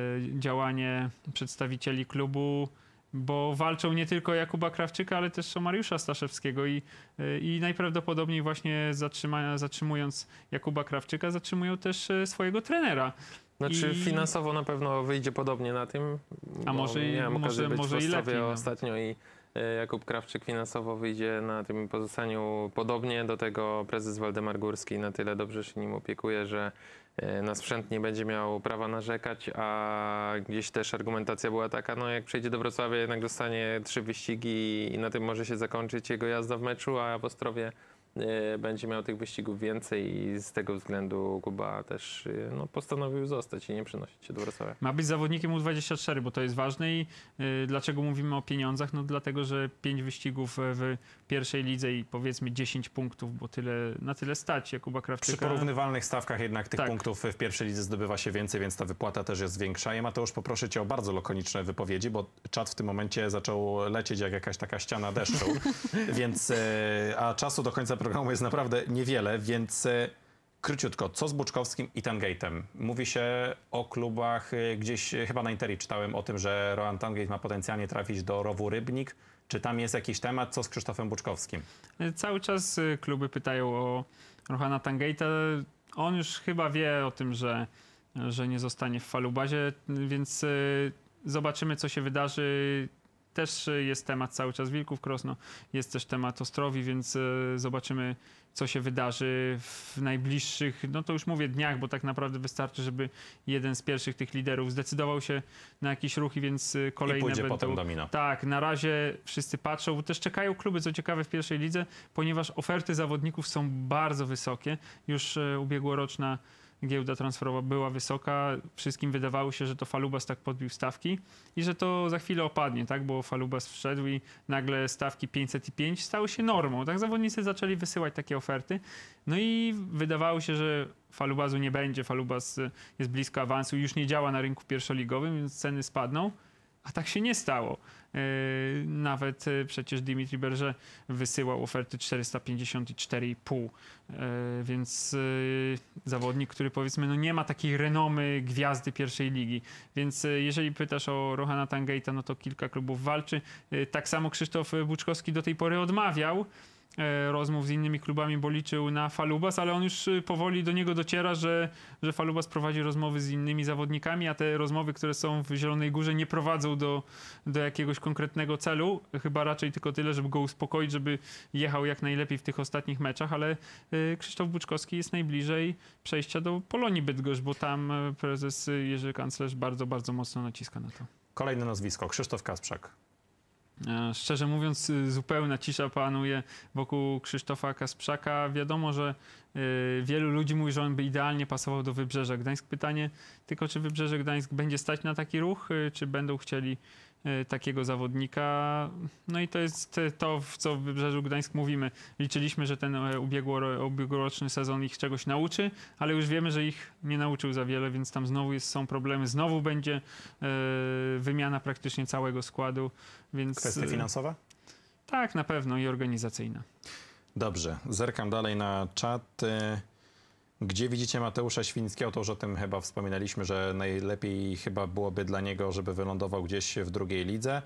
działanie przedstawicieli klubu, bo walczą nie tylko o Jakuba Krawczyka, ale też o Mariusza Staszewskiego i, i najprawdopodobniej właśnie zatrzyma, zatrzymując Jakuba Krawczyka, zatrzymują też swojego trenera. Znaczy I... finansowo na pewno wyjdzie podobnie na tym. A może, miałem okazję może, być może w i Ostrowie lepiej. No. ostatnio i Jakub Krawczyk finansowo wyjdzie na tym pozostaniu podobnie. Do tego prezes Waldemar Górski na tyle dobrze się nim opiekuje, że na sprzęt nie będzie miał prawa narzekać, a gdzieś też argumentacja była taka, no jak przejdzie do Wrocławia, jednak dostanie trzy wyścigi i na tym może się zakończyć jego jazda w meczu, a w Ostrowie będzie miał tych wyścigów więcej i z tego względu Kuba też no, postanowił zostać i nie przenosić się do Wrocławia. Ma być zawodnikiem U dwadzieścia cztery, bo to jest ważne i yy, dlaczego mówimy o pieniądzach? No dlatego, że pięć wyścigów w pierwszej lidze i powiedzmy dziesięć punktów, bo tyle, na tyle stać Jakuba Krawczyka. Przy porównywalnych stawkach jednak tych tak. punktów w pierwszej lidze zdobywa się więcej, więc ta wypłata też jest większa. Ja Mateusz, poproszę cię o bardzo lakoniczne wypowiedzi, bo czat w tym momencie zaczął lecieć jak jakaś taka ściana deszczu, więc, a czasu do końca programu jest naprawdę niewiele, więc króciutko, co z Buczkowskim i Tangate'em? Mówi się o klubach, gdzieś chyba na Interi czytałem o tym, że Rohan Tangate ma potencjalnie trafić do Rowu Rybnik. Czy tam jest jakiś temat? Co z Krzysztofem Buczkowskim? Cały czas kluby pytają o Rohana Tangate'a. On już chyba wie o tym, że, że nie zostanie w Falubazie, więc zobaczymy, co się wydarzy. też jest temat cały czas Wilków Krosno, jest też temat Ostrowi, więc zobaczymy, co się wydarzy w najbliższych, no to już mówię dniach, bo tak naprawdę wystarczy, żeby jeden z pierwszych tych liderów zdecydował się na jakiś ruch, więc kolejne I pójdzie będą. potem domino. Tak, na razie wszyscy patrzą, bo też czekają kluby, co ciekawe, w pierwszej lidze, ponieważ oferty zawodników są bardzo wysokie. Już ubiegłoroczna giełda transferowa była wysoka, wszystkim wydawało się, że to Falubas tak podbił stawki i że to za chwilę opadnie, tak, bo Falubas wszedł i nagle stawki pięćset pięć stały się normą, tak, zawodnicy zaczęli wysyłać takie oferty, no i wydawało się, że Falubasu nie będzie, Falubas jest blisko awansu i już nie działa na rynku pierwszoligowym, więc ceny spadną, a tak się nie stało. Nawet przecież Dimitri Berger wysyłał oferty czterysta pięćdziesiąt i cztery i pół, więc zawodnik, który powiedzmy no nie ma takiej renomy gwiazdy pierwszej ligi, więc jeżeli pytasz o Rohana Tangeita, no to kilka klubów walczy. Tak samo Krzysztof Buczkowski do tej pory odmawiał rozmów z innymi klubami, bo liczył na Falubas, ale on już powoli do niego dociera, że, że Falubas prowadzi rozmowy z innymi zawodnikami, a te rozmowy, które są w Zielonej Górze, nie prowadzą do, do jakiegoś konkretnego celu, chyba raczej tylko tyle, żeby go uspokoić, żeby jechał jak najlepiej w tych ostatnich meczach, ale Krzysztof Buczkowski jest najbliżej przejścia do Polonii Bydgoszcz, bo tam prezes Jerzy Kanclerz bardzo, bardzo mocno naciska na to. Kolejne nazwisko, Krzysztof Kasprzak. Szczerze mówiąc, zupełna cisza panuje wokół Krzysztofa Kasprzaka. Wiadomo, że wielu ludzi mówi, że on by idealnie pasował do Wybrzeża Gdańsk. Pytanie tylko, czy Wybrzeże Gdańsk będzie stać na taki ruch, czy będą chcieli takiego zawodnika. No i to jest to, w co w Wybrzeżu Gdańsk mówimy. Liczyliśmy, że ten ubiegłoroczny sezon ich czegoś nauczy, ale już wiemy, że ich nie nauczył za wiele, więc tam znowu jest, są problemy. Znowu będzie wymiana praktycznie całego składu. Więc, kwestie finansowe? Tak, na pewno i organizacyjne. Dobrze, zerkam dalej na czat. Gdzie widzicie Mateusza Świńskiego? To już o tym chyba wspominaliśmy, że najlepiej chyba byłoby dla niego, żeby wylądował gdzieś w drugiej lidze.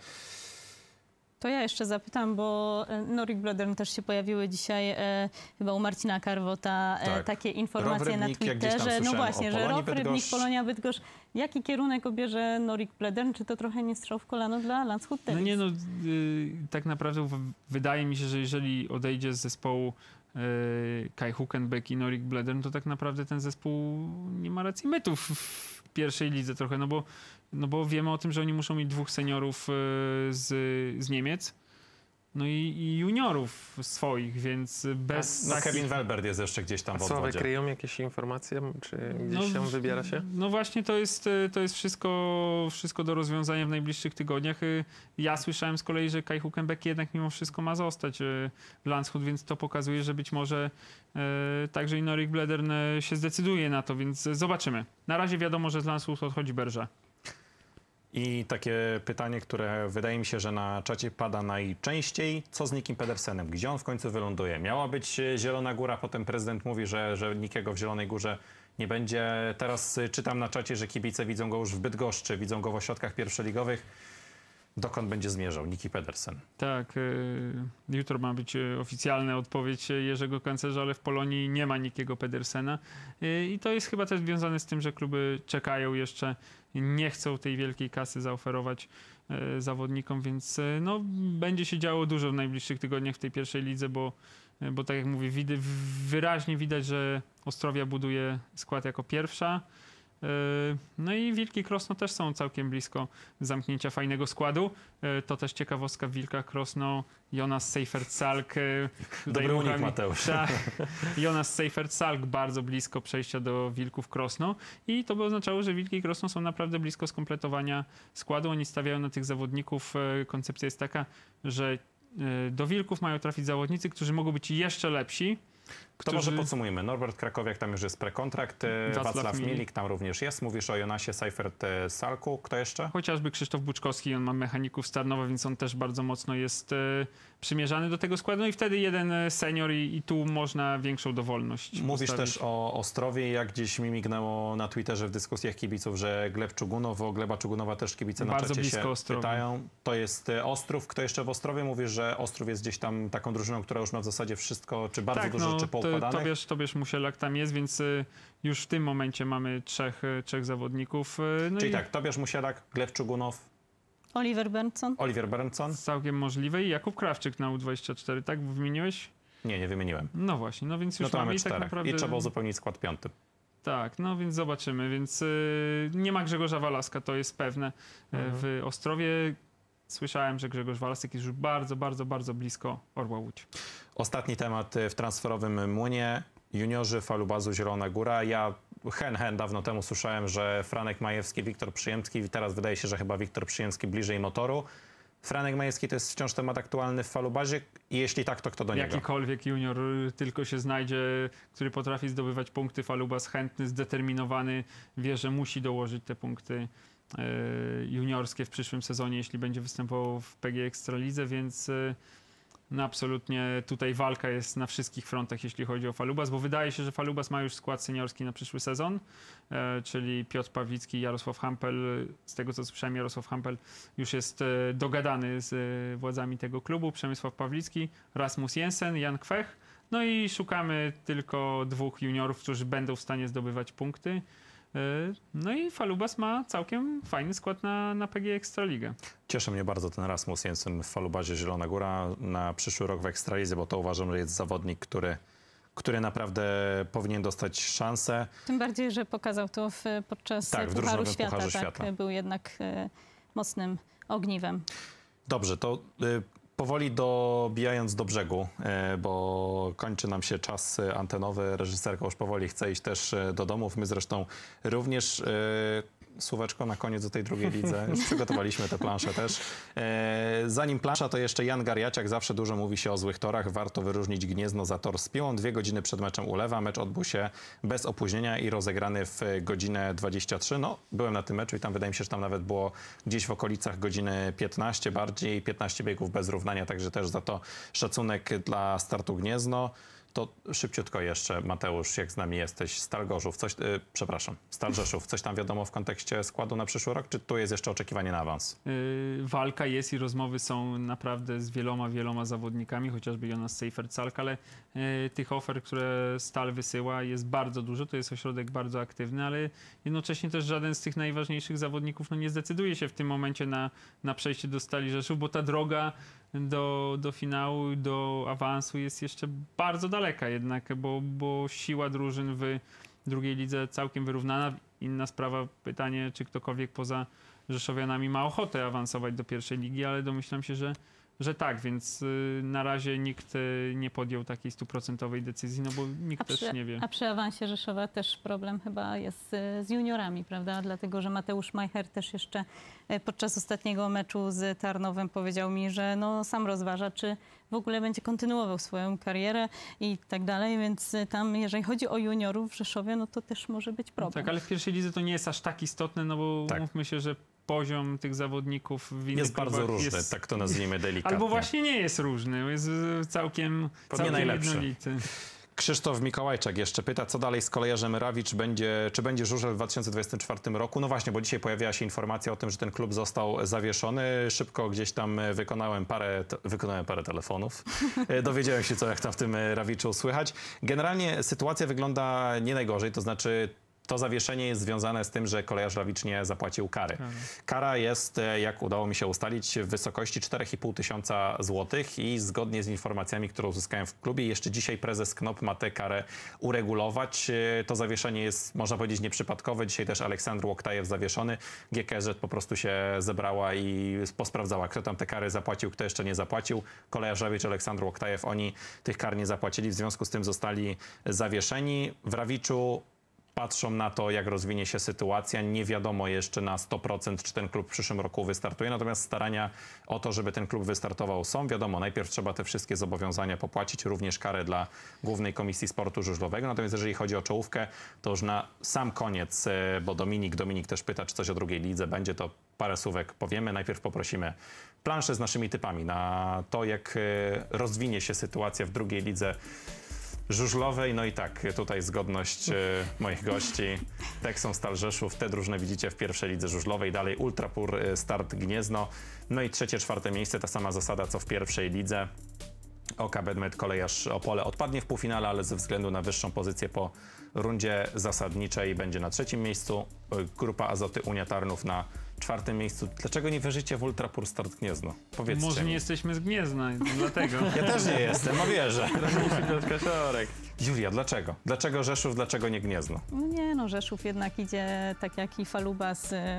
To ja jeszcze zapytam, bo Norik Bledern też się pojawiły dzisiaj e, chyba u Marcina Karwota e, Tak. takie informacje Row na Rybnik, jak gdzieś tam Twitterze. No słyszałem właśnie, o że Polonii Row Rybnik, Bydgoszcz. Polonia Bydgoszcz. Jaki kierunek obierze Norik Bledern? Czy to trochę nie strzał w kolano dla Landshut Tennis? No nie no, y, tak naprawdę w, wydaje mi się, że jeżeli odejdzie z zespołu y, Kai Huckenbeck i Norik Bledern, to tak naprawdę ten zespół nie ma racji mytu w, w pierwszej lidze trochę, no bo, no bo wiemy o tym, że oni muszą mieć dwóch seniorów y, z, z Niemiec. No i, i juniorów swoich, więc bez... No takich... Kevin Welbert jest jeszcze gdzieś tam w Sławek, odwodzie. kryją jakieś informacje? Czy gdzieś No, się wybiera się? No właśnie to jest, to jest wszystko, wszystko do rozwiązania w najbliższych tygodniach. Ja słyszałem z kolei, że Kai Huckenbeck jednak mimo wszystko ma zostać w Landshut, więc to pokazuje, że być może e, także i Norik Bledern się zdecyduje na to, więc zobaczymy. Na razie wiadomo, że z Landshut odchodzi Berger. I takie pytanie, które wydaje mi się, że na czacie pada najczęściej. Co z Nikim Pedersenem? Gdzie on w końcu wyląduje? Miała być Zielona Góra, potem prezydent mówi, że, że Nikiego w Zielonej Górze nie będzie. Teraz czytam na czacie, że kibice widzą go już w Bydgoszczy, widzą go w ośrodkach pierwszoligowych. Dokąd będzie zmierzał Niki Pedersen? Tak, y, jutro ma być oficjalna odpowiedź Jerzego Kanclerza, ale w Polonii nie ma Nikiego Pedersena. Y, I to jest chyba też związane z tym, że kluby czekają jeszcze, nie chcą tej wielkiej kasy zaoferować y, zawodnikom, więc y, no, będzie się działo dużo w najbliższych tygodniach w tej pierwszej lidze, bo, y, bo tak jak mówię, wid wyraźnie widać, że Ostrowia buduje skład jako pierwsza. No i Wilki Krosno też są całkiem blisko zamknięcia fajnego składu. To też ciekawostka w Wilkach Krosno. Jonas Seifert-Salk. Dobry unik, Mateusz. Jonas Seifert-Salk bardzo blisko przejścia do Wilków Krosno. I to by oznaczało, że Wilki Krosno są naprawdę blisko skompletowania składu. Oni stawiają na tych zawodników. Koncepcja jest taka, że do Wilków mają trafić zawodnicy, którzy mogą być jeszcze lepsi. To którzy... może podsumujmy. Norbert Krakowiak, tam już jest prekontrakt. Wacław, Wacław Milik. Milik tam również jest. Mówisz o Jonasie Seifert-Salku. Kto jeszcze? Chociażby Krzysztof Buczkowski, on ma mechaników z Tarnowa, więc on też bardzo mocno jest e, przymierzany do tego składu. No i wtedy jeden senior i, i tu można większą dowolność Mówisz postawić. też o Ostrowie, jak gdzieś mi mignęło na Twitterze w dyskusjach kibiców, że Gleb Czugunow, o Gleba Czugunowa też kibice na Bardzo czacie blisko się Ostrowi. pytają. To jest e, Ostrów. Kto jeszcze w Ostrowie? Mówisz, że Ostrów jest gdzieś tam taką drużyną, która już ma w zasadzie wszystko, czy bardzo tak, dużo no, rzeczy poukładanych? Tobiasz, Tobiasz Musielak tam jest, więc y, już w tym momencie mamy trzech, y, trzech zawodników. Y, no Czyli i tak, Tobiasz Musielak, Gleb Czugunow Oliver Bernson. Oliver Bernson? Całkiem możliwe i Jakub Krawczyk na U dwadzieścia cztery, tak? Wymieniłeś? Nie, nie wymieniłem. No właśnie, no więc już No to mamy mamy i tak czterech. naprawdę... I trzeba uzupełnić skład piąty. Tak, no więc zobaczymy, więc y, nie ma Grzegorza Walaska, to jest pewne. Mhm. W Ostrowie słyszałem, że Grzegorz Walasek jest już bardzo, bardzo, bardzo blisko Orła Łódź. Ostatni temat w transferowym młynie. Juniorzy Falubazu Zielona Góra. Ja hen, hen dawno temu słyszałem, że Franek Majewski, Wiktor Przyjemski. Teraz wydaje się, że chyba Wiktor Przyjemski bliżej motoru. Franek Majewski to jest wciąż temat aktualny w Falubazie i jeśli tak, to kto do niego? Jakikolwiek junior tylko się znajdzie, który potrafi zdobywać punkty, Falubaz chętny, zdeterminowany, wie, że musi dołożyć te punkty e, juniorskie w przyszłym sezonie, jeśli będzie występował w P G Ekstralidze, więc e, no absolutnie tutaj walka jest na wszystkich frontach, jeśli chodzi o Falubaz, bo wydaje się, że Falubaz ma już skład seniorski na przyszły sezon, e, czyli Piotr Pawlicki i Jarosław Hampel. Z tego, co słyszałem, Jarosław Hampel już jest e, dogadany z e, władzami tego klubu. Przemysław Pawlicki, Rasmus Jensen, Jan Kwech. No i szukamy tylko dwóch juniorów, którzy będą w stanie zdobywać punkty. No i Falubaz ma całkiem fajny skład na, na P G Ekstraligę. Cieszy mnie bardzo ten Rasmus Jensen w Falubazie Zielona Góra na przyszły rok w Ekstralidze, bo to uważam, że jest zawodnik, który, który naprawdę powinien dostać szansę. Tym bardziej, że pokazał to w, podczas tak, w Pucharu Świata. Pucharze tak, Świata. Był jednak y, mocnym ogniwem. Dobrze, to y, powoli dobijając do brzegu, y, bo kończy nam się czas antenowy. Reżyserka już powoli chce iść też do domów. My zresztą również... Y, słóweczko na koniec do tej drugiej lidze. Już przygotowaliśmy tę planszę też. E, zanim plansza, to jeszcze Jan Garjaciak. Zawsze dużo mówi się o złych torach. Warto wyróżnić Gniezno za tor z piłą. Dwie godziny przed meczem ulewa. Mecz odbył się bez opóźnienia i rozegrany w godzinę dwadzieścia trzy. No, byłem na tym meczu i tam wydaje mi się, że tam nawet było gdzieś w okolicach godziny piętnaście bardziej. piętnaście biegów bez równania, także też za to szacunek dla startu Gniezno. To szybciutko jeszcze, Mateusz, jak z nami jesteś, Stal Gorzów, coś, yy, przepraszam, Stal Rzeszów, coś tam wiadomo w kontekście składu na przyszły rok, czy tu jest jeszcze oczekiwanie na awans? Yy, walka jest i rozmowy są naprawdę z wieloma, wieloma zawodnikami, chociażby Jonas Seifert-Salk, ale yy, tych ofer, które Stal wysyła, jest bardzo dużo, to jest ośrodek bardzo aktywny, ale jednocześnie też żaden z tych najważniejszych zawodników no, nie zdecyduje się w tym momencie na, na przejście do Stali Rzeszów, bo ta droga do, do finału, do awansu jest jeszcze bardzo daleka jednak, bo, bo siła drużyn w drugiej lidze całkiem wyrównana. Inna sprawa, pytanie, czy ktokolwiek poza Rzeszowianami ma ochotę awansować do pierwszej ligi, ale domyślam się, że, że tak, więc y, na razie nikt y, nie podjął takiej stuprocentowej decyzji, no bo nikt A przy, też nie wie. a przy awansie Rzeszowa też problem chyba jest z, z juniorami, prawda? Dlatego, że Mateusz Majcher też jeszcze podczas ostatniego meczu z Tarnowem powiedział mi, że no, sam rozważa, czy w ogóle będzie kontynuował swoją karierę i tak dalej, więc tam, jeżeli chodzi o juniorów w Rzeszowie, no to też może być problem. No tak, ale w pierwszej lidze to nie jest aż tak istotne, no bo tak. Mówmy się, że poziom tych zawodników w innych jest bardzo różny, jest... tak to nazwijmy delikatnie. Albo właśnie nie jest różny, jest całkiem, całkiem najlepszy. jednolity. Krzysztof Mikołajczak jeszcze pyta, co dalej z kolejarzem Rawicz, będzie, czy będzie żużel w dwa tysiące dwudziestym czwartym roku? No właśnie, bo dzisiaj pojawiła się informacja o tym, że ten klub został zawieszony. Szybko gdzieś tam wykonałem parę, te, wykonałem parę telefonów. Dowiedziałem się, co jak tam w tym Rawiczu słychać. Generalnie sytuacja wygląda nie najgorzej, to znaczy to zawieszenie jest związane z tym, że kolejarz Rawicz nie zapłacił kary. Kara jest, jak udało mi się ustalić, w wysokości cztery i pół tysiąca złotych i zgodnie z informacjami, które uzyskałem w klubie, jeszcze dzisiaj prezes Knop ma tę karę uregulować. To zawieszenie jest, można powiedzieć, nieprzypadkowe. Dzisiaj też Aleksandr Łoktajew zawieszony. G K S Z po prostu się zebrała i posprawdzała, kto tam te kary zapłacił, kto jeszcze nie zapłacił. Kolejarz Rawicz, Aleksandr Łoktajew, oni tych kar nie zapłacili, w związku z tym zostali zawieszeni. W Rawiczu patrzą na to, jak rozwinie się sytuacja. Nie wiadomo jeszcze na sto procent, czy ten klub w przyszłym roku wystartuje, natomiast starania o to, żeby ten klub wystartował są. Wiadomo, najpierw trzeba te wszystkie zobowiązania popłacić, również karę dla Głównej Komisji Sportu Żużlowego. Natomiast jeżeli chodzi o czołówkę, to już na sam koniec, bo Dominik, Dominik też pyta, czy coś o drugiej lidze będzie, to parę słówek powiemy. Najpierw poprosimy planszę z naszymi typami na to, jak rozwinie się sytuacja w drugiej lidze żużlowej. No i tak, tutaj zgodność e, moich gości. Texom Stal Rzeszów, te drużyny widzicie w pierwszej lidze żużlowej. Dalej Ultrapur, e, Start Gniezno. No i trzecie, czwarte miejsce, ta sama zasada co w pierwszej lidze. O K Bedmet Kolejarz Opole odpadnie w półfinale, ale ze względu na wyższą pozycję po rundzie zasadniczej będzie na trzecim miejscu. Grupa Azoty Unia Tarnów na czwartym miejscu. Dlaczego nie wierzycie w Ultra Pur Start Gniezno? Powiedzcie Może mi. nie jesteśmy z Gniezna, dlatego. Ja też nie jestem, a wierzę. Piotr Kaczorek. Julia, dlaczego? Dlaczego Rzeszów, dlaczego nie Gniezno? No nie, no Rzeszów jednak idzie tak jak i Falubas. y,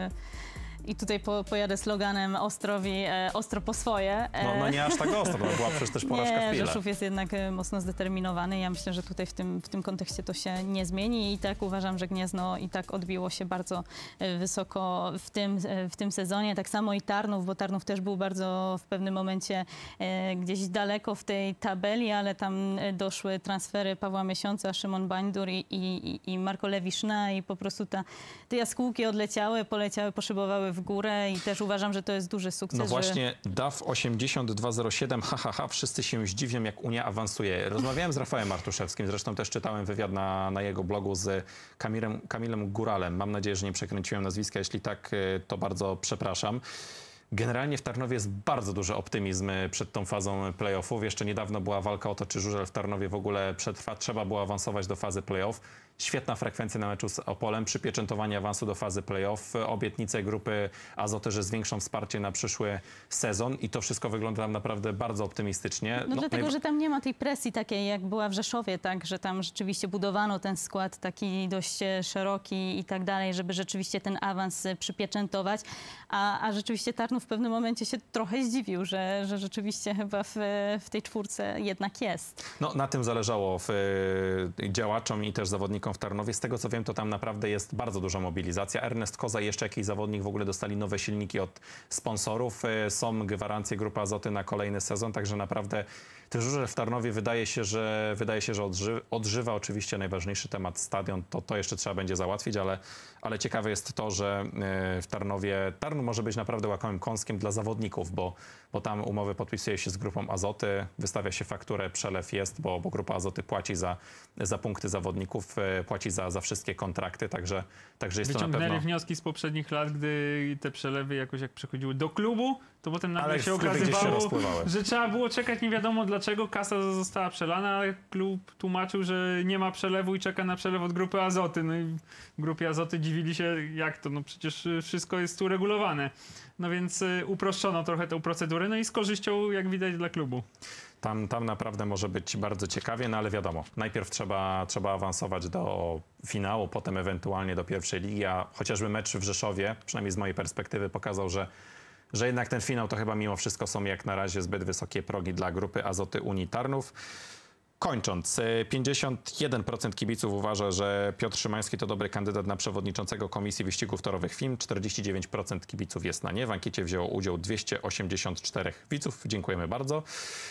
I tutaj po, pojadę sloganem Ostrowi, e, ostro po swoje. E, No, no nie aż tak ostro, no była przecież też porażka w Nie, Pile. Rzeszów jest jednak e, mocno zdeterminowany. Ja myślę, że tutaj w tym, w tym kontekście to się nie zmieni i tak uważam, że Gniezno i tak odbiło się bardzo e, wysoko w tym, e, w tym sezonie. Tak samo i Tarnów, bo Tarnów też był bardzo w pewnym momencie e, gdzieś daleko w tej tabeli, ale tam e, doszły transfery Pawła Miesiąca, Szymon Bańdur i, i, i Marko Lewiszna i po prostu ta, te jaskółki odleciały, poleciały, poszybowały w górę i też uważam, że to jest duży sukces. No że... właśnie, D A F osiemdziesiąt dwa zero siedem, ha, ha, ha, wszyscy się zdziwią, jak Unia awansuje. Rozmawiałem z Rafałem Martuszewskim, zresztą też czytałem wywiad na, na jego blogu z Kamilem, Kamilem Góralem. Mam nadzieję, że nie przekręciłem nazwiska, jeśli tak, to bardzo przepraszam. Generalnie w Tarnowie jest bardzo duży optymizm przed tą fazą playoffów. Jeszcze niedawno była walka o to, czy żużel w Tarnowie w ogóle przetrwa. Trzeba było awansować do fazy playoff. Świetna frekwencja na meczu z Opolem, przypieczętowanie awansu do fazy playoff, obietnice grupy Azoty, że zwiększą wsparcie na przyszły sezon i to wszystko wygląda tam naprawdę bardzo optymistycznie. No, No, dlatego, najwa- że tam nie ma tej presji takiej, jak była w Rzeszowie, tak, że tam rzeczywiście budowano ten skład taki dość e, szeroki i tak dalej, żeby rzeczywiście ten awans e, przypieczętować, a, a rzeczywiście Tarnów w pewnym momencie się trochę zdziwił, że, że rzeczywiście chyba w, w tej czwórce jednak jest. No, na tym zależało w, y, działaczom i też zawodnikom w Tarnowie. Z tego co wiem, to tam naprawdę jest bardzo duża mobilizacja. Ernest Koza i jeszcze jakiś zawodnik w ogóle dostali nowe silniki od sponsorów. Y, są gwarancje Grupy Azoty na kolejny sezon, także naprawdę ten żużel w Tarnowie wydaje się, że, wydaje się, że odży, odżywa. Oczywiście najważniejszy temat stadion, to, to jeszcze trzeba będzie załatwić, ale, ale ciekawe jest to, że y, w Tarnowie Tarnów może być naprawdę łakomym kąskiem dla zawodników, bo, bo tam umowy podpisuje się z Grupą Azoty, wystawia się fakturę, przelew jest, bo, bo Grupa Azoty płaci za, za punkty zawodników, y, płaci za, za wszystkie kontrakty, także, także jest to na Wyciągnęli pewno... wnioski z poprzednich lat, gdy te przelewy jakoś jak przechodziły do klubu, to potem nagle Ale się w klubie gdzieś się okazywało, rozpływały. że trzeba było czekać nie wiadomo dlaczego, kasa została przelana, ale klub tłumaczył, że nie ma przelewu i czeka na przelew od Grupy Azoty. No i w Grupie Azoty dziwili się, jak to, no przecież wszystko jest uregulowane. No więc y, uproszczono trochę tę procedurę, no i z korzyścią, jak widać, dla klubu. Tam, tam naprawdę może być bardzo ciekawie, no ale wiadomo, najpierw trzeba, trzeba awansować do finału, potem ewentualnie do pierwszej ligi, a chociażby mecz w Rzeszowie, przynajmniej z mojej perspektywy, pokazał, że, że jednak ten finał to chyba mimo wszystko są jak na razie zbyt wysokie progi dla Grupy Azoty Unii Tarnów. Kończąc, pięćdziesiąt jeden procent kibiców uważa, że Piotr Szymański to dobry kandydat na przewodniczącego Komisji Wyścigów Torowych F I M. czterdzieści dziewięć procent kibiców jest na nie. W ankiecie wzięło udział dwieście osiemdziesiąt cztery widzów. Dziękujemy bardzo.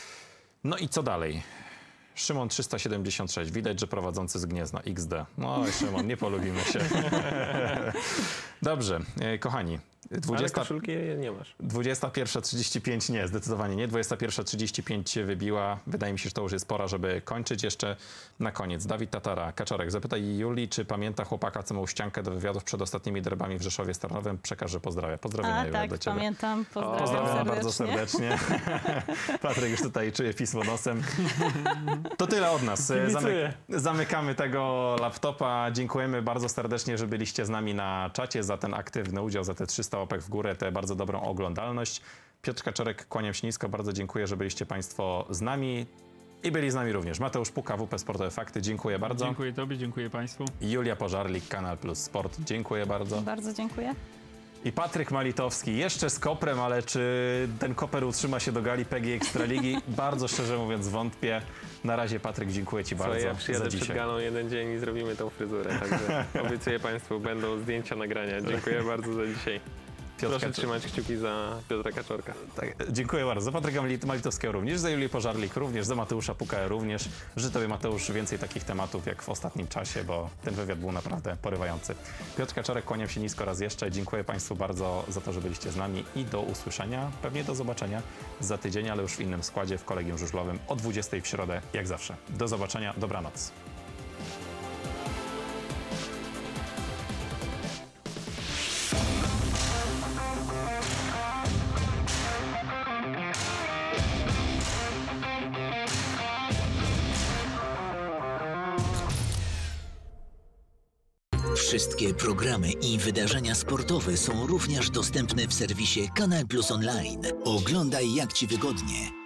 No i co dalej? Szymon trzysta siedemdziesiąt sześć. Widać, że prowadzący z Gniezna. iks de. No Szymon, nie polubimy się. Dobrze, e, kochani. dwudziesta... Ale koszulki nie masz. dwudziesta pierwsza trzydzieści pięć nie, zdecydowanie nie. dwudziesta pierwsza trzydzieści pięć się wybiła. Wydaje mi się, że to już jest pora, żeby kończyć. Jeszcze na koniec. Dawid Tatara, Kaczorek. Zapytaj Julii, czy pamięta chłopaka, co miał ściankę do wywiadów przed ostatnimi derbami w Rzeszowie z Tarnowem. Przekaż, że pozdrawia. Pozdrawiam A Julia, tak, do ciebie. pamiętam. Pozdrawiam, Pozdrawiam serdecznie. bardzo serdecznie. Patryk już tutaj czuje pismo nosem. To tyle od nas. Zamy zamykamy tego laptopa. Dziękujemy bardzo serdecznie, że byliście z nami na czacie, za ten aktywny udział, za te trzysta łapek w górę, tę bardzo dobrą oglądalność. Piotr Kaczorek, kłaniam się nisko. Bardzo dziękuję, że byliście Państwo z nami. I byli z nami również Mateusz Puka, W P Sportowe Fakty. Dziękuję bardzo. Dziękuję Tobie, dziękuję Państwu. Julia Pożarlik, Kanal Plus Sport. Dziękuję bardzo. Bardzo dziękuję. I Patryk Malitowski, jeszcze z koprem, ale czy ten koper utrzyma się do gali P G Ekstraligi? Bardzo szczerze mówiąc wątpię. Na razie, Patryk, dziękuję Ci bardzo. Słuchaj, ja przyjadę za przed dzisiaj. galą jeden dzień i zrobimy tą fryzurę, także obiecuję Państwu, będą zdjęcia, nagrania. Dziękuję bardzo za dzisiaj. Piotr Proszę Kaczor- trzymać kciuki za Piotra Kaczorka. Tak, dziękuję bardzo. Za Patryka Malitowskiego również, za Julię Pożarlik również, za Mateusza Puka również. Życzę Tobie, Mateusz, więcej takich tematów jak w ostatnim czasie, bo ten wywiad był naprawdę porywający. Piotr Kaczorek, kłaniam się nisko raz jeszcze. Dziękuję Państwu bardzo za to, że byliście z nami i do usłyszenia, pewnie do zobaczenia za tydzień, ale już w innym składzie w Kolegium Żużlowym o dwudziestej w środę, jak zawsze. Do zobaczenia, dobranoc. Wszystkie programy i wydarzenia sportowe są również dostępne w serwisie Kanal Plus Online. Oglądaj jak Ci wygodnie.